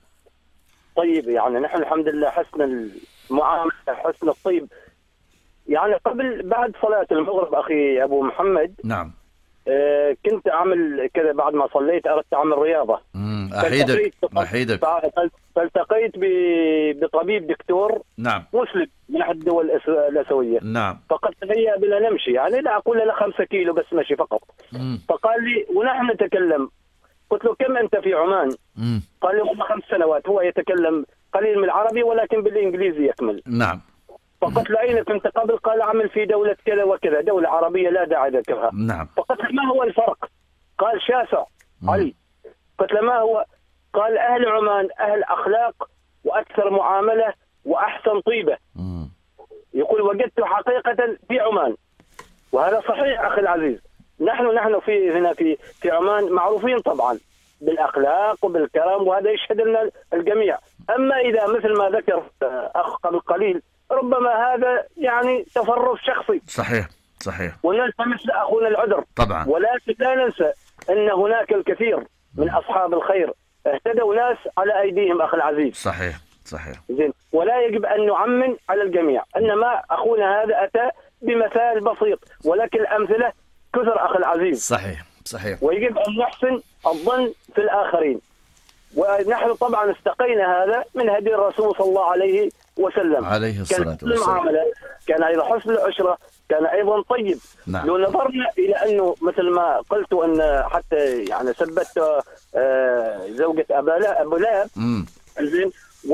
طيب يعني نحن الحمد لله حسن المعاملة، حسن الطيب. يعني قبل بعد صلاة المغرب أخي أبو محمد. نعم. آه كنت أعمل كذا، بعد ما صليت أردت أعمل رياضة. امم أحيدك أحيدك. فالتقيت بطبيب دكتور. نعم. مسلم من أحد الدول الآسيوية. نعم. فقد تهيأ بنا نمشي، يعني لا أقول له خمسة كيلو بس مشي فقط. مم. فقال لي ونحن نتكلم، قلت له كم أنت في عمان؟ مم. قال لي هم خمس سنوات. هو يتكلم قليل من العربي ولكن بالإنجليزي يكمل. نعم. فقلت له أين كنت قبل؟ قال أعمل في دولة كذا وكذا، دولة عربية لا داعي ذكرها. نعم. فقلت له ما هو الفرق؟ قال شاسع. مم. علي. قلت له ما هو؟ قال أهل عمان أهل أخلاق وأكثر معاملة وأحسن طيبة. مم. يقول وجدت حقيقة في عمان، وهذا صحيح أخي العزيز. نحن نحن في هنا في في عمان معروفين طبعا بالأخلاق وبالكرم، وهذا يشهد لنا الجميع. أما إذا مثل ما ذكر أخ قبل قليل، ربما هذا يعني تفرف شخصي. صحيح صحيح. ونلتمس لأخونا العذر طبعا. ولكن لا ننسى أن هناك الكثير من أصحاب الخير اهتدوا ناس على أيديهم أخي العزيز. صحيح صحيح. زين، ولا يجب أن نعمم على الجميع، إنما أخونا هذا أتى بمثال بسيط، ولكن الأمثلة كثر أخي العزيز. صحيح صحيح. ويجب أن نحسن الظن في الآخرين، ونحن طبعا استقينا هذا من هدي الرسول صلى الله عليه وسلم عليه الصلاة والسلام. المعاملة كان أيضا حسن العشرة، كان أيضا طيب. نعم. لو نظرنا إلى أنه مثل ما قلت أن حتى يعني سبت زوجة أبو لهب، زين،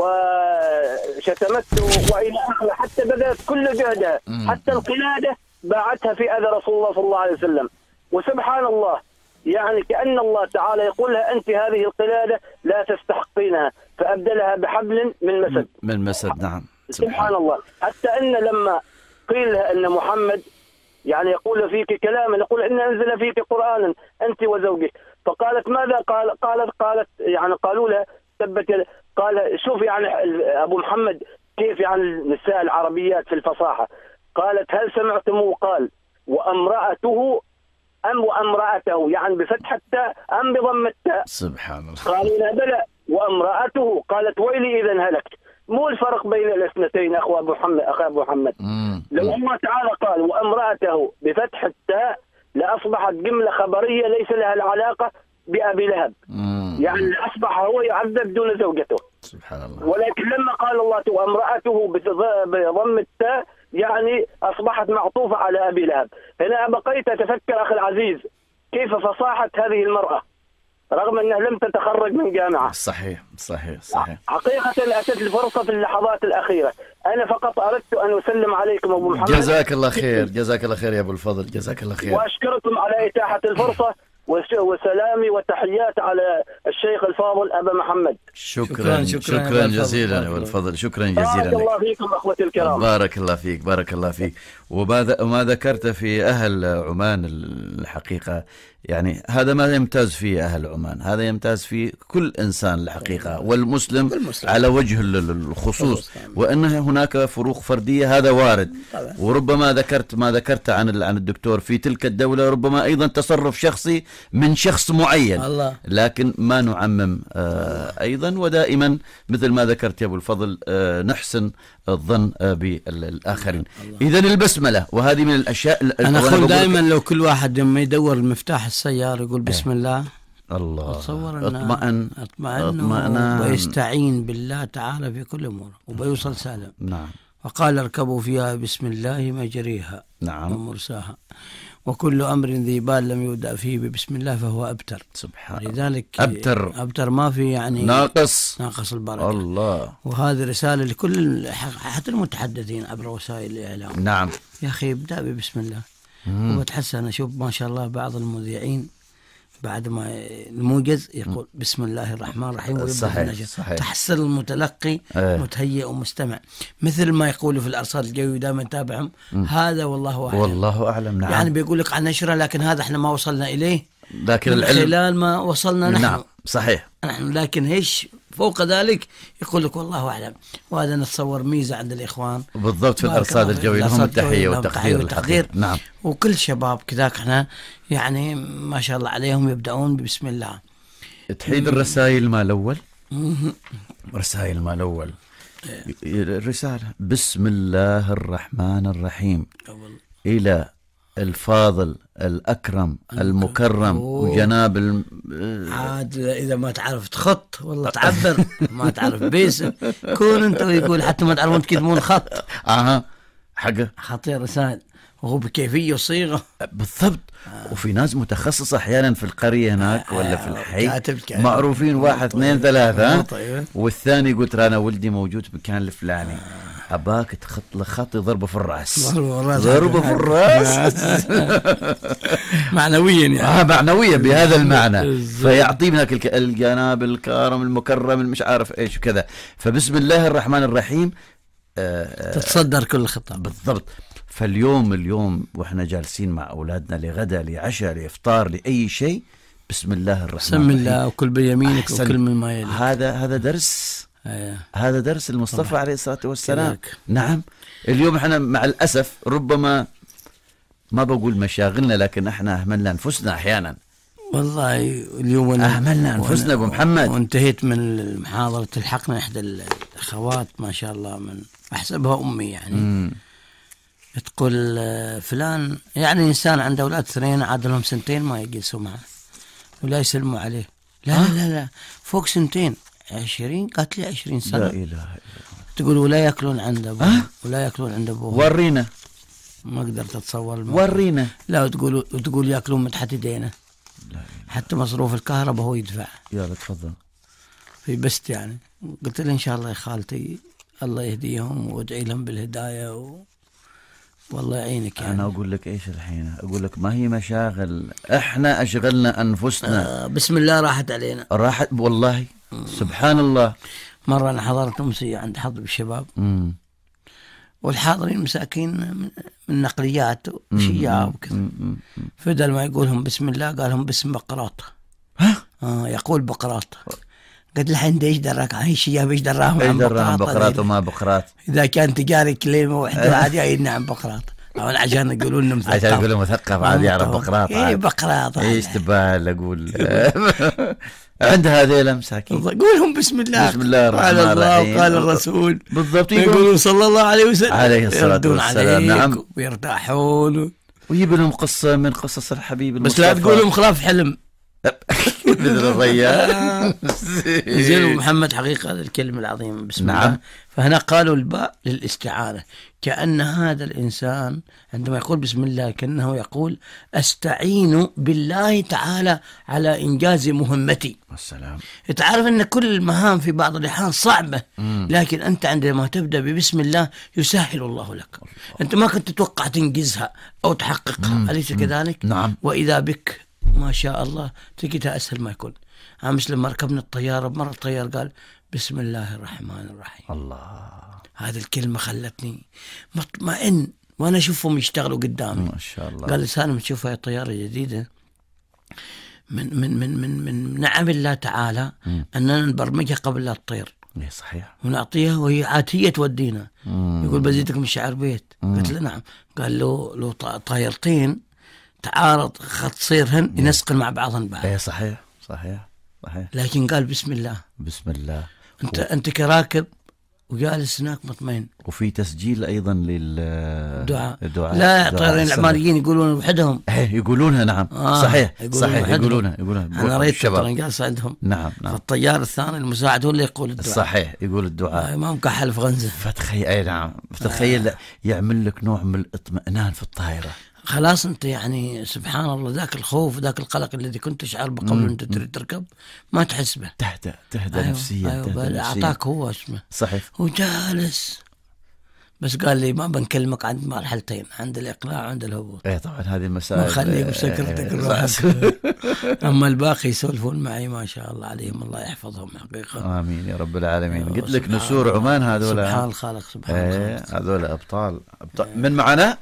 وشتمته وإلى آخره، حتى بذلت كل جهدها، حتى القلادة باعتها في أذى رسول الله صلى الله عليه وسلم. وسبحان الله، يعني كأن الله تعالى يقول لها أنت هذه القلادة لا تستحقينها، فأبدلها بحبل من مسد. من مسد. نعم. سبحان الله. حتى أن لما قيل لها أن محمد يعني يقول فيك كلاما، يقول إن أنزل فيك قرآنا أنت وزوجك، فقالت ماذا قال؟ قالت قالت يعني قالوا لها ثبت، قال شوف يعني أبو محمد كيف يعني النساء العربيات في الفصاحة، قالت هل سمعتموه قال وامرأته أم وامرأته، يعني بفتح التاء أم بضم التاء؟ سبحان الله. قالوا بلى وامرأته، قالت ويلي إذا هلكت. مو الفرق بين الاثنتين أخو أبو محمد أخي أبو محمد. لو الله تعالى قال وامرأته بفتح التاء لأصبحت جملة خبرية ليس لها العلاقة بأبي لهب، يعني أصبح هو يعذب دون زوجته. سبحان الله. ولكن لما قال الله وامرأته بضم التاء يعني أصبحت معطوفة على أبي لهب. هنا بقيت أتفكر أخي العزيز كيف فصاحة هذه المرأة رغم أنها لم تتخرج من جامعة. صحيح صحيح صحيح. حقيقة أتت الفرصة في اللحظات الأخيرة. أنا فقط أردت أن أسلم عليكم أبو محمد. جزاك الله خير، جزاك الله خير يا أبو الفضل، جزاك الله خير. وأشكركم على إتاحة الفرصة وسلامي وتحيات على الشيخ الفاضل أبا محمد. شكرا شكرا, شكرا, شكرا جزيلا يا أبو الفضل، شكرا جزيلا. بارك الله فيكم أخوتي الكرام. بارك الله فيك، بارك الله فيك. وما ذكرت في أهل عمان الحقيقة يعني هذا ما يمتاز فيه أهل عمان، هذا يمتاز فيه كل إنسان الحقيقة، والمسلم على وجه الخصوص، وأن هناك فروق فردية هذا وارد. وربما ذكرت ما ذكرت عن عن الدكتور في تلك الدولة ربما أيضا تصرف شخصي من شخص معين، لكن ما نعمم أيضا. ودائما مثل ما ذكرت يا أبو الفضل نحسن الظن بالآخرين. إذن البسملة وهذه من الأشياء. أنا أقول دائما لو كل واحد لما يدور المفتاح السيارة يقول بسم الله الله أتصور اطمئن اطمئن ويستعين بالله تعالى في كل أمور وبيوصل سالم. نعم. وقال اركبوا فيها بسم الله مجريها نعم ومرساها وكل أمر ذي بال لم يودع فيه بسم الله فهو أبتر. سبحان لذلك أبتر أبتر ما في يعني ناقص ناقص البركة. الله. وهذه رسالة لكل حتى المتحدثين عبر وسائل الإعلام. نعم يا أخي ابدأ ببسم الله. وبتحس أنا أشوف ما شاء الله بعض المذيعين بعد ما الموجز يقول بسم الله الرحمن الرحيم ويبدأ صحيح صحيح. تحصل المتلقي اه. متهيئ ومستمع مثل ما يقولوا في الأرصاد الجوي دائما نتابعهم. هذا والله أعلم والله أعلم. نعم. يعني بيقول لك عن نشرة لكن هذا احنا ما وصلنا إليه، لكن من خلال ما وصلنا نحن. نعم صحيح. نحن لكن ايش فوق ذلك يقول لك والله أعلم. وهذا نتصور ميزة عند الإخوان بالضبط في الأرصاد الجوي، لهم التحية والتقدير الحقيقي. نعم. وكل شباب كذاك احنا يعني ما شاء الله عليهم يبدأون بسم الله. تحيد الرسائل ما الأول رسائل ما الأول الرسالة بسم الله الرحمن الرحيم إلى الفاضل الأكرم المكرم وجناب الم... عاد إذا ما تعرف تخط والله تعبر ما تعرف بيس كون أنت ويقول حتى ما تعرفون تكتبون خط. أها حاجة خطير رسائل وهو بكيفية وصيغة بالضبط. آه. وفي ناس متخصصة أحيانا في القرية هناك آه. ولا في الحي كاتب كاتب. معروفين واحد اثنين ثلاثة. طيب. والثاني قلت أنا ولدي موجود في مكان الفلاني آه. أباك تخط له خط ضربه في الرأس ضربه في الرأس معنويا يعني آه معنويا بهذا المعنى. فيعطي منك الجناب الكرم المكرم مش عارف إيش وكذا. فبسم الله الرحمن الرحيم آه تتصدر كل الخطاب بالضبط. فاليوم اليوم واحنا جالسين مع اولادنا لغدا لعشاء لافطار لاي شيء بسم الله الرحمن الرحيم. بسم الله وكل بيمينك وكل من ما يليك. هذا هذا درس آه. هذا درس المصطفى طبعا. عليه الصلاة والسلام. نعم. اليوم احنا مع الاسف ربما ما بقول مشاغلنا لكن احنا اهملنا انفسنا احيانا. والله اليوم أنا اهملنا انفسنا ابو محمد. وانتهيت من المحاضرة تلحقنا احدى الاخوات ما شاء الله من احسبها امي يعني م. تقول فلان يعني إنسان عنده أولاد اثنين عاد لهم سنتين ما يجلسوا معه ولا يسلموا عليه. لا أه؟ لا لا فوق سنتين عشرين قالت لي عشرين سنة. لا إله إلا الله. تقول ولا يأكلون عند أبوه أه؟ ولا يأكلون عند أبوه. ورينا. ما قدرت أتصور الموضوع. ورينا. لا وتقول وتقول يأكلون من تحت يدينا. حتى مصروف الكهرباء هو يدفع. يلا تفضل. في بست يعني قلت له إن شاء الله يا خالتي الله يهديهم وادعي لهم بالهداية و... والله يعينك يعني. أنا أقول لك إيش الحين أقول لك ما هي مشاغل إحنا أشغلنا أنفسنا. آه بسم الله راحت علينا راحت والله. مم. سبحان الله. مرة أنا حضرت أمسية عند حضر الشباب مم. والحاضرين مساكين من نقليات وشياء وكذا فدل ما يقولهم بسم الله قالهم باسم بقراط. ها؟ آه يقول بقراط قلت له انت ايش دراك عن الشياب؟ ايش دراهم ايش عن دراهم بقراط؟ بقراط وما بقراط؟ اذا كان تجاري كلمه واحده عادي يقول نعم بقراط، طبعا عشان يقولون انه مثقف، عشان يقولون مثقف عادي يعرف بقراط. اي بقراط. ايش تبال اقول عند هذيلا مساكين قولهم بسم الله، بسم الله الرحمن الرحيم، قال الرحيم، الله وقال الرسول بالضبط، يقولون صلى الله عليه وسلم عليه الصلاة والسلام. نعم، ويرتاحون ويجيب لهم قصة من قصص الحبيب المصطفى، بس لا تقولهم خلاف حلم مثل الريان. زين محمد حقيقة هذا الكلمة العظيمة بسم نعم. الله. فهنا قالوا الباء للاستعانة، كأن هذا الإنسان عندما يقول بسم الله كأنه يقول أستعين بالله تعالى على إنجاز مهمتي. السلام. تعرف أن كل المهام في بعض الأحيان صعبة، مم. لكن أنت عندما تبدأ ببسم الله يسهل الله لك. أنت ما كنت تتوقع تنجزها أو تحققها، أليس كذلك؟ نعم. وإذا بك ما شاء الله تجدها أسهل ما يكون. أمس لما ركبنا الطيارة مرة الطيار قال بسم الله الرحمن الرحيم. الله، هذه الكلمة خلتني مطمئن وأنا أشوفهم يشتغلوا قدامي. ما شاء الله. قال سالم تشوف هاي الطيارة الجديدة من من من من من نعم الله تعالى مم. أننا نبرمجها قبل لا تطير. اي صحيح. ونعطيها وهي عاتية تودينا. مم. يقول بزيدكم الشعر بيت. مم. قلت له نعم. قال له لو طايرتين تعارض خط صيرهن ينسقن مع بعضهن بعض. اي صحيح صحيح صحيح. لكن قال بسم الله. بسم الله. انت و... انت كراكب وجالس هناك مطمئن. وفي تسجيل ايضا للدعاء. الدعاء. لا الطيارين العماريين يقولون وحدهم. ايه يقولونها نعم. آه. صحيح يقولون صحيح وحدهم. يقولونها يقولونها. انا رأيت ترى جالس عندهم. نعم نعم. فالطيار الثاني المساعد هو اللي يقول الدعاء. صحيح يقول الدعاء. آه ما مكحل في غنزه. فتخيل اي نعم. فتخيل آه. يعمل لك نوع من الاطمئنان في الطائرة. خلاص انت يعني سبحان الله ذاك الخوف ذاك القلق الذي كنت تشعر به قبل انت تريد تركب ما تحس به. تهدأ تهدأ أيوة نفسيا. أيوة اعطاك هو اسمه. صحيح. وجالس بس قال لي ما بنكلمك عند مرحلتين، عند الاقلاع وعند الهبوط. ايه طبعا هذه المسائل ما خليك بسكرتك روحك. اما الباقي يسولفون معي ما شاء الله عليهم، الله يحفظهم حقيقه. امين يا رب العالمين. قلت لك نسور عمان هذول سبحان الخالق سبحان ايه الخالق. هذول ابطال, أبطال. من معنا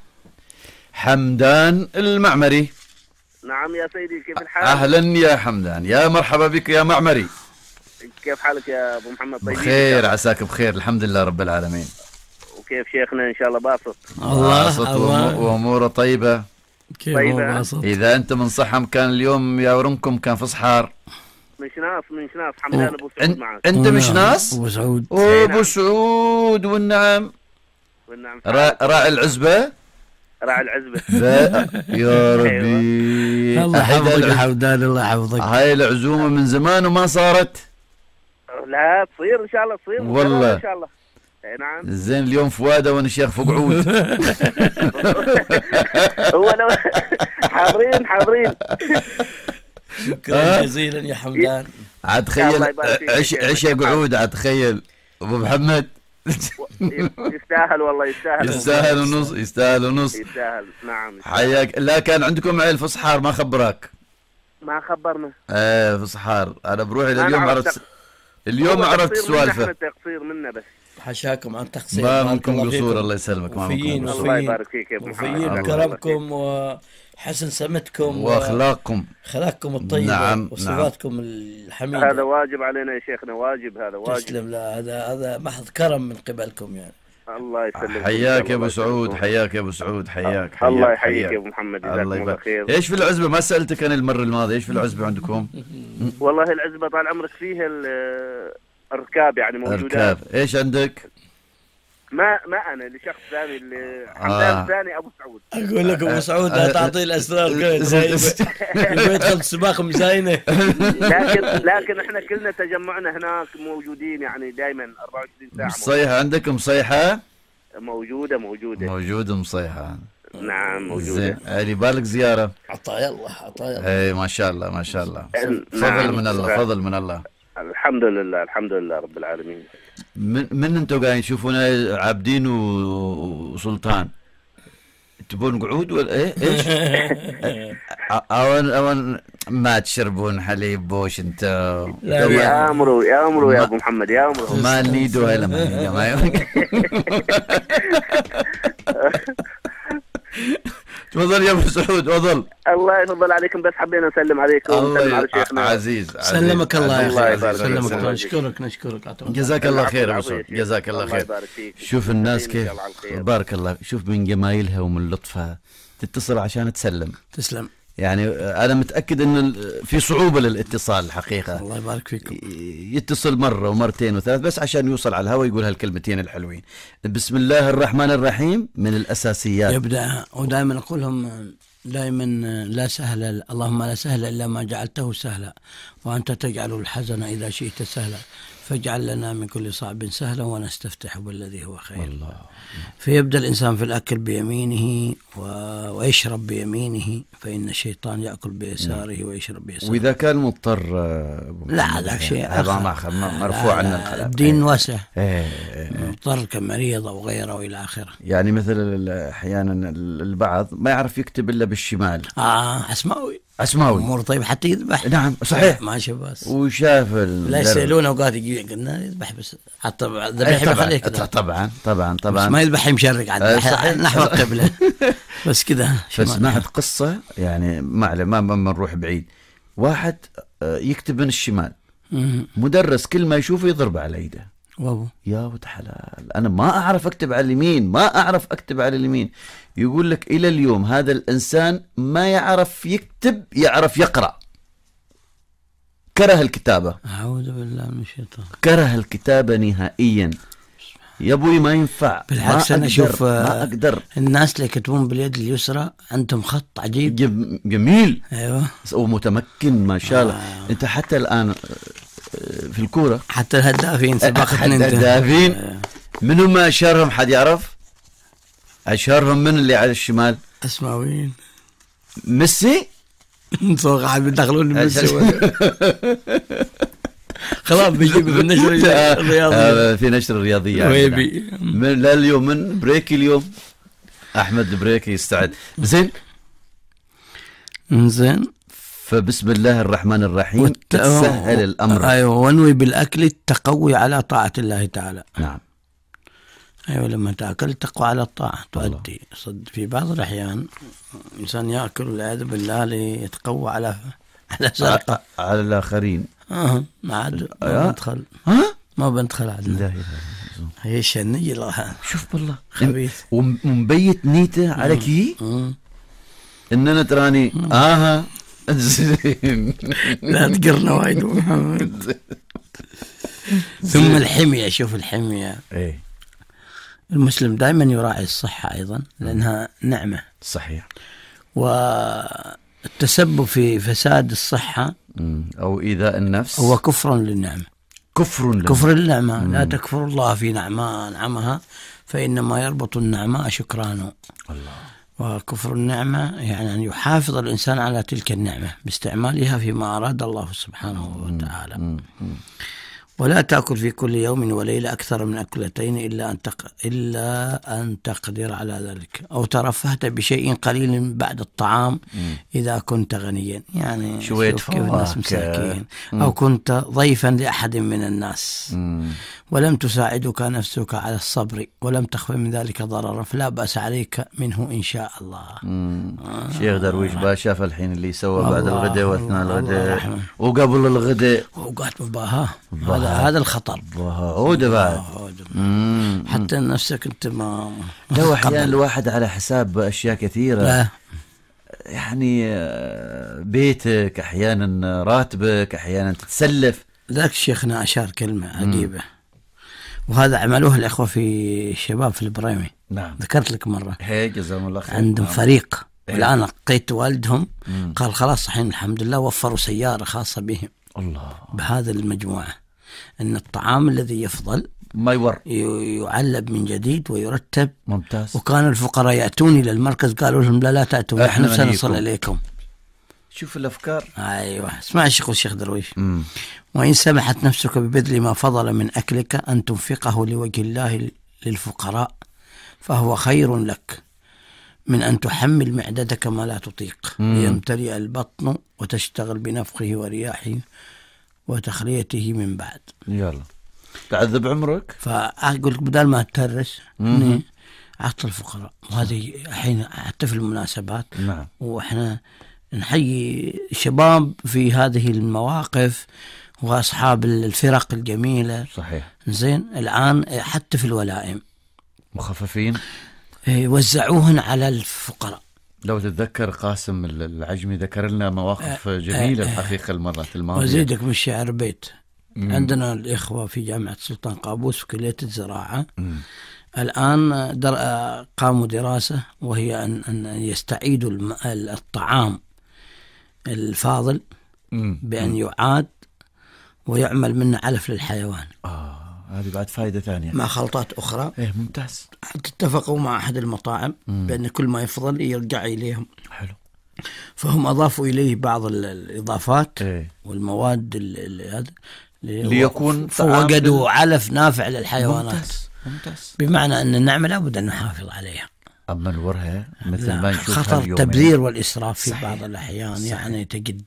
حمدان المعمري. نعم يا سيدي كيف الحال؟ اهلا يا حمدان، يا مرحبا بك يا معمري. كيف حالك يا ابو محمد؟ طيب بخير عساك بخير الحمد لله رب العالمين. وكيف شيخنا ان شاء الله باسط؟ الله باسط واموره طيبه. كيف طيبة. باسط؟ اذا انت من صحم كان اليوم يا ورمكم كان في صحار. مش ناس مش ناس حمدان ابو سعود معك. انت مش ناس؟ ابو سعود ابو سعود والنعم. والنعم. راعي العزبه. راعي العزبة. يا ربي. الله يحفظك يا حمدان الله يحفظك. هاي العزومة من زمان وما صارت. لا تصير ان شاء الله تصير والله ان شاء الله. اي نعم. زين اليوم فوادة وانا شيخ فوق عود. هو لو حاضرين حاضرين. شكرا جزيلا يا حمدان. عاد تخيل عش عشاء قعود. عاد تخيل ابو محمد. يستاهل والله يستاهل. يستاهل ونص يستاهل ونص. يستاهل نعم. حياك. لا كان عندكم عيل في صحار ما خبراك؟ ما خبرنا. ايه في صحار. انا بروحي اليوم عرفت اليوم عرفت سوالفه. تقصير منا بس. حشاكم عن تقصير. ما منكم قصور الله يسلمك. ما منكم قصور. الله يبارك فيك يا ابو محمد. بكرمكم وحسن سمتكم واخلاقكم اخلاقكم الطيبه. نعم وصفاتكم نعم. الحميده. هذا واجب علينا يا شيخنا واجب هذا واجب. تسلم. لا هذا هذا محض كرم من قبلكم يعني. الله يسلمك. حياك يا ابو سعود حياك يا ابو سعود حياك. حياك الله يحييك يا ابو محمد جزاكم الله خير. ايش في العزبه؟ ما سالتك انا المره الماضيه ايش في العزبه عندكم؟ والله العزبه طال عمرك فيها الركاب يعني موجودات. الركاب. ايش عندك؟ ما ما انا اللي شخص ثاني اللي حمدان آه. ثاني ابو سعود. اقول لك ابو سعود لا تعطيه الاسرار كذا يدخل السباق مزاينه. لكن لكن احنا كلنا تجمعنا هناك موجودين يعني دائما أربعة وعشرين ساعه. مصيحه عندك؟ مصيحه موجوده موجوده موجوده مصيحه. نعم موجوده. زين علي بالك زياره. عطايا الله عطايا الله. اي ما شاء الله ما شاء الله. فضل نعم. من الله فضل من الله. الحمد لله الحمد لله رب العالمين. من من انتم قاعدين تشوفونا عابدين وسلطان تبون قعود ولا ايه ايش؟ اون اون ما تشربون حليب بوش انت؟ يا امرو يا امرو يا ابو محمد يا امرو. ما نيدو هلا ما تفضل يا ابو سعود تفضل. الله الله يفضل عليكم، بس حبينا نسلم عليكم ونسلم على شيخنا عزيز. سلمك الله الله يا يبارك سلمك فيك. الله. نشكرك نشكرك جزاك الله خير يا وصول. جزاك الله الله خير. يبارك فيك. شوف الناس كيف إن شاء الله على الخير. بارك الله. شوف من جمايلها ومن لطفها تتصل عشان تسلم. تسلم. يعني أنا متأكد إن في صعوبة للاتصال الحقيقة. الله يبارك فيكم. يتصل مرة ومرتين وثلاث بس عشان يوصل على الهواء يقول هالكلمتين الحلوين. بسم الله الرحمن الرحيم من الأساسيات. يبدأ ودائما أقولهم دائما لا سهل، اللهم لا سهل إلا ما جعلته سهلا، وأنت تجعل الحزن إذا شئت سهلا، فاجعل لنا من كل صعب سهلا ونستفتح بالذي هو خير. الله. فيبدأ الإنسان في الأكل بيمينه و... ويشرب بيمينه، فإن الشيطان يأكل بيساره ويشرب بيساره. وإذا كان مضطر لا هذا شيء آخر مرفوع عن الخلاف. الدين واسع. ايه. مضطر كمريض أو غيره إلى آخره. يعني مثل أحيانا البعض ما يعرف يكتب إلا بالشمال. آه عسماوي. عسماوي. أمور طيب حتى يذبح. نعم صحيح. ماشي بس. وشاف لا يسألونه وقاعد يجي قلنا يذبح بس حتى الذبح بخليه كذا. طبعا طبعا طبعا. ما يذبح مشرق عاد نحو القبلة. بس كذا. فسمعت قصة يعني ما ما ما نروح بعيد. واحد يكتب من الشمال. مدرس كل ما يشوفه يضرب على ايده. وابو. يا ولد حلال انا ما اعرف اكتب على اليمين، ما اعرف اكتب على اليمين. يقول لك الى اليوم هذا الانسان ما يعرف يكتب، يعرف يقرأ. كره الكتابة. اعوذ بالله من الشيطان. كره الكتابة نهائيا. يا ابوي ما ينفع. بالعكس انا اشوف ما اقدر. الناس اللي يكتبون باليد اليسرى عندهم خط عجيب جميل. ايوه ومتمكن ما شاء الله. آه. انت حتى الان في الكورة حتى الهدافين سبقتني انت. الهدافين آه. منو ما اشهرهم حد يعرف؟ اشهرهم من اللي على الشمال؟ اسماويين. ميسي. صوغ عاد بيدخلون ميسي. خلاص بيجيب في النشر الرياضية. في نشر الرياضية ويبي من لا اليوم من بريكي اليوم أحمد بريكي يستعد. زين زين. فبسم الله الرحمن الرحيم تسهل الأمر. أيوة. وانوي بالأكل التقوي على طاعة الله تعالى. نعم. أيوة لما تأكل تقوى على الطاعة تؤدي. صد في بعض الأحيان إنسان يأكل والعياذ بالله ليتقوى على على سرقة على الآخرين. اه ما عاد ما بندخل. ها ما بندخل عاد. لا اله هي الشنية الله. شوف بالله خبيث ومبيت نيته على كي اننا تراني اها زين. لا تقرنا وايد محمد. ثم الحمية. شوف الحمية. ايه المسلم دائما يراعي الصحة ايضا لانها نعمة. صحيح. والتسبب في فساد الصحة أو إيذاء النفس هو كفر للنعمة. كفر للنعمة. كفر للنعمة. لا تكفر الله في نعمة نعمها فإنما يربط النعمة شكرانه. الله. وكفر النعمة يعني أن يحافظ الإنسان على تلك النعمة باستعمالها فيما أراد الله سبحانه وتعالى. مم. مم. ولا تأكل في كل يوم وليلة أكثر من أكلتين إلا أن تق... إلا أن تقدر على ذلك، أو ترفهت بشيء قليل بعد الطعام مم. إذا كنت غنيا. يعني شوية كيف الناس مساكين. أو كنت ضيفا لأحد من الناس مم. ولم تساعدك نفسك على الصبر ولم تخف من ذلك ضررا فلا بأس عليك منه إن شاء الله. آه. شيخ درويش باشا فالحين اللي سوى بعد الغداء واثناء الغداء وقبل الغداء وقعت بباها. هذا هذا الخطر. عودة بعد. حتى نفسك انت ما لو احيانا الواحد على حساب اشياء كثيرة. لا. يعني بيتك احيانا راتبك احيانا تتسلف. ذاك شيخنا اشار كلمة عجيبة مم. وهذا عملوه الاخوة في الشباب في البريمي. نعم. ذكرت لك مرة. هي جزاهم الله خير. عندهم نعم. فريق. والآن لقيت والدهم مم. قال خلاص الحين الحمد لله وفروا سيارة خاصة بهم. الله. بهذا المجموعة أن الطعام الذي يفضل ما يور يعلب من جديد ويرتب. ممتاز. وكان الفقراء يأتون إلى المركز قالوا لهم لا لا تأتون احنا سنصل إليكم. شوف الأفكار. أيوة. اسمع الشيخ الشيخ درويش. مم. وإن سمحت نفسك ببذل ما فضل من أكلك أن تنفقه لوجه الله للفقراء فهو خير لك من أن تحمل معدتك ما لا تطيق ليمتلئ البطن وتشتغل بنفخه ورياحه وتخليته من بعد. يلا تعذب عمرك. فأقول لك بدل ما تترس أعطي الفقراء. وهذه الحين حتى في المناسبات. نعم. وإحنا نحيي الشباب في هذه المواقف وأصحاب الفرق الجميلة. صحيح. زين الآن حتى في الولائم مخففين وزعوهن على الفقراء. لو تتذكر قاسم العجمي ذكر لنا مواقف جميلة الحقيقة المرات الماضية. وزيدك من الشعر بيت. مم. عندنا الإخوة في جامعة سلطان قابوس في كلية الزراعة. مم. الآن در... قاموا دراسة وهي أن, أن يستعيدوا الم... الطعام الفاضل مم. بأن يعاد ويعمل منه علف للحيوان. آه هذه بعد فائدة ثانية مع خلطات أخرى. إيه ممتاز. اتفقوا مع أحد المطاعم مم. بأن كل ما يفضل يرجع إليهم. حلو. فهم أضافوا إليه بعض الإضافات إيه. والمواد هذا ليكون فوجدوا علف نافع للحيوانات. ممتاز. ممتاز. بمعنى أن النعمة لابد أن نحافظ عليها. أما الورها مثل ما نشوف خطر التبذير والإسراف في صحيح. بعض الأحيان صحيح. يعني تجد،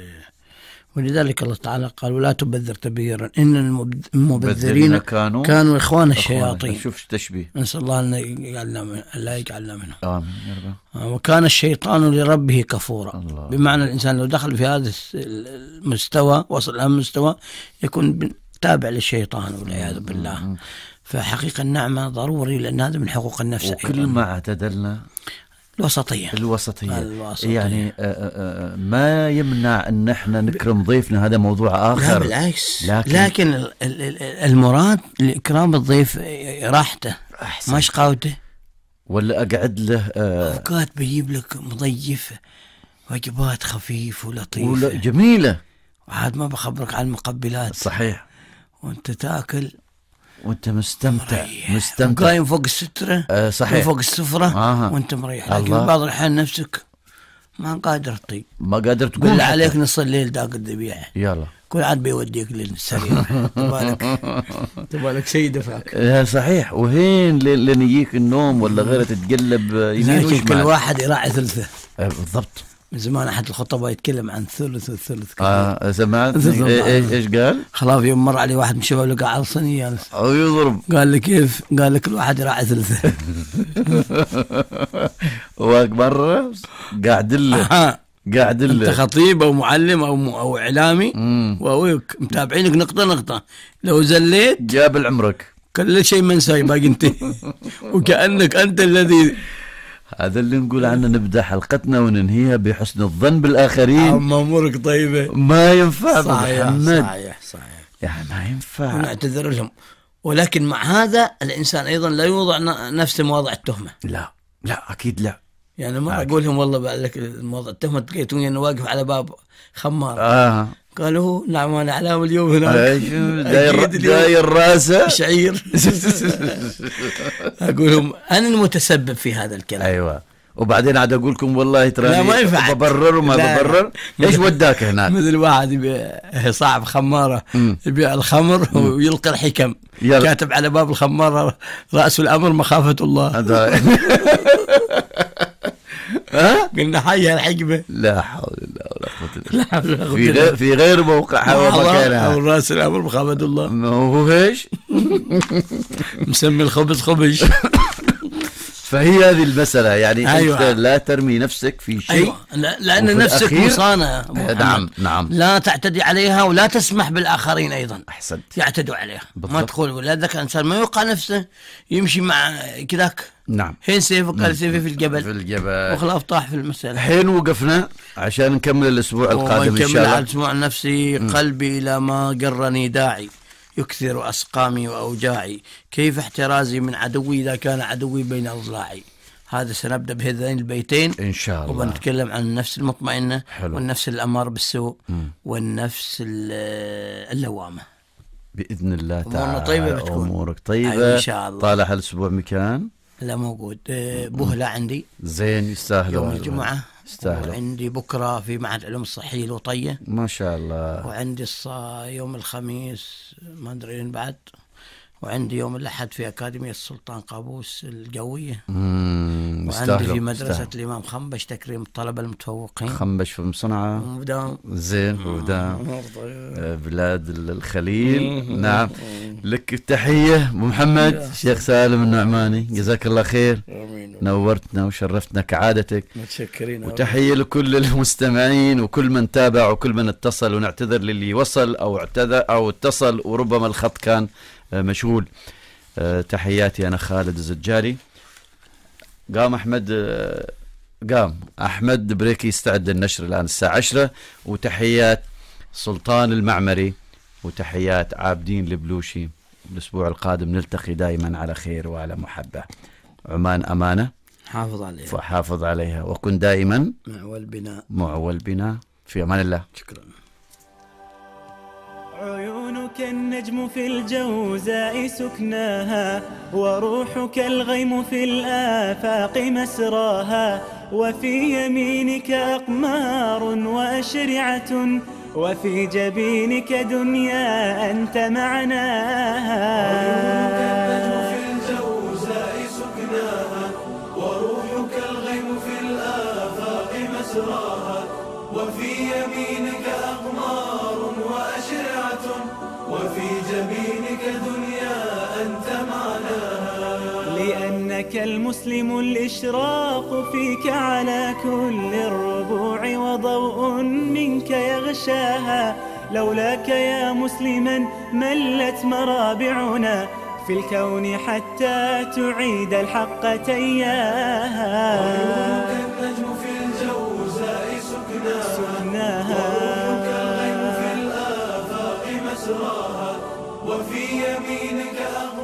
ولذلك الله تعالى قال ولا تبذر تبذيرا إن المبذرين كانوا, كانوا إخوان الشياطين. شوف تشبيه. نسأل الله أن يجعلنا من لا يجعلنا منهم. آمين يا رب. وكان الشيطان لربه كفورا. الله. بمعنى الإنسان لو دخل في هذا المستوى وصل إلى المستوى يكون تابع للشيطان والعياذ بالله. فحقيقة النعمة ضروري لأن هذا من حقوق النفس. وكل أيضا. ما اعتدلنا الوسطية. الوسطية. الوسطية يعني آآ آآ ما يمنع أن احنا نكرم ضيفنا، هذا موضوع آخر. لا بالعكس. لكن, لكن المراد لإكرام الضيف راحته ما شقاوته. ولا أقعد له أوقات بيجيب لك مضيف وجبات خفيف ولطيفة جميلة وعاد ما بخبرك عن المقبلات. صحيح. وانت تاكل وانت مستمتع مستمتع قايم فوق السترة. آه صحيح. فوق السفرة. آه. وانت مريح. لكن بعض الأحيان نفسك ما قادر تطيب، ما قادر تقول بالله عليك نص الليل داق الذبيحة يلا كل عاد بيوديك للسرير. تبالك تبالك سيدة فاك. آه صحيح. وهين لين يجيك النوم ولا غيره تتقلب يمين وشمال. كل واحد يراعي ثلثه. آه بالضبط. من زمان أحد الخطباء يتكلم عن ثلث والثلث. آه سمعت إيش إيش قال؟ خلاص يوم مر علي واحد من الشباب لقى على الصينية أو يضرب. قال لي كيف؟ قال لك الواحد يراعي ثلثه. ومرة قاعد له قاعد له. أنت خطيب أو معلم أو أو إعلامي وأويك متابعينك نقطة نقطة، لو زليت جاب العمرك كل شيء منسى باقي أنت. وكأنك أنت الذي. هذا اللي نقول عنه نبدأ حلقتنا وننهيها بحسن الظن بالآخرين. أمورك طيبة. ما ينفع. صحيح صحيح صحيح. يعني ما ينفع. ونعتذر لهم، ولكن مع هذا الإنسان أيضا لا يوضع نفسه مواضع التهمة. لا لا أكيد لا. يعني ما أقول لهم والله بعد لك مواضع التهمة لقيتوني أنا واقف على باب خمار. آه. قالوا نعم أنا علام اليوم هناك. داير داير راسه شعير. أقولهم أنا المتسبب في هذا الكلام. أيوة. وبعدين عاد أقول لكم والله ترى ما ينفع ببرر وما ببرر. إيش وداك هناك؟ مثل واحد يبيع صاحب خمارة يبيع الخمر ويلقي الحكم يلا. كاتب على باب الخمارة رأس الأمر مخافة الله. ها قلنا حيها الحكمة. لا حول ولا قوة إلا بالله. في غير في غير موقعها ومكانها. أو رأس الأمر مخافة الله. ما هو ايش؟ مسمي الخبز خبز. فهي هذه المسألة يعني. أيوة. أنت لا ترمي نفسك في شيء. أيوة. لأن نفسك مصانة. نعم نعم. لا تعتدي عليها ولا تسمح بالآخرين أيضا أحسنت يعتدوا عليها. بالضبط. ما تقول ولذلك الإنسان ما يوقع نفسه يمشي مع كذاك. نعم. حين سيفك قال سيفي في الجبل. في الجبل. وخلاف طاح في المسألة. حين وقفنا عشان نكمل الأسبوع القادم إن شاء الله. على الأسبوع النفسي. م. قلبي إلى ما قرني داعي يكثر أسقامي وأوجاعي، كيف احترازي من عدوي إذا كان عدوي بين أضلاعي. هذا سنبدأ بهذين البيتين إن شاء الله. وبنتكلم عن النفس المطمئنة. حلو. والنفس الأمارة بالسوء. م. والنفس اللوامة بإذن الله تعالى. أمورنا طيبة بتكون. أمورك طيبة. أيوة إن شاء الله. طالع هالأسبوع مكان؟ لا موجود. بهلة عندي. زين يستاهل يوم الجمعة. يستاهل. وعندي بكرة في معهد العلوم الصحية الوطية. ما شاء الله. وعندي الصا يوم الخميس ما أدري بعد. وعندي يوم الأحد في أكاديمية السلطان قابوس الجوية. امم وعندي في مدرسة مستهل. الإمام خنبش تكريم الطلبة المتفوقين. خنبش في مصنعة. ومدام. زين ومدام. بلاد الخليل. نعم. لك تحية أبو محمد شيخ سالم النعماني، جزاك الله خير. آمين. نورتنا وشرفتنا كعادتك. متشكرين. وتحية لكل المستمعين وكل من تابع وكل من اتصل، ونعتذر للي وصل أو اعتذر أو اتصل وربما الخط كان مشغول. تحياتي أنا خالد الزجالي. قام أحمد قام أحمد بريكي يستعد للنشر الآن الساعة عشرة. وتحيات سلطان المعمري وتحيات عابدين البلوشي. الأسبوع القادم نلتقي دائما على خير وعلى محبة. عمان أمانة، حافظ عليها فحافظ عليها وكن دائما معول بنا معول بنا. في أمان الله. شكرا. عيونك النجم في الجوزاء سكناها، وروحك الغيم في الآفاق مسراها، وفي يمينك أقمار وأشرعة، وفي جبينك دنيا أنت معناها. عيونك النجم في الجوزاء سكناها، وروحك الغيم في الآفاق مسراها، وفي يمينك أقمار وأشرعة، وفي جبينك دنيا أنت معناها. لأنك المسلم الإشراق فيك على كل الربوع، وضوء منك يغشاها. لولاك يا مسلما ملت مرابعنا في الكون حتى تعيد الحق تياها. عيونك النجم في الجوزاء سكناها، وروحك الغيم في الآفاق مسراها، وفي يمينك أغمار